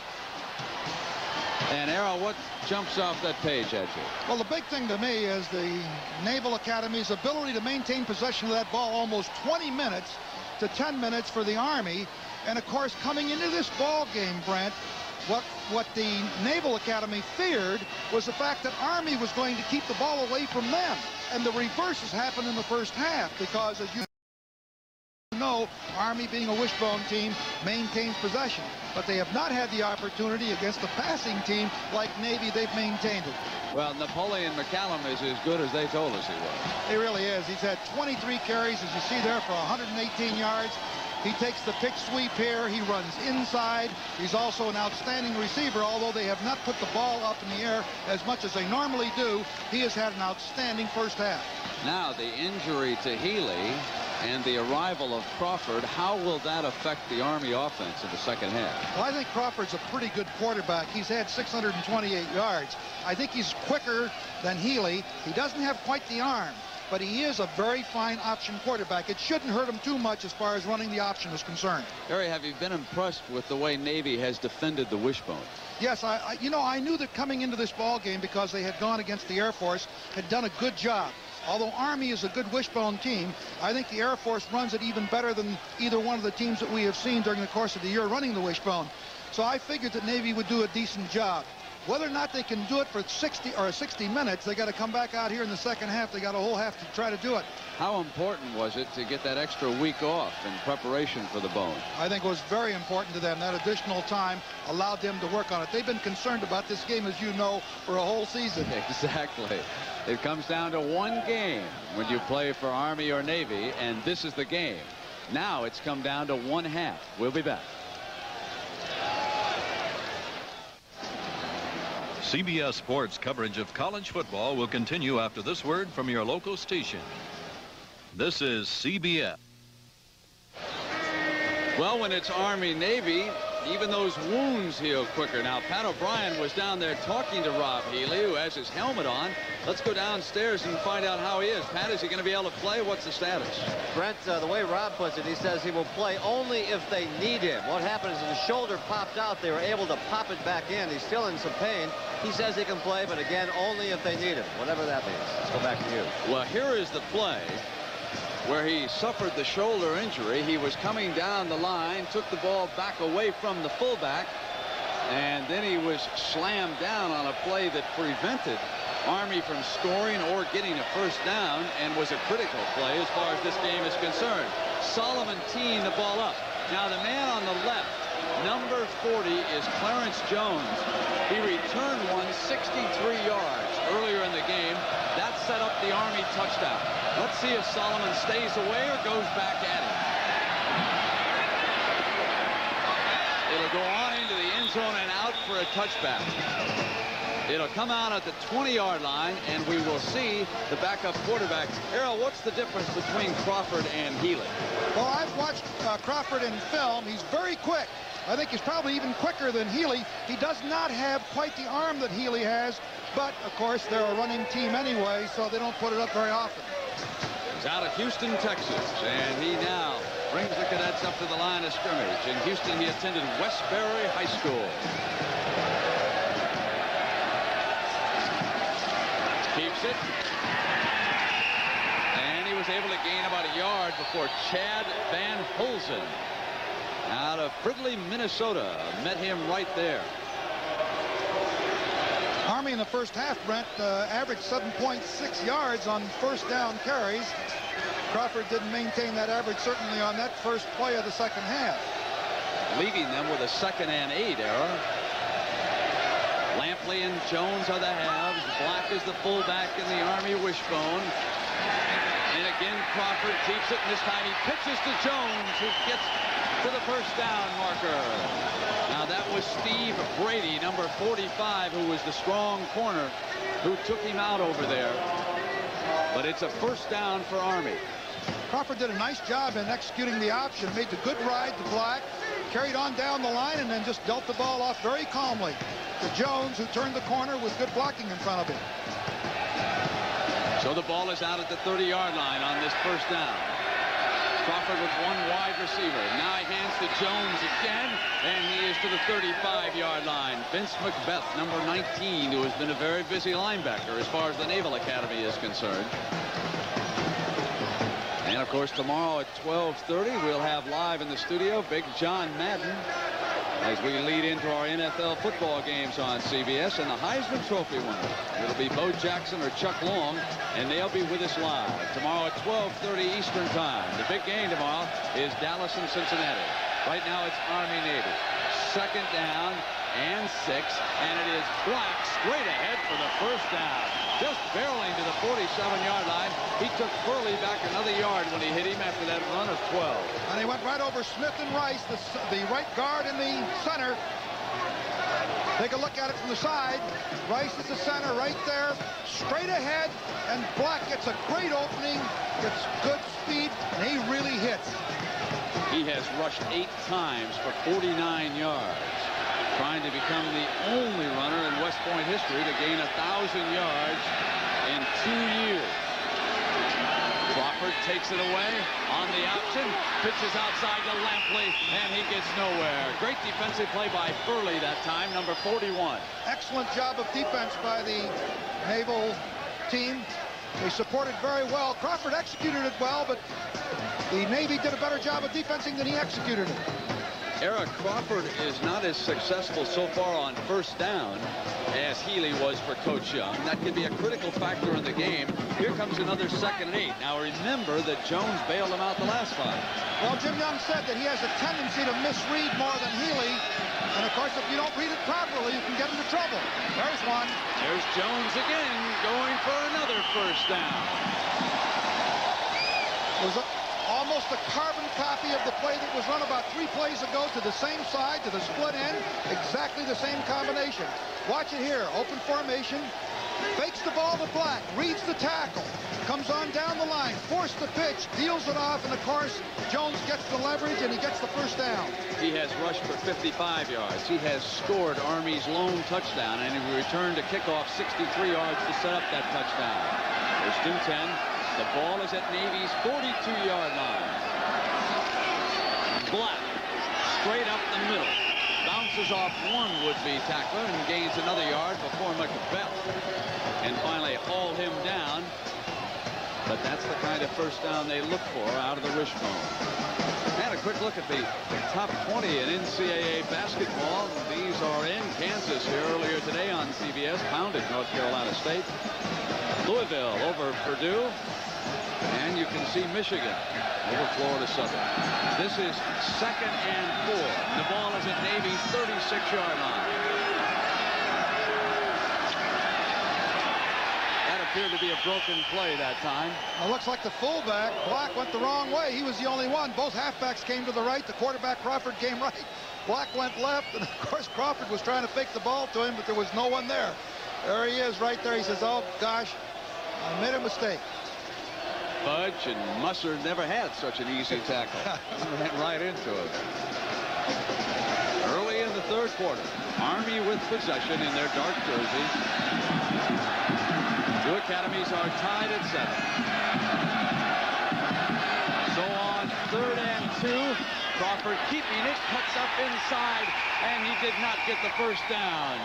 And Errol, what jumps off that page at you? Well, the big thing to me is the Naval Academy's ability to maintain possession of that ball almost 20 minutes to 10 minutes for the Army. And of course, coming into this ball game, Brent, what the Naval Academy feared was the fact that Army was going to keep the ball away from them. And the reverse has happened in the first half because, as you know, Army, being a wishbone team, maintains possession. But they have not had the opportunity against a passing team like Navy. They've maintained it. Well, Napoleon McCallum is as good as they told us he was. He really is. He's had 23 carries, as you see there, for 118 yards. He takes the pitch sweep here. He runs inside. He's also an outstanding receiver, although they have not put the ball up in the air as much as they normally do. He has had an outstanding first half. Now, the injury to Healy and the arrival of Crawford, how will that affect the Army offense in the second half? Well, I think Crawford's a pretty good quarterback. He's had 628 yards. I think he's quicker than Healy. He doesn't have quite the arm, but he is a very fine option quarterback. It shouldn't hurt him too much as far as running the option is concerned. Gary, have you been impressed with the way Navy has defended the wishbone? Yes, I knew that coming into this ball game, because they had gone against the Air Force, had done a good job. Although Army is a good wishbone team, I think the Air Force runs it even better than either one of the teams that we have seen during the course of the year running the wishbone. So I figured that Navy would do a decent job. Whether or not they can do it for 60 minutes, they got to come back out here in the second half. They got a whole half to try to do it. How important was it to get that extra week off in preparation for the bone? I think it was very important to them. That additional time allowed them to work on it. They've been concerned about this game, as you know, for a whole season. Exactly. It comes down to one game when you play for Army or Navy, and this is the game. Now it's come down to one half. We'll be back. CBS Sports coverage of college football will continue after this word from your local station. This is CBS. Well, when it's Army-Navy, even those wounds heal quicker. Now, Pat O'Brien was down there talking to Rob Healy, who has his helmet on. Let's go downstairs and find out how he is. Pat, is he going to be able to play? What's the status? Brent, the way Rob puts it, he says he will play only if they need him. What happened is his shoulder popped out. They were able to pop it back in. He's still in some pain. He says he can play, but again, only if they need him, whatever that means. Let's go back to you. Well, here is the play where he suffered the shoulder injury. He was coming down the line, took the ball back away from the fullback, and then he was slammed down on a play that prevented Army from scoring or getting a first down, and was a critical play as far as this game is concerned. Solomon teeing the ball up. Now, the man on the left, number 40, is Clarence Jones. He returned one 63 yards earlier in the game. That set up the Army touchdown. Let's see if Solomon stays away or goes back at him. It'll go on into the end zone and out for a touchback. It'll come out at the 20-yard line, and we will see the backup quarterback. Errol, what's the difference between Crawford and Healy? Well, I've watched Crawford in film. He's very quick. I think he's probably even quicker than Healy. He does not have quite the arm that Healy has, but, of course, they're a running team anyway, so they don't put it up very often. He's out of Houston, Texas, and he now brings the cadets up to the line of scrimmage. In Houston, he attended Westbury High School. Keeps it. And he was able to gain about a yard before Chad Van Holzen out of Fridley, Minnesota, met him right there. Army in the first half, Brent, averaged 7.6 yards on first down carries. Crawford didn't maintain that average, certainly on that first play of the second half. Leaving them with a 2nd and 8 error. Lampley and Jones are the halves. Black is the fullback in the Army wishbone. And again, Crawford keeps it, and this time he pitches to Jones, who gets to the first down marker. Now that was Steve Brady, number 45, who was the strong corner, who took him out over there. But it's a first down for Army. Crawford did a nice job in executing the option, made the good ride to Black, carried on down the line, and then just dealt the ball off very calmly to Jones, who turned the corner with good blocking in front of him. So the ball is out at the 30-yard line on this first down. Crawford with one wide receiver. Now he hands to Jones again, and he is to the 35-yard line. Vince Macbeth, number 19, who has been a very busy linebacker as far as the Naval Academy is concerned. And, of course, tomorrow at 12:30, we'll have live in the studio Big John Madden as we lead into our NFL football games on CBS, and the Heisman Trophy winner. It'll be Bo Jackson or Chuck Long, and they'll be with us live tomorrow at 12:30 Eastern Time. The big game tomorrow is Dallas and Cincinnati. Right now it's Army-Navy. 2nd down and 6, and it is Black straight ahead for the first down. Just barreling to the 47-yard line. He took Furley back another yard when he hit him after that run of 12. And he went right over Smith and Rice, the right guard in the center. Take a look at it from the side. Rice is the center right there, straight ahead, and Black gets a great opening, gets good speed, and he really hits. He has rushed 8 times for 49 yards, trying to become the only runner in West Point history to gain 1,000 yards in 2 years. Crawford takes it away on the option, pitches outside to Lampley, and he gets nowhere. Great defensive play by Furley that time, number 41. Excellent job of defense by the Naval team. They supported very well. Crawford executed it well, but the Navy did a better job of defensing than he executed it. Eric, Crawford is not as successful so far on first down as Healy was for Coach Young. That could be a critical factor in the game. Here comes another 2nd and 8. Now remember that Jones bailed him out the last time. Well, Jim Young said that he has a tendency to misread more than Healy. And of course, if you don't read it properly, you can get into trouble. There's one. There's Jones again going for another first down. It was almost a carbon copy of the play that was run about 3 plays ago, to the same side, to the split end, exactly the same combination. Watch it here, open formation, fakes the ball to Black, reads the tackle, comes on down the line, forced the pitch, deals it off, and of course, Jones gets the leverage and he gets the first down. He has rushed for 55 yards. He has scored Army's lone touchdown, and he returned a kickoff 63 yards to set up that touchdown. There's 2-10. The ball is at Navy's 42-yard line. Black, straight up the middle. Bounces off one would-be tackler and gains another yard before Macbeth. And finally haul him down. But that's the kind of first down they look for out of the wishbone. And a quick look at the top 20 in NCAA basketball. These are in Kansas here earlier today on CBS. Pounded North Carolina State. Louisville over Purdue. And you can see Michigan over Florida Southern. This is 2nd and 4. The ball is at Navy's 36-yard line. That'll appeared to be a broken play that time. It looks like the fullback, Black, went the wrong way. He was the only one. Both halfbacks came to the right. The quarterback, Crawford, came right. Black went left, and of course Crawford was trying to fake the ball to him, but there was no one there. There he is right there. He says, oh, gosh, I made a mistake. Fudge and Musser never had such an easy tackle. Went right into it. Early in the third quarter, Army with possession in their dark jerseys. Two academies are tied at 7. So on 3rd and 2, Crawford keeping it, cuts up inside, and he did not get the first down.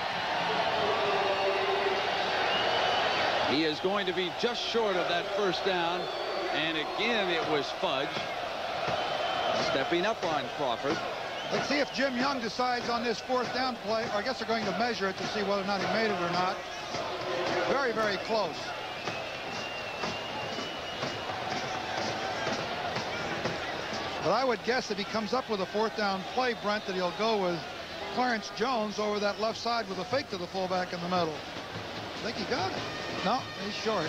He is going to be just short of that first down, and again it was Fudge stepping up on Crawford. Let's see if Jim Young decides on this 4th down play, or I guess they're going to measure it to see whether or not he made it or not. Very, very close. But I would guess if he comes up with a 4th down play, Brent, that he'll go with Clarence Jones over that left side with a fake to the fullback in the middle. I think he got it. No, he's short.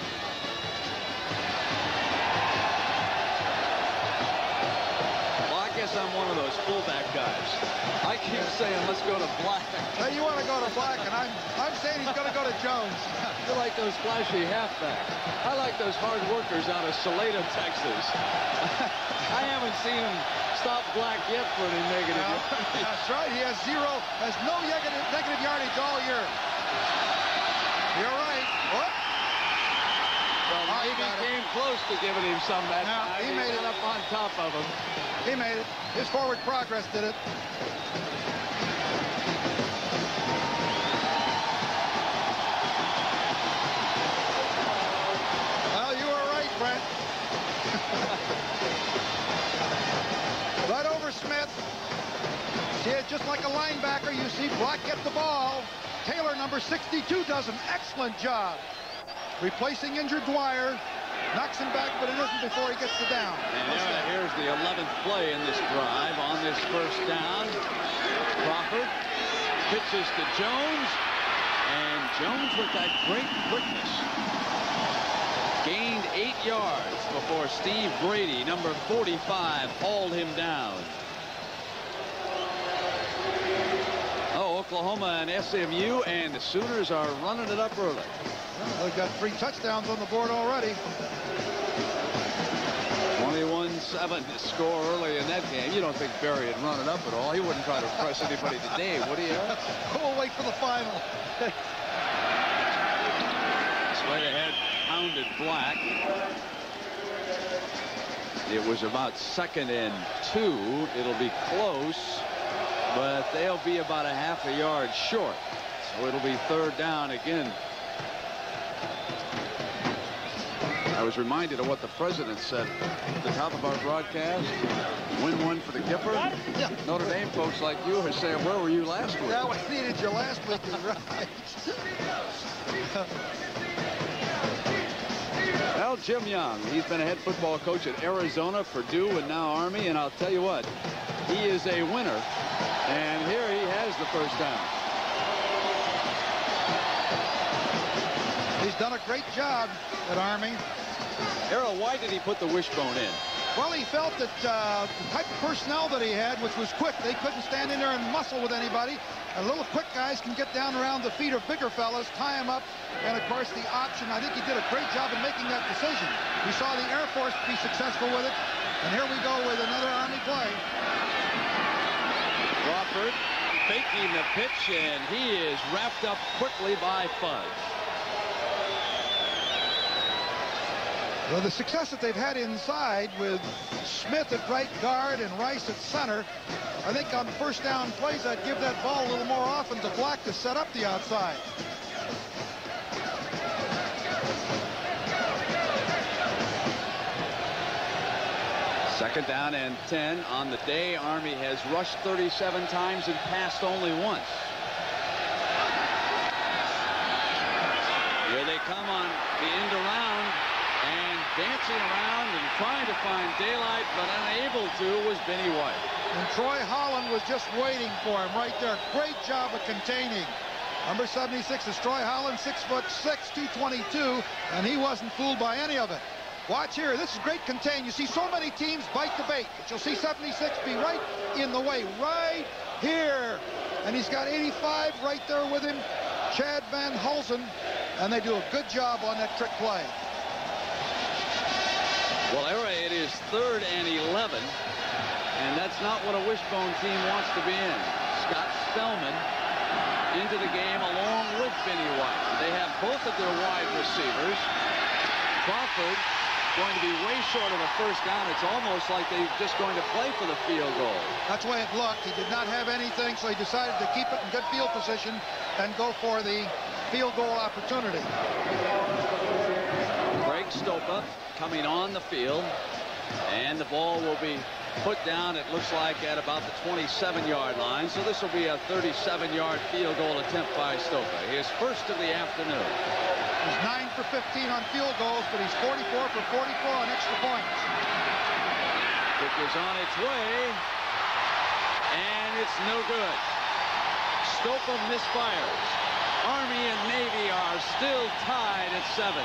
Well, I guess I'm one of those fullback guys. I keep saying, let's go to Black. Hey, you want to go to Black, and I'm saying he's going to go to Jones. You like those flashy halfbacks. I like those hard workers out of Salado, Texas. I haven't seen him stop Black yet for any negative yardage. That's right. He has no negative yardage all year. You're right. What? Well, maybe came close to giving him some that time. He made it up on top of him. He made it. His forward progress did it. Well, you were right, Brent. Right over Smith. See it just like a linebacker. You see Black get the ball. Taylor, number 62, does an excellent job replacing injured Dwyer. Knocks him back, but it isn't before he gets the down. And here's the 11th play in this drive on this first down. Crawford pitches to Jones, and Jones with that great quickness gained 8 yards before Steve Brady, number 45, hauled him down. Oklahoma and SMU, and the Sooners are running it up early. Well, they've got 3 touchdowns on the board already. 21-7 to score early in that game. You don't think Barry would run it up at all? He wouldn't try to press anybody today, would he? We'll wait for the final. Straight ahead, pounded Black. It was about 2nd and 2. It'll be close, but they'll be about a half a yard short. So it'll be 3rd down again. I was reminded of what the president said at the top of our broadcast. Win one for the Gipper. Yeah. Notre Dame folks like you are saying, where were you last week? Yeah, we needed you last week. Right. Well, Jim Young, he's been a head football coach at Arizona, Purdue, and now Army. And I'll tell you what, he is a winner. And here he has the first down. He's done a great job at Army. Errol, why did he put the wishbone in? Well, he felt that the type of personnel that he had, which was quick, they couldn't stand in there and muscle with anybody. And little quick guys can get down around the feet of bigger fellas, tie them up, and of course the option. I think he did a great job in making that decision. We saw the Air Force be successful with it, and here we go with another Army play. Crawford faking the pitch, and he is wrapped up quickly by Fudge. Well, the success that they've had inside with Smith at right guard and Rice at center, I think on first down plays, I'd give that ball a little more often to Black to set up the outside. Second down and 10 on the day. Army has rushed 37 times and passed only once. Here they come on the end around and dancing around and trying to find daylight, but unable to was Benny White. And Troy Holland was just waiting for him right there. Great job of containing Number 76 is Troy Holland, 6'6", 222, and he wasn't fooled by any of it. Watch here. This is great contain. You see so many teams bite the bait, but you'll see 76 be right in the way, right here. And he's got 85 right there with him, Chad Van Hulsen, and they do a good job on that trick play. Well, it is 3rd and 11, and that's not what a wishbone team wants to be in. Scott Spellman into the game along with Vinnie White. They have both of their wide receivers. Crawford going to be way short of a first down. It's almost like they're just going to play for the field goal. That's the way it looked. He did not have anything, so he decided to keep it in good field position and go for the field goal opportunity. Greg Stopa coming on the field, and the ball will be put down, it looks like, at about the 27-yard line. So this will be a 37-yard field goal attempt by Stopa, his first of the afternoon. He's 9 for 15 on field goals, but he's 44 for 44 on extra points. Kick is on its way, and it's no good. Stopa misfires. Army and Navy are still tied at 7.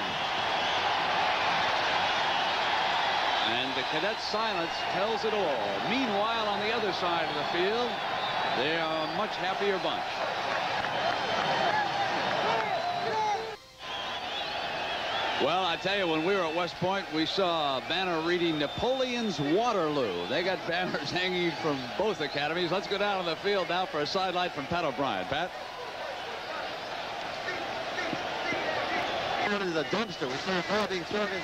And the Cadets' silence tells it all. Meanwhile, on the other side of the field, they are a much happier bunch. Well, I tell you, when we were at West Point, we saw a banner reading Napoleon's Waterloo. They got banners hanging from both academies. Let's go down on the field now for a sidelight from Pat O'Brien. Pat? Into the dumpster. We saw more being thrown in.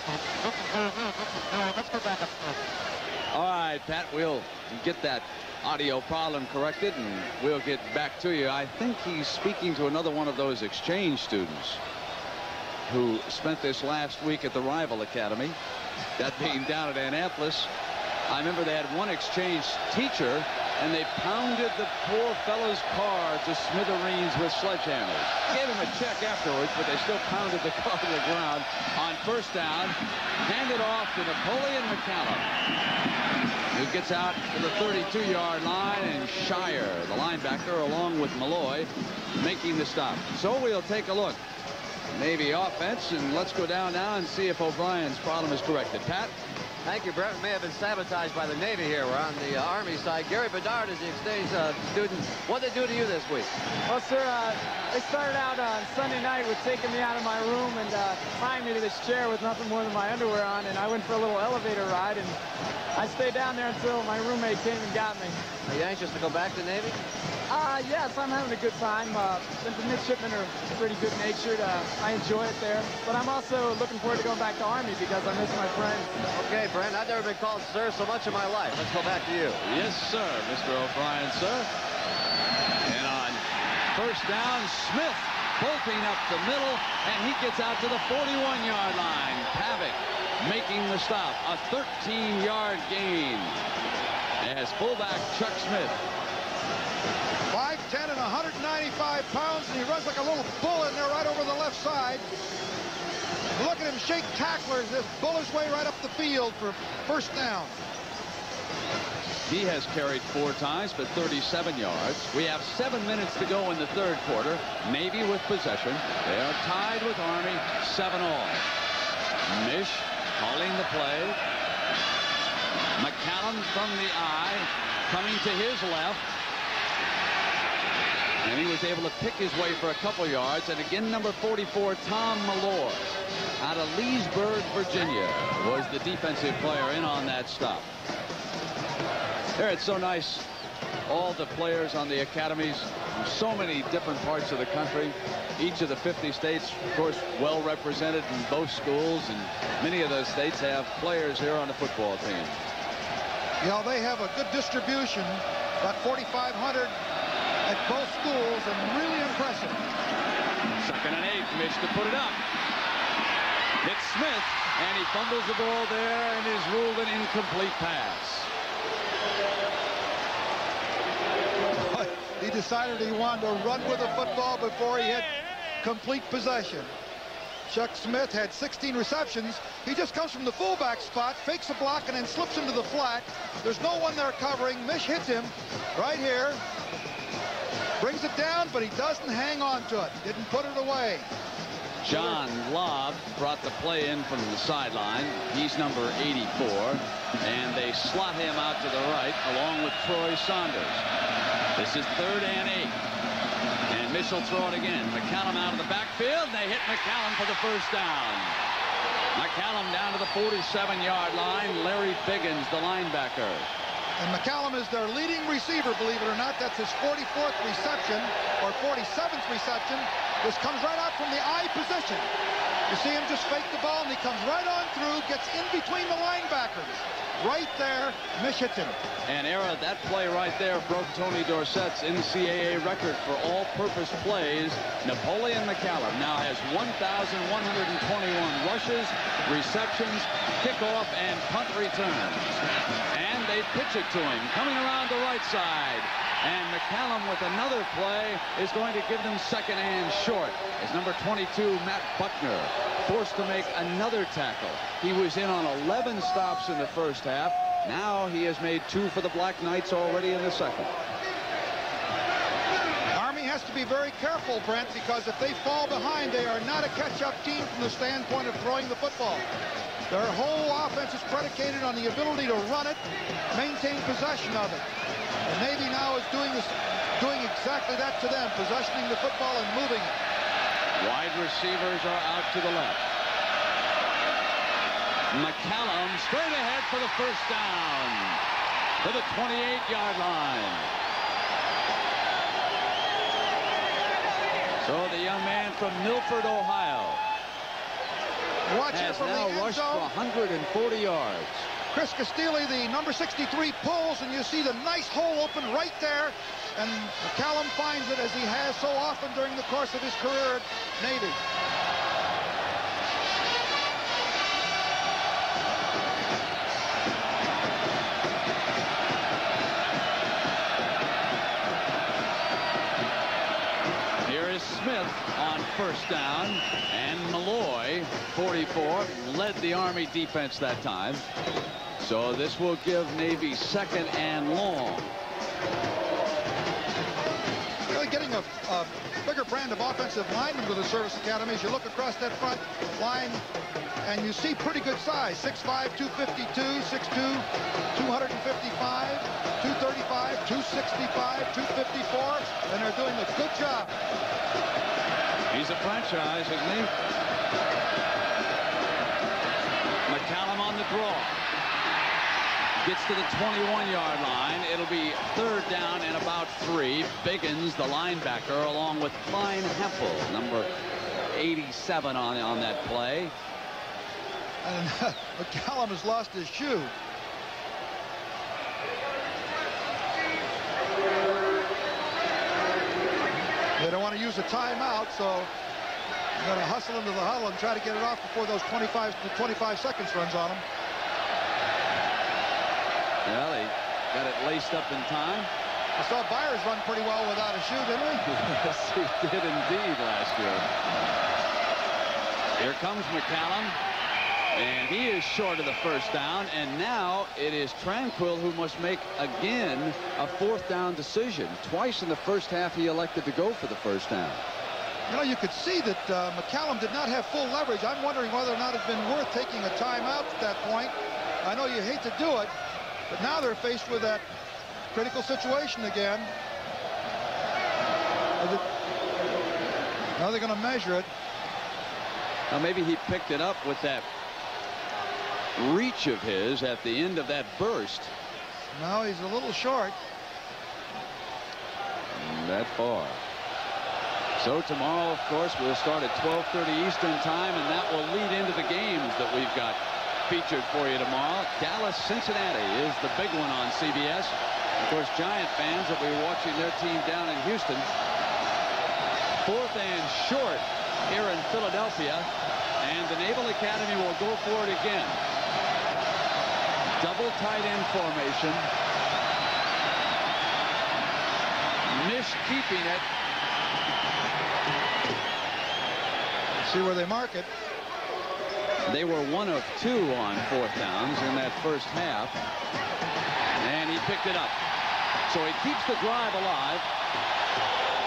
Let's go back up. All right, Pat, we'll get that audio problem corrected, and we'll get back to you. I think he's speaking to another one of those exchange students who spent this last week at the rival academy, that being down at Annapolis. I remember they had one exchange teacher, and they pounded the poor fellow's car to smithereens with sledgehammers. Gave him a check afterwards, but they still pounded the car to the ground. On first down, handed off to Napoleon McCallum, who gets out to the 32-yard line, and Shire, the linebacker, along with Malloy, making the stop. So we'll take a look. Navy offense, and let's go down now and see if O'Brien's problem is corrected. Pat? Thank you, Brett. May have been sabotaged by the Navy here. We're on the Army side. Gary Bedard is the exchange student. What did they do to you this week? Well, sir, they started out on Sunday night with taking me out of my room and tying me to this chair with nothing more than my underwear on, and I went for a little elevator ride, and I stayed down there until my roommate came and got me. Are you anxious to go back to Navy? Yes, I'm having a good time. The midshipmen are pretty good-natured. I enjoy it there. But I'm also looking forward to going back to Army because I miss my friends. Okay, Brent, I've never been called sir so much in my life. Let's go back to you. Yes, sir, Mr. O'Brien, sir. And on first down, Smith bolting up the middle, and he gets out to the 41-yard line. Pavic making the stop. A 13-yard gain as fullback Chuck Smith. 5'10" and 195 pounds, and he runs like a little bull in there right over the left side. Look at him shake tacklers, just bull his way right up the field for first down. He has carried 4 times for 37 yards. We have 7 minutes to go in the third quarter. Navy with possession. They are tied with Army, 7-all. Mish calling the play. McCallum from the eye, coming to his left. And he was able to pick his way for a couple yards. And again, number 44, Tom Malloy, out of Leesburg, Virginia, was the defensive player in on that stop. There, it's so nice. All the players on the academies from so many different parts of the country. Each of the 50 states, of course, well represented in both schools. And many of those states have players here on the football team. You know, they have a good distribution, about 4,500 at both schools, and really impressive. 2nd and 8, Mitch to put it up. Hits Smith, and he fumbles the ball there and is ruled an incomplete pass. He decided he wanted to run with the football before he had complete possession. Chuck Smith had 16 receptions. He just comes from the fullback spot, fakes a block, and then slips into the flat. There's no one there covering. Mish hits him right here. Brings it down, but he doesn't hang on to it. Didn't put it away. John Lobb brought the play in from the sideline. He's number 84, and they slot him out to the right along with Troy Saunders. This is 3rd and 8. And Mish will throw it again. McCallum out of the backfield, and they hit McCallum for the first down. McCallum down to the 47-yard line. Larry Biggins, the linebacker. And McCallum is their leading receiver, believe it or not. That's his 44th reception, or 47th reception. This comes right out from the I position. You see him just fake the ball, and he comes right on through, gets in between the linebackers. Right there, Mish hits him. And Era, that play right there broke Tony Dorsett's NCAA record for all-purpose plays. Napoleon McCallum now has 1,121 rushes, receptions, kickoff, and punt returns. And they pitch it to him, coming around the right side. And McCallum with another play is going to give them second and short. As number 22, Matt Buckner, forced to make another tackle. He was in on 11 stops in the first half. Now he has made 2 for the Black Knights already in the second. Army has to be very careful, Brent, because if they fall behind, they are not a catch-up team from the standpoint of throwing the football. Their whole offense is predicated on the ability to run it, maintain possession of it. The Navy now is doing exactly that to them, possessioning the football and moving it. Wide receivers are out to the left. McCallum straight ahead for the first down to the 28-yard line. So the young man from Milford, Ohio, has now rushed for 140 yards. Chris Castilli, the number 63, pulls, and you see the nice hole open right there. And McCallum finds it, as he has so often during the course of his career at Navy. Here is Smith on first down, and Malloy, 44, led the Army defense that time. So this will give Navy second and long. Really getting a bigger brand of offensive linemen with the service academies. You look across that front line, and you see pretty good size. 6'5", 252, 6'2", 255, 235, 265, 254, and they're doing a good job. He's a franchise, isn't he? McCallum on the draw. Gets to the 21-yard line. It'll be third down and about 3. Biggins, the linebacker, along with Klein Hempel, number 87 on that play. And McCallum has lost his shoe. They don't want to use a timeout, so they're going to hustle into the huddle and try to get it off before those 25 seconds runs on them. Well, he got it laced up in time. I saw Byers run pretty well without a shoe, didn't he? Yes, he did indeed last year. Here comes McCallum, and he is short of the first down, and now it is Tranquill who must make again a fourth down decision. Twice in the first half he elected to go for the first down. You know, you could see that McCallum did not have full leverage. I'm wondering whether or not it's been worth taking a timeout at that point. I know you hate to do it, but now they're faced with that critical situation again. Now they're going to measure it. Now maybe he picked it up with that reach of his at the end of that burst. No, he's a little short. That far. So tomorrow, of course, we'll start at 12:30 Eastern time, and that will lead into the games that we've got featured for you tomorrow. Dallas-Cincinnati is the big one on CBS. Of course, Giant fans will be watching their team down in Houston. Fourth and short here in Philadelphia, and the Naval Academy will go for it again. Double tight end formation. Mish keeping it. See where they mark it. They were 1 of 2 on fourth downs in that first half, and he picked it up. So he keeps the drive alive.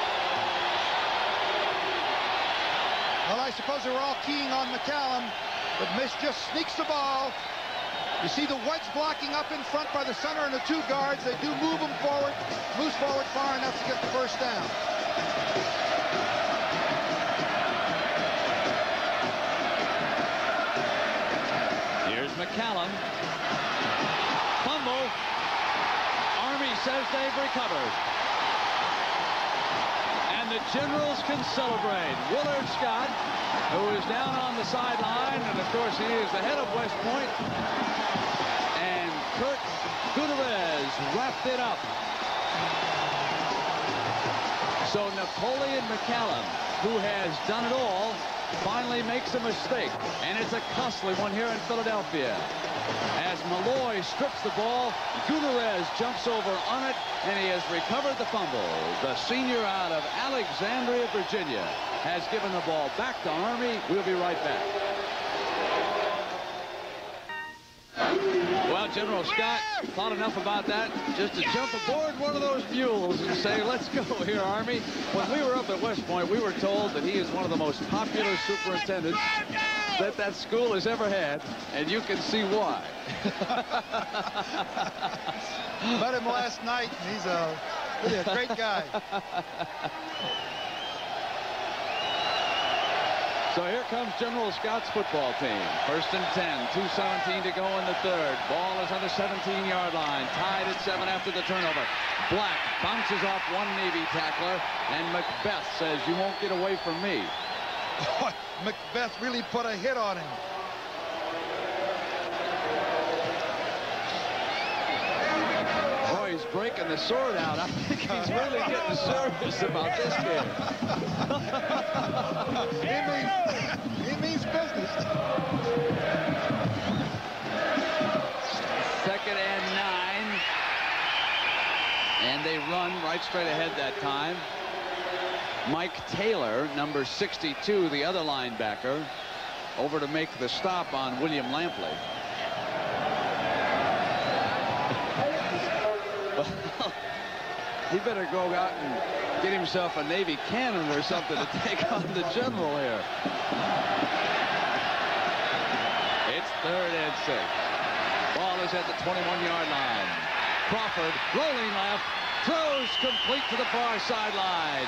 Well, I suppose they were all keying on McCallum, but Mish just sneaks the ball. You see the wedge blocking up in front by the center and the two guards. They do move them forward, moves forward far enough to get the first down. Here's McCallum. Fumble. Army says they've recovered. And the Generals can celebrate. Willard Scott, who is down on the sideline, and of course he is the head of West Point, and Kurt Gutierrez wrapped it up. So Napoleon McCallum, who has done it all, finally makes a mistake, and it's a costly one here in Philadelphia. As Malloy strips the ball, Gutierrez jumps over on it, and he has recovered the fumble. The senior out of Alexandria, Virginia, has given the ball back to Army. We'll be right back. Well, General Scott thought enough about that just to jump aboard one of those mules and say, let's go here, Army. When we were up at West Point, we were told that he is one of the most popular superintendents that school has ever had, and you can see why. Met him last night, and he's really a great guy. So here comes General Scott's football team. 1st and 10, 2:17 to go in the third. Ball is on the 17-yard line. Tied at 7 after the turnover. Black bounces off one Navy tackler, and Macbeth says, you won't get away from me. Macbeth really put a hit on him. Boy, he's breaking the sword out. I think he's really getting serious about this game. he means business. 2nd and 9. And they run right straight ahead that time. Mike Taylor, number 62, the other linebacker, over to make the stop on William Lampley. He better go out and get himself a Navy cannon or something to take on the General here. It's 3rd and 6. Ball is at the 21-yard line. Crawford rolling left, throws complete to the far sideline.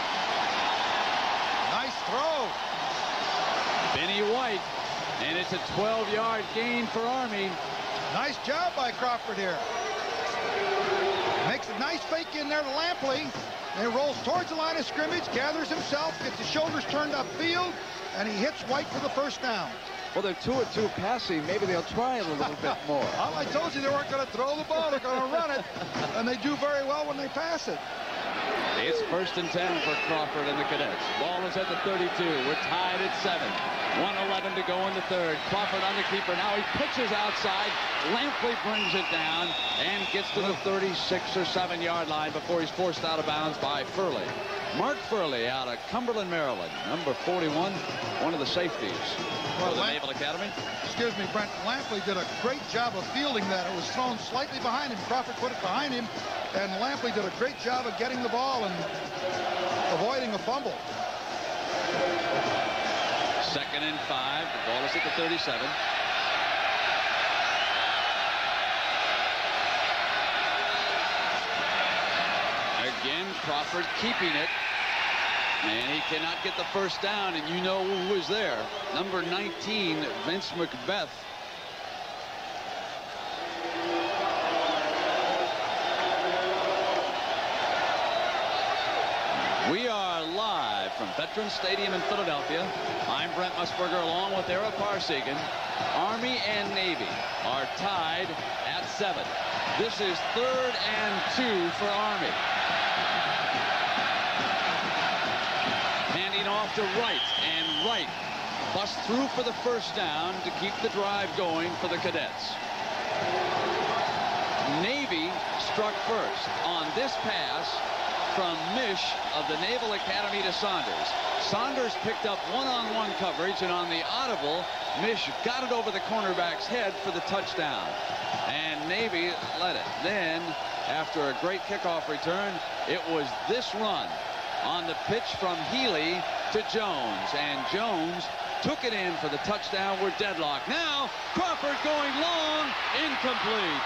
Nice throw. Benny White, and it's a 12-yard gain for Army. Nice job by Crawford here. Makes a nice fake in there to Lampley, and rolls towards the line of scrimmage, gathers himself, gets his shoulders turned upfield, and he hits White for the first down. Well, they're 2-2 passing. Maybe they'll try it a little bit more. Well, I told you they weren't going to throw the ball. They're going to run it, and they do very well when they pass it. It's 1st and 10 for Crawford and the Cadets. Ball is at the 32. We're tied at 7. 1:11 to go in the third. Crawford on the keeper. Now he pitches outside. Lampley brings it down and gets to the 36 or 7-yard line before he's forced out of bounds by Furley. Mark Furley out of Cumberland, Maryland. Number 41, one of the safeties for the Naval Academy. Excuse me, Brent. Lampley did a great job of fielding that. It was thrown slightly behind him. Crawford put it behind him, and Lampley did a great job of getting the ball and avoiding a fumble. 2nd and 5. The ball is at the 37. Again, Crawford keeping it. And he cannot get the first down, and you know who was there. Number 19, Vince Macbeth. We are live from Veterans Stadium in Philadelphia. I'm Brent Musburger along with Eric Parsegan. Army and Navy are tied at 7. This is 3rd and 2 for Army. Handing off to Wright, and Wright busts through for the first down to keep the drive going for the Cadets. Navy struck first on this pass from Mish of the Naval Academy to Saunders. Saunders picked up one-on-one coverage, and on the audible, Mish got it over the cornerback's head for the touchdown. And Navy led it. Then, after a great kickoff return, it was this run on the pitch from Healy to Jones, and Jones took it in for the touchdown. We're deadlocked. Now Crawford going long, incomplete.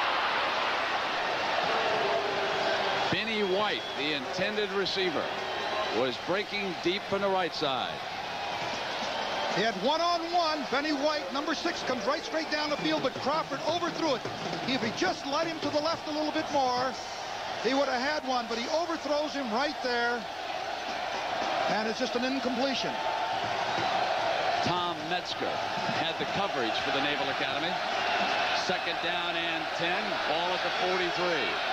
Benny White, the intended receiver, was breaking deep from the right side. He had one-on-one. Benny White, number 6, comes right straight down the field, but Crawford overthrew it. If he just led him to the left a little bit more, he would have had one, but he overthrows him right there, and it's just an incompletion. Tom Metzger had the coverage for the Naval Academy. 2nd down and 10, ball at the 43.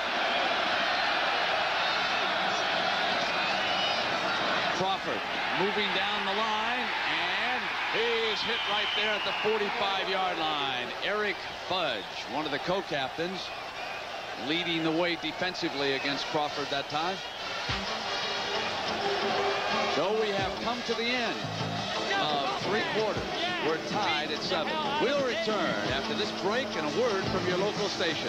Crawford moving down the line, and he's hit right there at the 45-yard line. Eric Fudge, one of the co-captains, leading the way defensively against Crawford that time. So we have come to the end of 3 quarters. We're tied at 7. We'll return after this break and a word from your local station.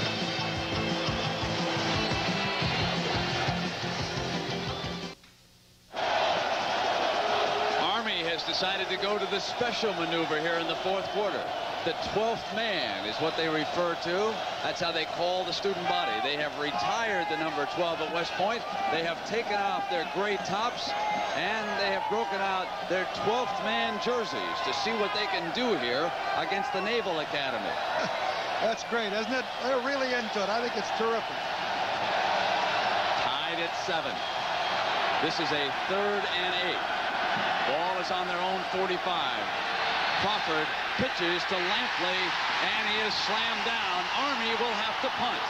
Decided to go to the special maneuver here in the 4th quarter. The 12th man is what they refer to. That's how they call the student body. They have retired the number 12 at West Point. They have taken off their gray tops, and they have broken out their 12th man jerseys to see what they can do here against the Naval Academy. That's great, isn't it? They're really into it. I think it's terrific. Tied at 7. This is a 3rd and 8. Ball is on their own 45. Crawford pitches to Lampley, and he is slammed down. Army will have to punt.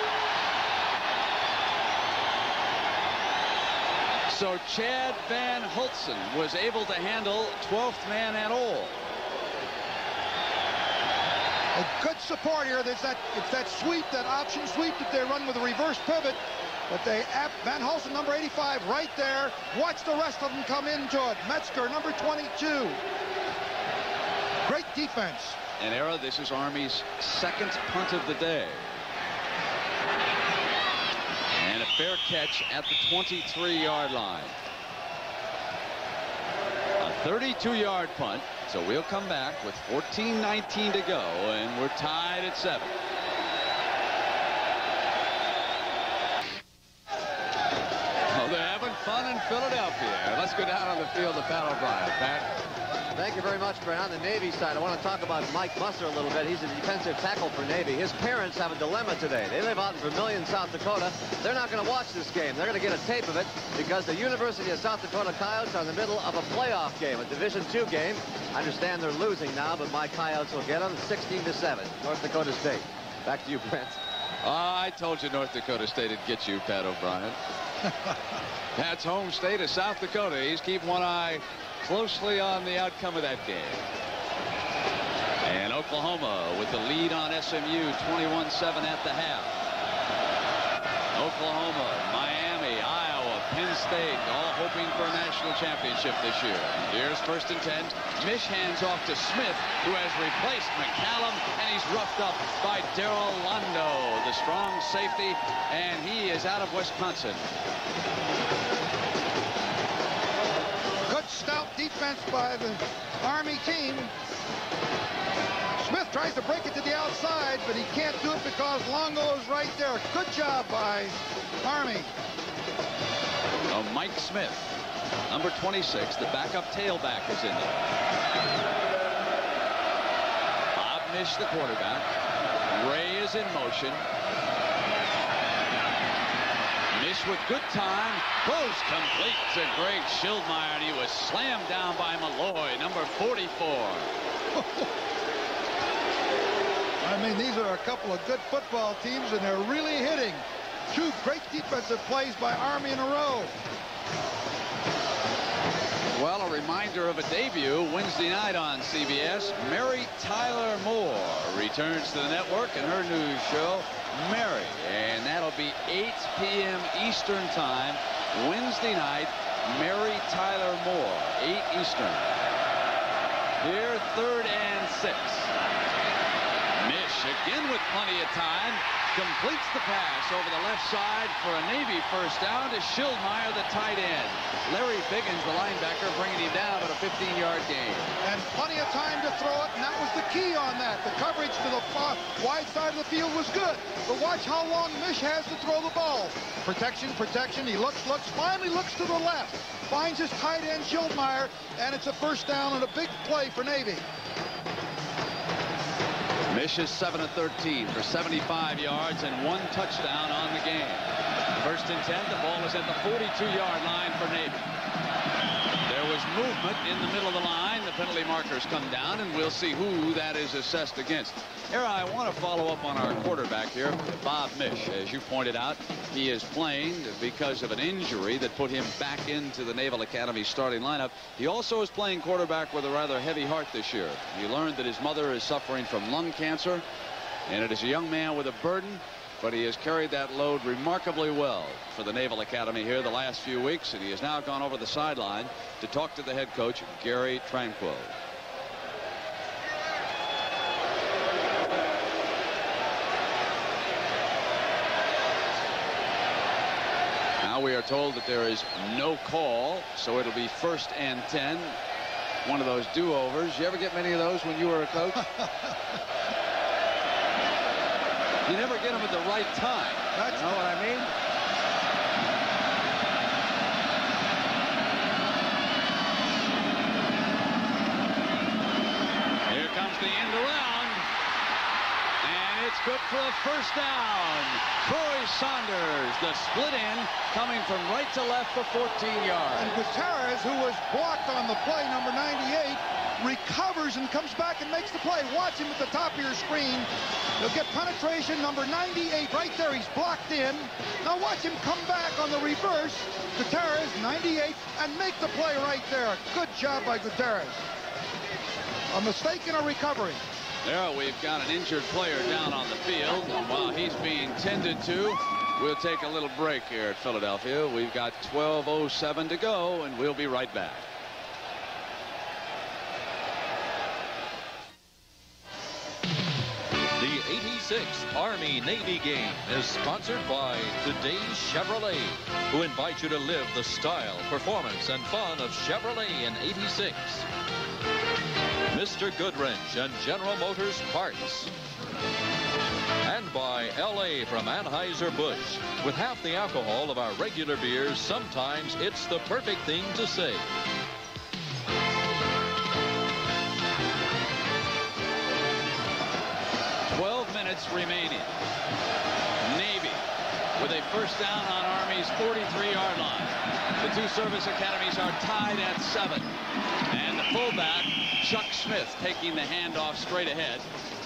So Chad Van Hultzen was able to handle 12th man at all. A good support here. It's that sweep, that option sweep that they run with a reverse pivot. But Van Hultzen, number 85, right there. Watch the rest of them come into it. Metzger, number 22. Great defense. And Era, this is Army's 2nd punt of the day. And a fair catch at the 23-yard line. A 32-yard punt. So we'll come back with 14:19 to go, and we're tied at 7. Fun in Philadelphia. Let's go down on the field to Pat O'Brien. Pat? Thank you very much, Brent. On the Navy side, I want to talk about Mike Musser a little bit. He's a defensive tackle for Navy. His parents have a dilemma today. They live out in Vermillion, South Dakota. They're not going to watch this game. They're going to get a tape of it because the University of South Dakota Coyotes are in the middle of a playoff game, a Division II game. I understand they're losing now, but my Coyotes will get them 16-7. North Dakota State. Back to you, Brent. I told you North Dakota State would get you, Pat O'Brien. Pat's home state of South Dakota. He's keeping one eye closely on the outcome of that game. And Oklahoma with the lead on SMU, 21-7 at the half. Oklahoma, Miami, Iowa, Penn State, all hoping for a national championship this year. Here's 1st and 10. Mish hands off to Smith, who has replaced McCallum, and he's roughed up by Darrell Londo, the strong safety, and he is out of Wisconsin. Good stout defense by the Army team. Smith tries to break it to the outside, but he can't do it because Longo is right there. Good job by Army. Oh, Mike Smith, number 26, the backup tailback, is in there. Bob Mish, the quarterback. Ray is in motion. Mish with good time. Close complete to Greg Schildmeyer, and he was slammed down by Malloy, number 44. I mean, these are a couple of good football teams, and they're really hitting. 2 great defensive plays by Army in a row. Well, a reminder of a debut Wednesday night on CBS. Mary Tyler Moore returns to the network in her news show, Mary. And that'll be 8 p.m. Eastern time, Wednesday night. Mary Tyler Moore, 8 Eastern. Here, 3rd and 6. Mish again with plenty of time. completes the pass over the left side for a Navy first down to Schildmeyer, the tight end. Larry Biggins, the linebacker, bringing him down at a 15-yard gain. And plenty of time to throw it, and that was the key on that. The coverage to the far wide side of the field was good. But watch how long Mish has to throw the ball. Protection, protection. He looks, finally looks to the left. Finds his tight end, Schildmeyer, and it's a first down and a big play for Navy. Mish is 7 of 13 for 75 yards and 1 touchdown on the game. First and 10, the ball is at the 42-yard line for Navy. There was movement in the middle of the line. The penalty markers come down, and we'll see who that is assessed against. Era, I want to follow up on our quarterback here, Bob Mish. As you pointed out, he is playing because of an injury that put him back into the Naval Academy starting lineup. He also is playing quarterback with a rather heavy heart this year. He learned that his mother is suffering from lung cancer, and it is a young man with a burden, but he has carried that load remarkably well for the Naval Academy here the last few weeks, and he has now gone over the sideline to talk to the head coach, Gary Tranquill. Now we are told that there is no call, so it'll be 1st and 10. One of those do-overs. You ever get many of those when you were a coach? You never get them at the right time. You know what I mean? Here comes the end around. And it's good for a first down. Troy Saunders, the split end, coming from right to left for 14 yards. And Gutierrez, who was blocked on the play, number 98, recovers and comes back and makes the play. Watch him at the top of your screen. He'll get penetration, number 98 right there. He's blocked in. Now watch him come back on the reverse. Gutierrez, 98, and make the play right there. Good job by Gutierrez. A mistake and a recovery. There we've got an injured player down on the field, and while he's being tended to, we'll take a little break here at Philadelphia. We've got 12:07 to go, and we'll be right back. The 86th Army-Navy game is sponsored by Today's Chevrolet, who invite you to live the style, performance, and fun of Chevrolet in 86. Mr. Goodwrench and General Motors Parts. And by L.A. from Anheuser-Busch. With half the alcohol of our regular beers, sometimes it's the perfect thing to say. Remaining. Navy with a first down on Army's 43-yard line. The two service academies are tied at 7. And the fullback, Chuck Smith, taking the handoff straight ahead.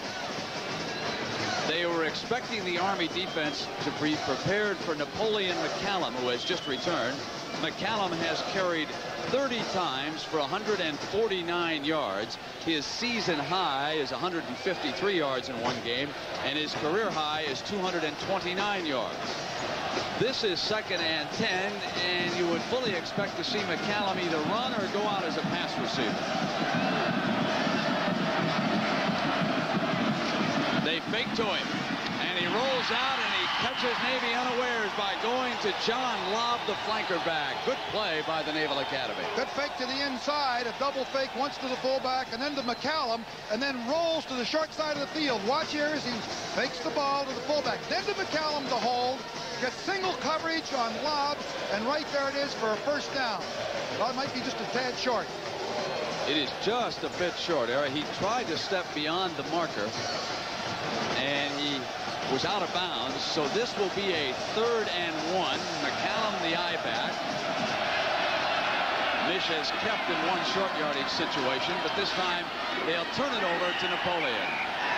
They were expecting the Army defense to be prepared for Napoleon McCallum, who has just returned. McCallum has carried 30 times for 149 yards. His season high is 153 yards in one game, and his career high is 229 yards. This is 2nd and 10, and you would fully expect to see McCallum either run or go out as a pass receiver. They fake to him, and he rolls out, and he catches Navy unawares by going to John Lobb, the flanker back. Good play by the Naval Academy. Good fake to the inside, a double fake once to the fullback and then to McCallum, and then rolls to the short side of the field. Watch here as he fakes the ball to the fullback, then to McCallum to hold, gets single coverage on Lobb, and right there it is for a first down. Well, it might be just a tad short. It is just a bit short, Eric. He tried to step beyond the marker, and he was out of bounds, so this will be a 3rd and 1. McCallum the I-back. Mish has kept in one short yardage situation, but this time they'll turn it over to Napoleon.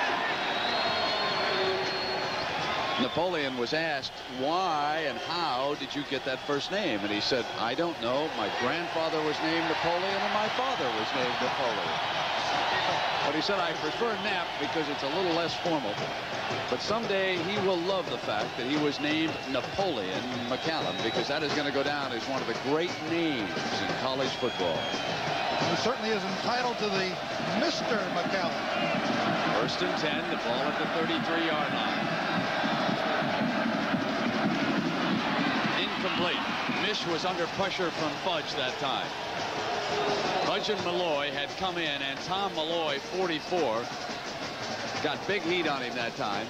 Napoleon was asked, why and how did you get that first name? And he said, I don't know. My grandfather was named Napoleon, and my father was named Napoleon. But he said, I prefer Nap because it's a little less formal. But someday he will love the fact that he was named Napoleon McCallum, because that is going to go down as one of the great names in college football. He certainly is entitled to the Mr. McCallum. 1st and 10, the ball at the 33-yard line. incomplete. Mish was under pressure from Fudge that time. Fudge and Malloy had come in, and Tom Malloy, 44, got big heat on him that time.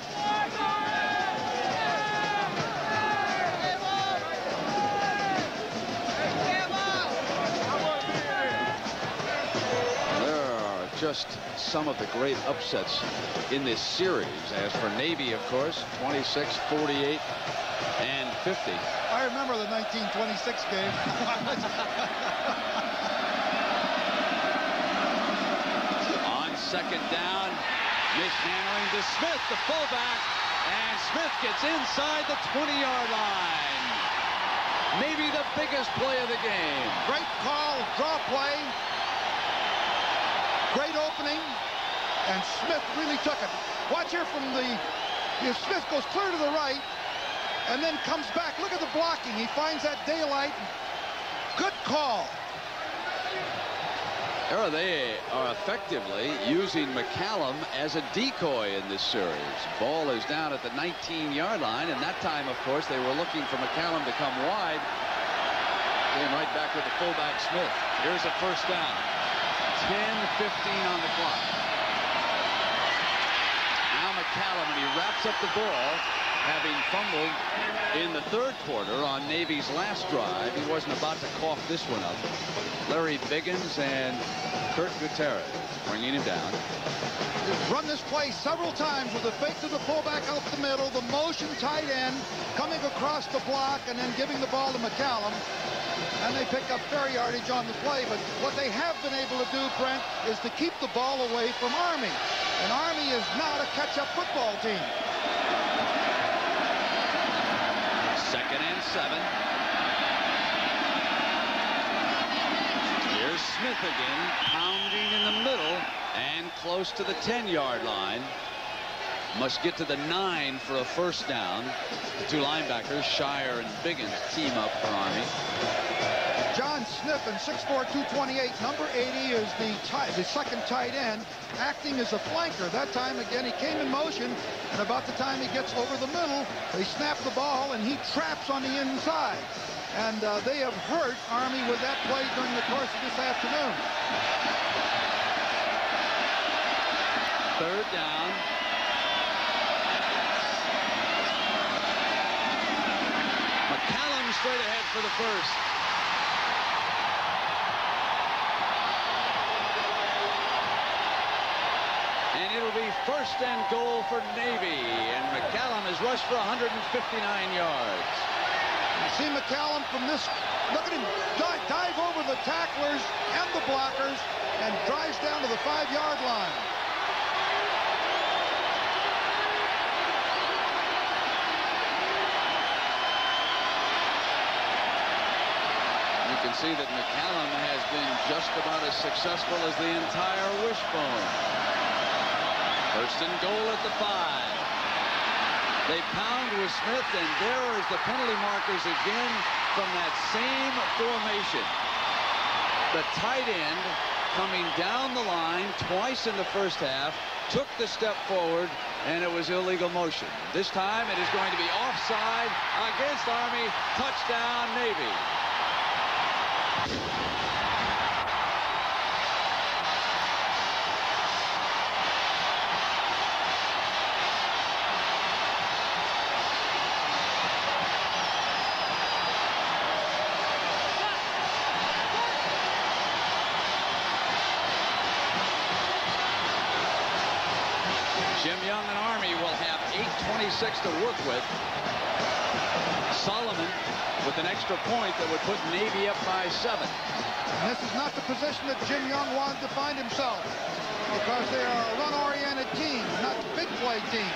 Just some of the great upsets in this series. As for Navy, of course, 26, 48, and 50. I remember the 1926 game. On second down, Mish handling to Smith, the fullback, and Smith gets inside the 20-yard line. Maybe the biggest play of the game. Great call, draw play. Great opening, and Smith really took it. Watch here from Smith goes clear to the right, and then comes back. Look at the blocking. He finds that daylight. Good call. They are effectively using McCallum as a decoy in this series. Ball is down at the 19-yard line, and that time, of course, they were looking for McCallum to come wide. Came right back with the fullback, Smith. Here's a first down. 10-15 on the clock. Now McCallum, and he wraps up the ball, having fumbled in the third quarter on Navy's last drive. He wasn't about to cough this one up. Larry Biggins and Kurt Gutierrez bringing him down. Run this play several times with a fake to the fullback up the middle, the motion tight end coming across the block, and then giving the ball to McCallum. And they pick up fair yardage on the play. But what they have been able to do, Brent, is to keep the ball away from Army. And Army is not a catch-up football team. 2nd and 7. Here's Smith again, pounding in the middle and close to the 10-yard line. Must get to the 9 for a first down. The two linebackers, Shire and Biggins, team up for Army. John Sniffen, 6'4", 228. Number 80 is the second tight end, acting as a flanker. That time, again, he came in motion, and about the time he gets over the middle, they snap the ball, and he traps on the inside. And they have hurt Army with that play during the course of this afternoon. Third down. McCallum straight ahead for the first. And it'll be 1st and goal for Navy. And McCallum has rushed for 159 yards. You see McCallum from this, look at him dive over the tacklers and the blockers and drives down to the 5-yard line. You can see that McCallum has been just about as successful as the entire Wishbone. 1st and goal at the 5. They pound with Smith, and there is the penalty markers again from that same formation. The tight end coming down the line twice in the first half, took the step forward, and it was illegal motion. This time it is going to be offside against Army. Touchdown, Navy. Jim Young and Army will have 8:26 to work with. Solomon with an extra point that would put Navy up by 7. And this is not the position that Jim Young wanted to find himself, because they are a run-oriented team, not a big play team.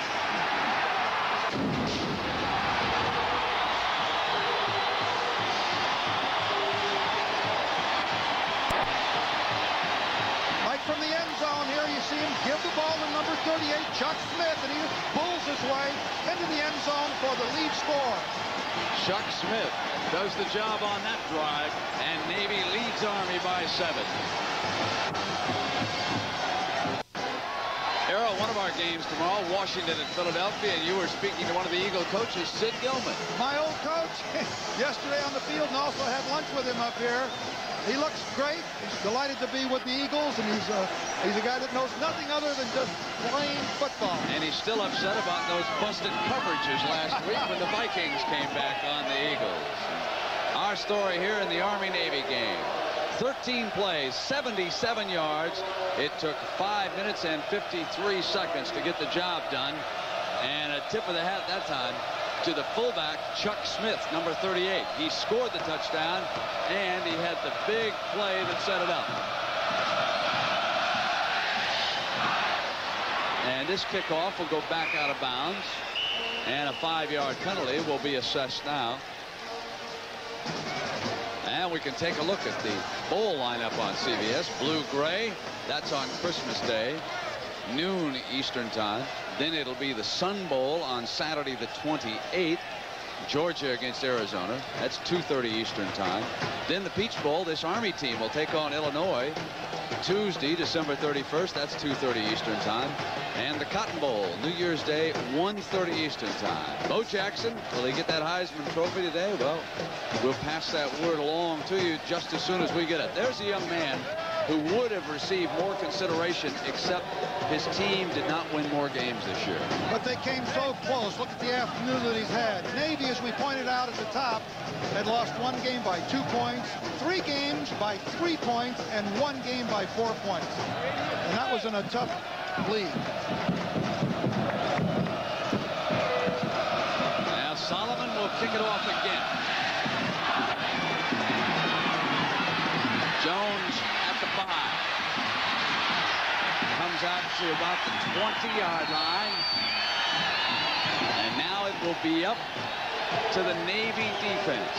From the end zone here, you see him give the ball to number 38, Chuck Smith, and he pulls his way into the end zone for the lead score. Chuck Smith does the job on that drive, and Navy leads Army by 7. One of All-Star games tomorrow, Washington and Philadelphia, and you were speaking to one of the Eagle coaches, Sid Gilman. My old coach, yesterday on the field, and also had lunch with him up here. He looks great. He's delighted to be with the Eagles, and he's a guy that knows nothing other than just playing football. And he's still upset about those busted coverages last week when the Vikings came back on the Eagles. Our story here in the Army-Navy game. 13 plays, 77 yards. It took 5 minutes and 53 seconds to get the job done. And a tip of the hat that time to the fullback, Chuck Smith, number 38. He scored the touchdown, and he had the big play that set it up. And this kickoff will go back out of bounds, and a 5-yard penalty will be assessed now. And we can take a look at the bowl lineup on CBS. Blue-gray, that's on Christmas Day, noon Eastern time. Then it'll be the Sun Bowl on Saturday the 28th. Georgia against Arizona. That's 2:30 Eastern time. Then the Peach Bowl, this Army team will take on Illinois Tuesday, December 31st. That's 2:30 Eastern time. And the Cotton Bowl, New Year's Day, 1:30 Eastern time. Bo Jackson, will he get that Heisman Trophy today? Well, we'll pass that word along to you just as soon as we get it. There's a young man who would have received more consideration, except his team did not win more games this year. But they came so close. Look at the afternoon that he's had. Navy, as we pointed out at the top, had lost 1 game by 2 points, 3 games by 3 points, and 1 game by 4 points. And that was in a tough league. Now Solomon will kick it off again. Jones at the 5. Comes out to about the 20-yard line. And now it will be up to the Navy defense.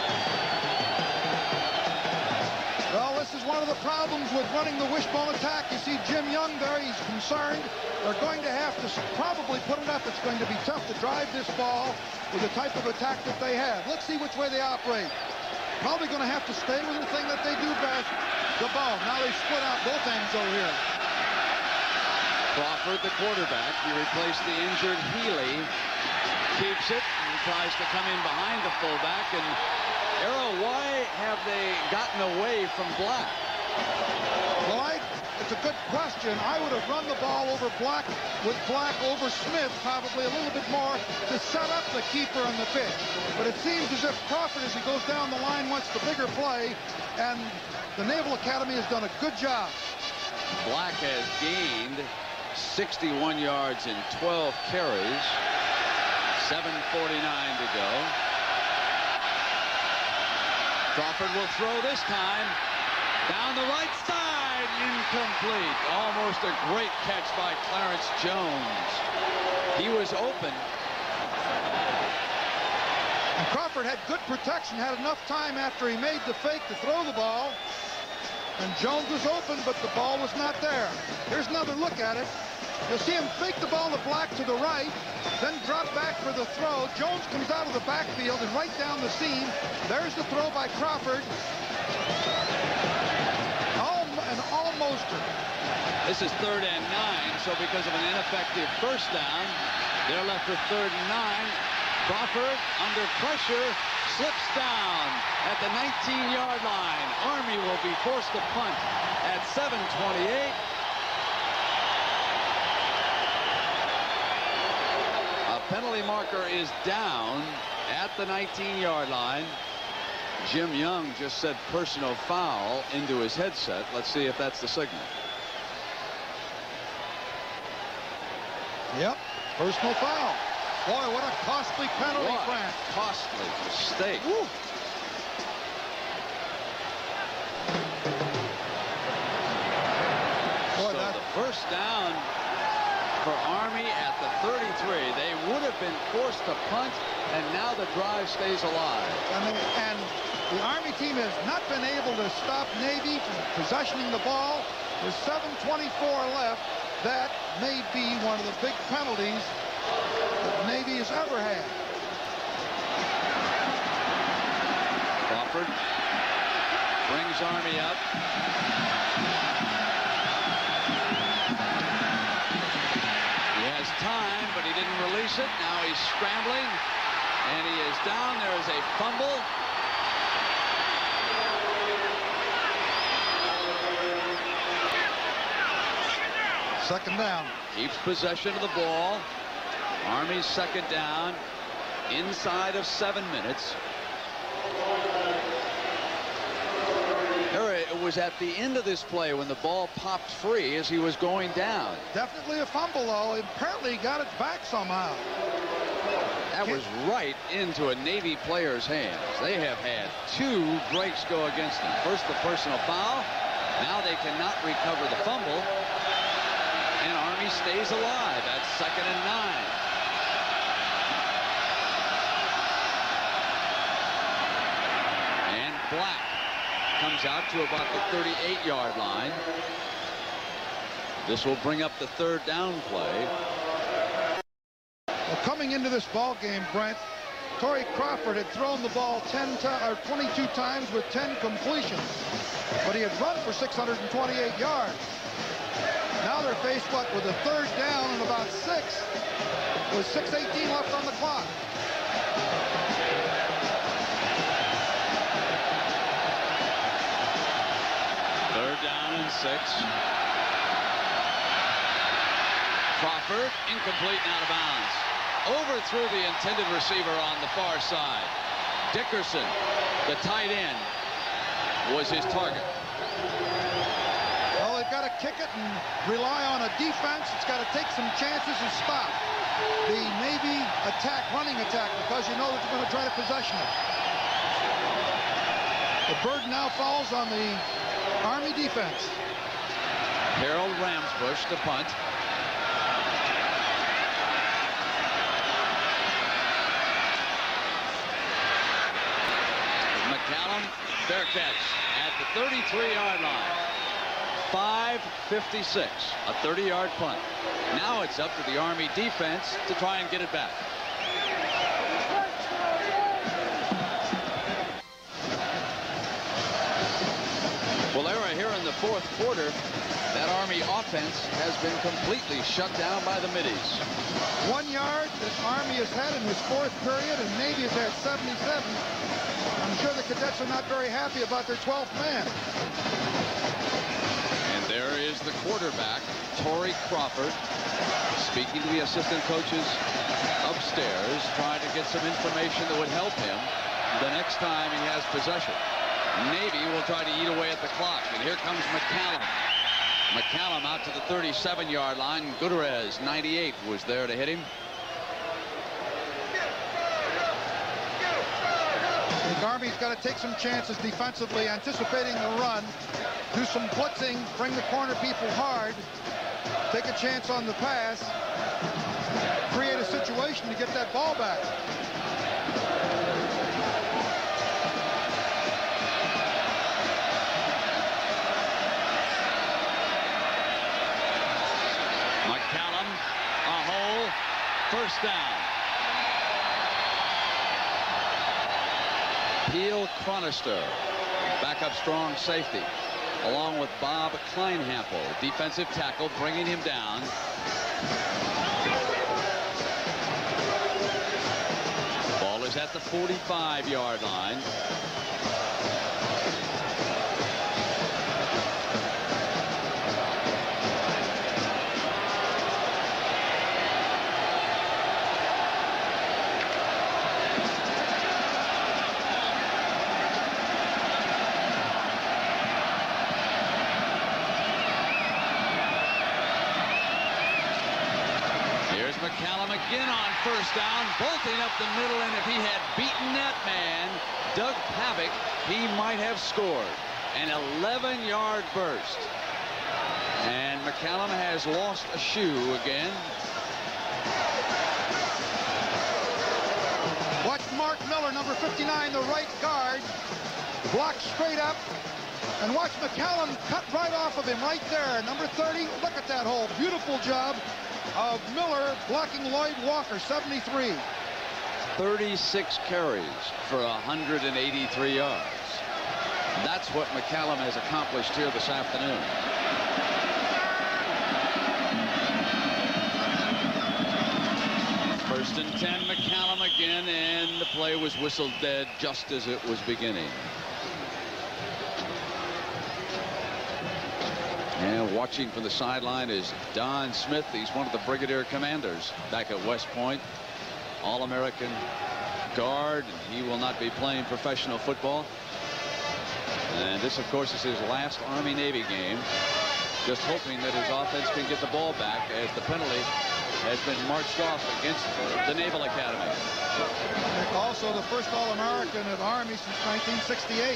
Well, this is one of the problems with running the wishbone attack. You see Jim Young there, he's concerned. They're going to have to probably put it up. It's going to be tough to drive this ball with the type of attack that they have. Let's see which way they operate. Probably going to have to stay with the thing that they do best, the ball. Now they split out both ends over here. Crawford, the quarterback, he replaced the injured Healy. Keeps it and tries to come in behind the fullback. And Arrow, why have they gotten away from Black? Well, it's a good question. I would have run the ball over Black, with Black over Smith, probably a little bit more to set up the keeper on the pitch. But it seems as if Crawford, as he goes down the line, wants the bigger play, and the Naval Academy has done a good job. Black has gained 61 yards in 12 carries. 7:49 to go. Crawford will throw this time. Down the right side. Incomplete. Almost a great catch by Clarence Jones. He was open. And Crawford had good protection, had enough time after he made the fake to throw the ball. And Jones was open, but the ball was not there. Here's another look at it. You'll see him fake the ball to Black to the right, then drop back for the throw. Jones comes out of the backfield and right down the seam. There's the throw by Crawford. An almoster. This is 3rd and 9, so because of an ineffective first down, they're left with 3rd and 9. Crawford, under pressure, slips down at the 19-yard line. Army will be forced to punt at 7:28. A penalty marker is down at the 19-yard line. Jim Young just said personal foul into his headset. Let's see if that's the signal. Yep, personal foul. Boy, what a costly penalty, Frank. Costly mistake. Woo. Boy, so the first down for Army at the 33. They would have been forced to punt, and now the drive stays alive. And the Army team has not been able to stop Navy from possessioning the ball. With 7:24 left, that may be one of the big penalties that Navy has ever had. Crawford brings Army up. scrambling, and he is down. There is a fumble. Second down. Keeps possession of the ball. Army's second down inside of 7 minutes. It was at the end of this play when the ball popped free as he was going down. Definitely a fumble, though. Apparently he got it back somehow. That was right into a Navy player's hands. They have had 2 breaks go against them. First, the personal foul. Now they cannot recover the fumble. And Army stays alive at 2nd and 9. And Black comes out to about the 38-yard line. This will bring up the 3rd down play. Well, coming into this ball game, Brent, Torrey Crawford had thrown the ball 22 times with 10 completions, but he had run for 628 yards. Now they're faced, what, with a 3rd down and about 6, with 6:18 left on the clock. Down and 6. Crawford, incomplete and out of bounds. Overthrew the intended receiver on the far side. Dickerson, the tight end, was his target. Well, they've got to kick it and rely on a defense. It's got to take some chances and stop the Navy running attack, because you know that they're going to try to possession it. The burden now falls on the Army defense. Harold Ramsbush to punt. McCallum, fair catch at the 33-yard line. 5:56, a 30-yard punt. Now it's up to the Army defense to try and get it back. Well, Lara, here in the 4th quarter, that Army offense has been completely shut down by the middies. 1 yard that Army has had in his 4th period, and Navy has had 77. I'm sure the cadets are not very happy about their 12th man. And there is the quarterback, Torrey Crawford, speaking to the assistant coaches upstairs, trying to get some information that would help him the next time he has possession. Navy will try to eat away at the clock, and here comes McCallum. McCallum out to the 37-yard line. Gutierrez, 98, was there to hit him. The Army's got to take some chances defensively, anticipating the run, do some blitzing, bring the corner people hard, take a chance on the pass, create a situation to get that ball back. McCallum, a hole, 1st down. Peel Chronister, backup strong safety, along with Bob Kleinhampel, defensive tackle, bringing him down. Ball is at the 45-yard line. McCallum again on 1st down, bolting up the middle, and if he had beaten that man, Doug Pavick, he might have scored. An 11-yard burst. And McCallum has lost a shoe again. Watch Mark Miller, number 59, the right guard, block straight up. And watch McCallum cut right off of him right there. Number 30, look at that hole. Beautiful job of Miller blocking Lloyd Walker, 73. 36 carries for 183 yards. That's what McCallum has accomplished here this afternoon. First and 10, McCallum again, and the play was whistled dead just as it was beginning. And watching from the sideline is Don Smith. He's one of the Brigadier Commanders back at West Point. All-American guard. He will not be playing professional football. And this, of course, is his last Army-Navy game. Just hoping that his offense can get the ball back as the penalty has been marched off against the Naval Academy. Also the first All-American at Army since 1968.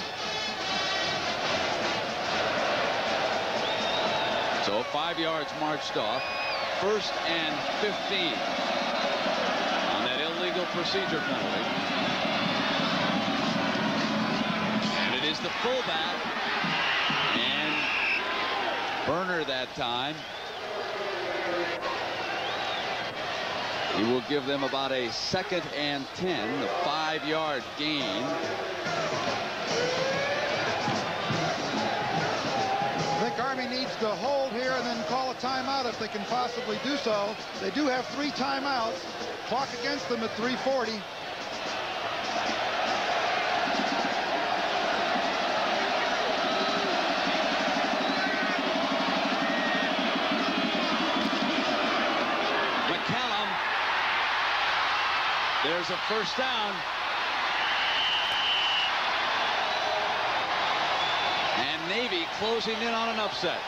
So 5 yards marched off. First and 15 on that illegal procedure penalty. And it is the fullback. And Burner that time. He will give them about a 2nd and 10, a 5-yard gain. I think Army needs to hold here and then call a timeout if they can possibly do so. They do have 3 timeouts. Clock against them at 3:40. There's a first down. And Navy closing in on an upset.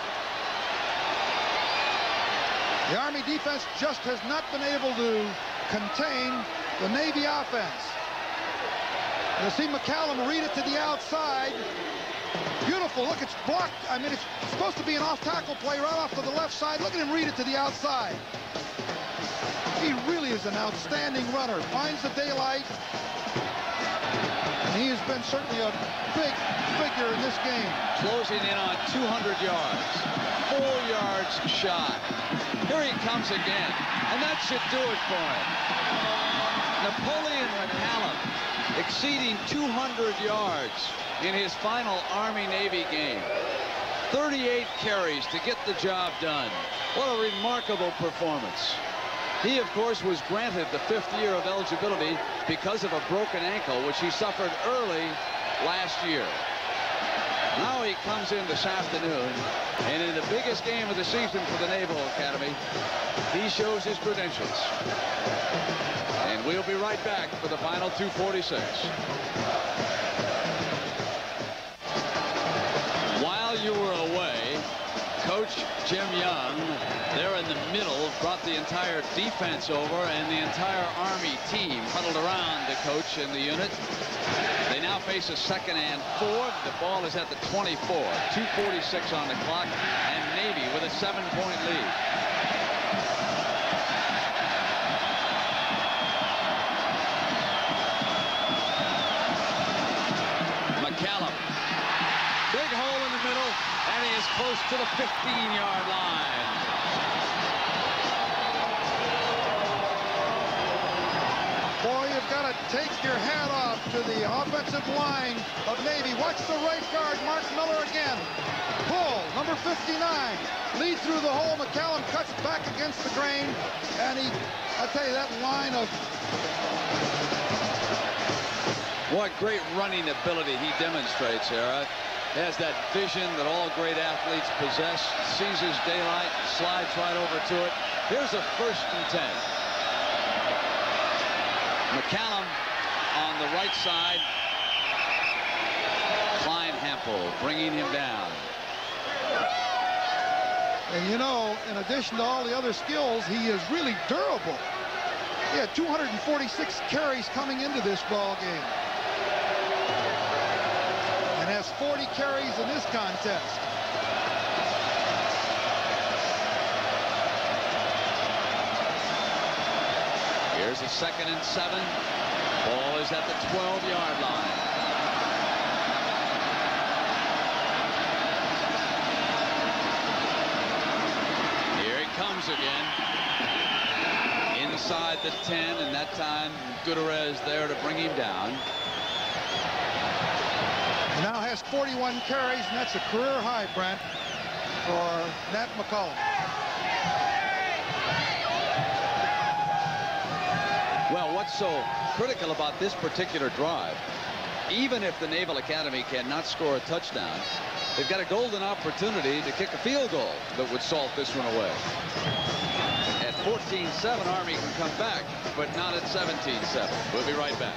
The Army defense just has not been able to contain the Navy offense. You'll see McCallum read it to the outside. Beautiful. Look, it's blocked. I mean, it's supposed to be an off-tackle play right off to the left side. Look at him read it to the outside. He really is an outstanding runner. Finds the daylight. And he has been certainly a big figure in this game. Closing in on 200 yards. 4 yards shy. Here he comes again. And that should do it for him. Napoleon McCallum exceeding 200 yards in his final Army-Navy game. 38 carries to get the job done. What a remarkable performance. He, of course, was granted the 5th year of eligibility because of a broken ankle, which he suffered early last year. Now he comes in this afternoon, and in the biggest game of the season for the Naval Academy, he shows his credentials. And we'll be right back for the final 2:46. While you were away, Coach Jim Young, there in the middle, brought the entire defense over, and the entire Army team huddled around the coach and the unit. They now face a 2nd and 4. The ball is at the 24. 2:46 on the clock, and Navy with a 7-point lead. McCallum. Big hole in the middle, and he is close to the 15-yard line. Boy, you've got to take your hat off to the offensive line of Navy. Watch the right guard, Mark Miller again. Pull, number 59. Lead through the hole. McCallum cuts back against the grain. And I tell you, that line of... What great running ability he demonstrates here. He has that vision that all great athletes possess. Sees his daylight, slides right over to it. Here's a 1st and 10. McCallum on the right side. Klein Hampel bringing him down. And you know, in addition to all the other skills, he is really durable. He had 246 carries coming into this ball game. And has 40 carries in this contest. Here's a 2nd and 7. Ball is at the 12-yard line. Here he comes again. Inside the 10, and that time Gutierrez there to bring him down. He now has 41 carries, and that's a career high, Brent, for Nat McCallum. Well, what's so critical about this particular drive, even if the Naval Academy cannot score a touchdown, they've got a golden opportunity to kick a field goal that would salt this one away. At 14-7, Army can come back, but not at 17-7. We'll be right back.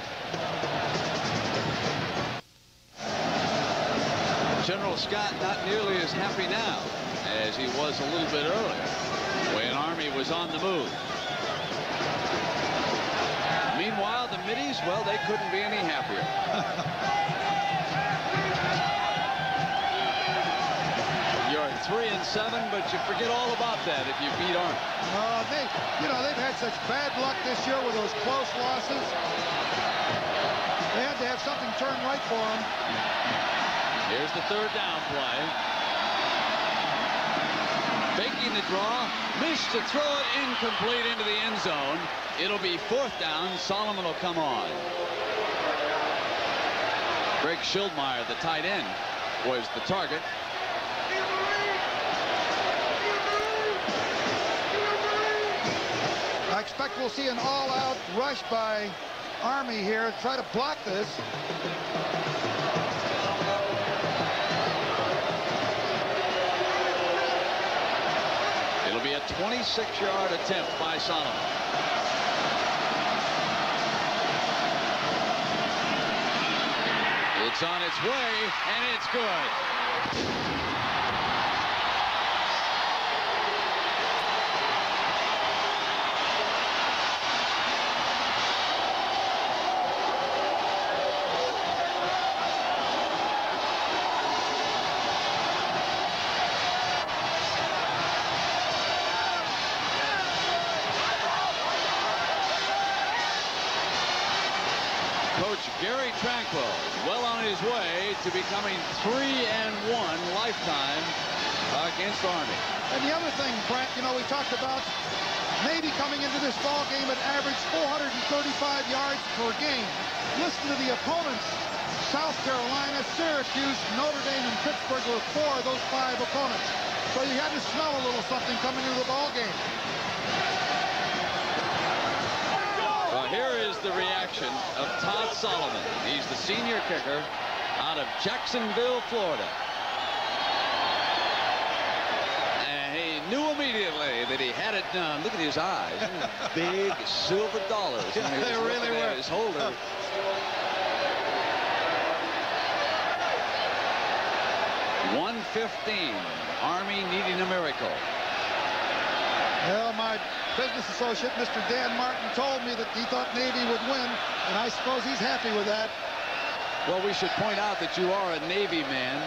General Scott not nearly as happy now as he was a little bit earlier when Army was on the move. Meanwhile, the middies, well, they couldn't be any happier. You're 3-7, but you forget all about that if you beat Army. They've had such bad luck this year with those close losses. They had to have something turn right for them. Here's the third down play. Faking the draw, missed to throw it incomplete into the end zone. It'll be fourth down. Solomon will come on. Greg Schildmeyer, the tight end, was the target. I expect we'll see an all-out rush by Army here. Try to block this. It'll be a 26-yard attempt by Solomon. It's on its way, and it's good. Gary Tranquil, well on his way to becoming 3-1 lifetime against Army. And the other thing, Brent, we talked about Navy coming into this ball game at average 435 yards per game. Listen to the opponents. South Carolina, Syracuse, Notre Dame, and Pittsburgh were 4 of those 5 opponents. So you had to smell a little something coming into the ball game. Here is the reaction of Todd Solomon. He's the senior kicker out of Jacksonville, Florida. And he knew immediately that he had it done. Look at his eyes. Big silver dollars. Yeah, they really were. His holder. .115. Army needing a miracle. Well, my business associate, Mr. Dan Martin, told me that he thought Navy would win, and I suppose he's happy with that. Well, we should point out that you are a Navy man.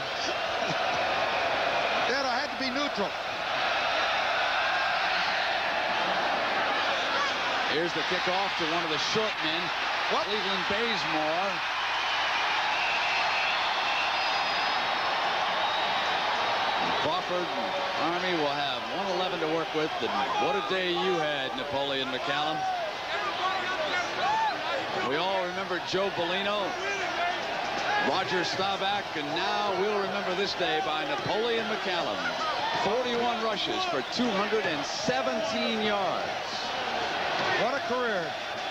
Dad, I had to be neutral. Here's the kickoff to one of the short men, Cleveland Bazemore. Crawford, Army will have 111 to work with. And what a day you had, Napoleon McCallum. We all remember Joe Bellino, Roger Staubach, and now we'll remember this day by Napoleon McCallum. 41 rushes for 217 yards. What a career.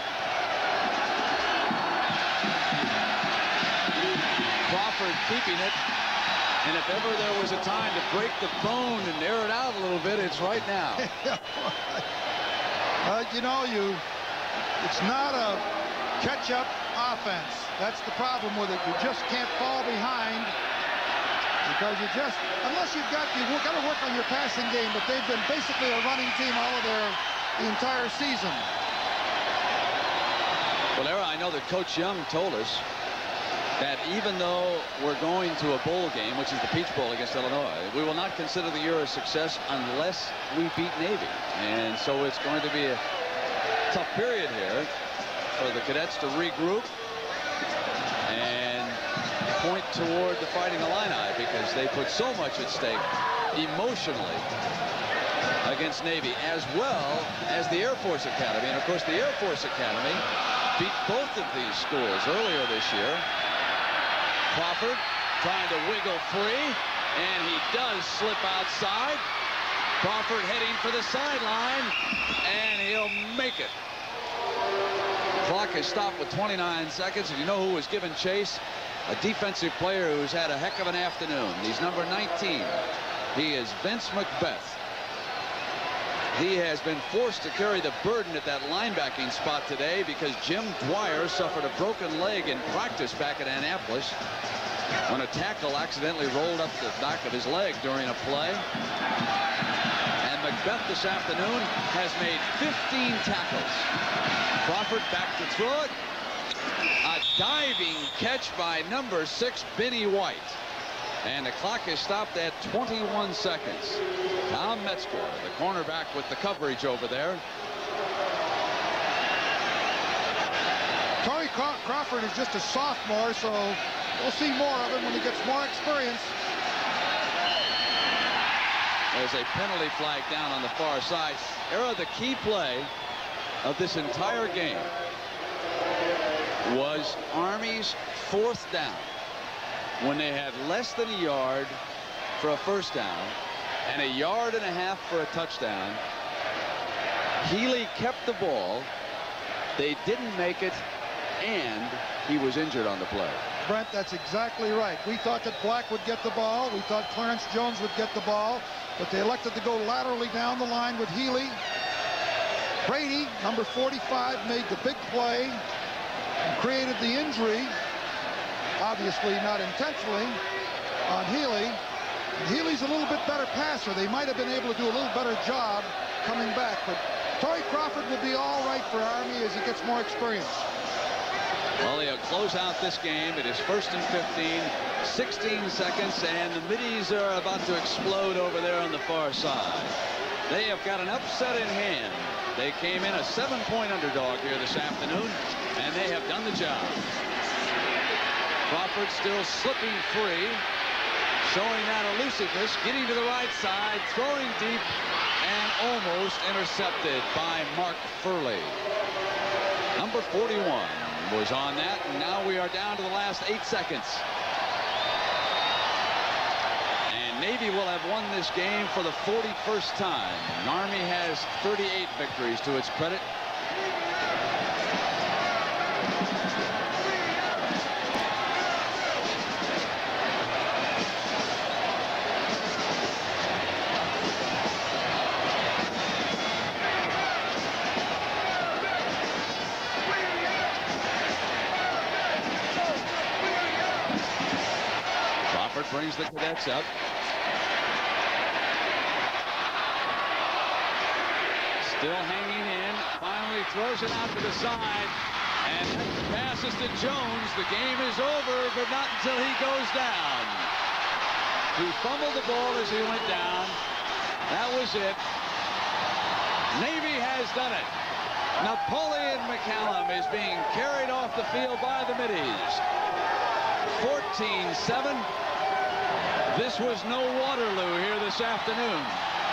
Crawford keeping it. And if ever there was a time to break the bone and air it out a little bit, it's right now. It's not a catch-up offense. That's the problem with it. You just can't fall behind because unless you've got to work on your passing game, but they've been basically a running team all of the entire season. Well, Era, I know that Coach Young told us that even though we're going to a bowl game, which is the Peach Bowl against Illinois, we will not consider the year a success unless we beat Navy. And so it's going to be a tough period here for the cadets to regroup and point toward the Fighting Illini because they put so much at stake emotionally against Navy, as well as the Air Force Academy. And of course, the Air Force Academy beat both of these schools earlier this year. Crawford trying to wiggle free, and he does slip outside. Crawford heading for the sideline, and he'll make it. Clock is stopped with 29 seconds. And you know who was given chase? A defensive player who's had a heck of an afternoon. He's number 19. He is Vince McBeth. He has been forced to carry the burden at that linebacking spot today because Jim Dwyer suffered a broken leg in practice back at Annapolis when a tackle accidentally rolled up the back of his leg during a play. And McBeth this afternoon has made 15 tackles. Crawford back to throw it. A diving catch by number 6, Benny White. And the clock is stopped at 21 seconds. Tom Metzger, the cornerback with the coverage over there. Torrey Crawford is just a sophomore, so we'll see more of him when he gets more experience. There's a penalty flag down on the far side. Era, the key play of this entire game was Army's 4th down when they had less than a yard for a first down and 1.5 yards for a touchdown. Healy kept the ball. They didn't make it, and he was injured on the play. Brent, that's exactly right. We thought that Black would get the ball. We thought Clarence Jones would get the ball, but they elected to go laterally down the line with Healy. Brady, number 45, made the big play and created the injury, obviously not intentionally, on Healy. And Healy's a little bit better passer. They might have been able to do a little better job coming back, but Torrey Crawford will be all right for Army as he gets more experience. Well, they'll close out this game. It is 1st and 15, 16 seconds, and the Middies are about to explode over there on the far side. They have got an upset in hand. They came in a 7-point underdog here this afternoon, and they have done the job. Crawford still slipping free, showing that elusiveness, getting to the right side, throwing deep, and almost intercepted by Mark Furley. Number 41 was on that, and now we are down to the last 8 seconds. And Navy will have won this game for the 41st time. Army has 38 victories to its credit. Brings the Cadets up. Still hanging in. Finally throws it out to the side. And passes to Jones. The game is over, but not until he goes down. He fumbled the ball as he went down. That was it. Navy has done it. Napoleon McCallum is being carried off the field by the Middies. 14-7. This was no Waterloo here this afternoon.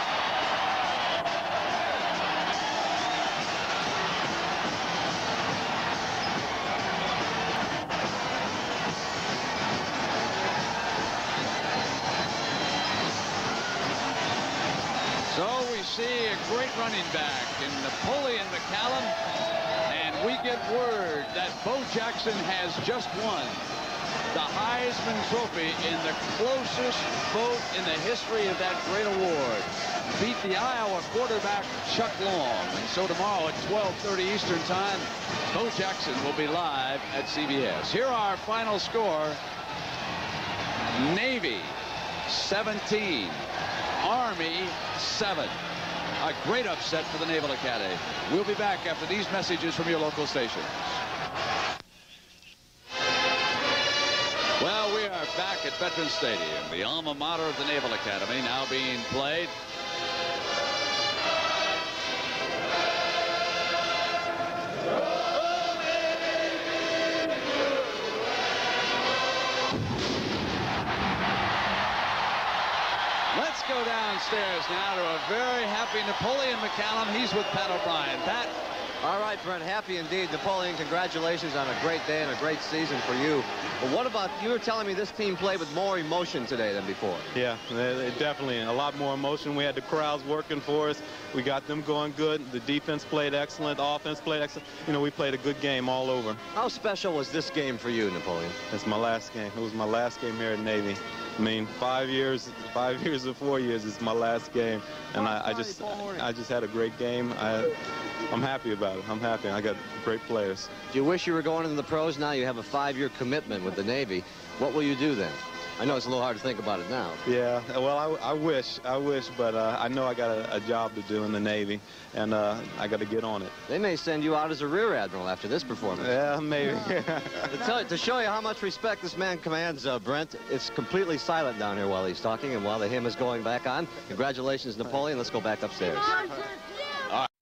So we see a great running back in Napoleon McCallum, and we get word that Bo Jackson has just won the Heisman Trophy in the closest vote in the history of that great award. Beat the Iowa quarterback Chuck Long. And so tomorrow at 12:30 Eastern Time, Bo Jackson will be live at CBS. Here are our final score. Navy 17, Army 7. A great upset for the Naval Academy. We'll be back after these messages from your local stations. Well, we are back at Veterans Stadium, the alma mater of the Naval Academy, now being played. Let's go downstairs now to a very happy Napoleon McCallum. He's with Pat O'Brien. Pat, All right, Brent, happy indeed. Napoleon, congratulations on a great day and a great season for you. But what about, you were telling me this team played with more emotion today than before. Yeah, definitely a lot more emotion. We had the crowds working for us. We got them going good. The defense played excellent. The offense played excellent. You know, we played a good game all over. How special was this game for you, Napoleon? It's my last game. It was my last game here at Navy. I mean, 5 years or 4 years is my last game, and I just had a great game. I'm happy about it. I'm happy. I got great players. Do you wish you were going into the pros now? You have a 5-year commitment with the Navy. What will you do then? I know it's a little hard to think about it now. Yeah, well, I wish, but I know I got a job to do in the Navy, and I got to get on it. They may send you out as a rear admiral after this performance. Yeah, maybe. To show you how much respect this man commands, Brent, it's completely silent down here while he's talking and while the hymn is going back on. Congratulations, Napoleon. Let's go back upstairs.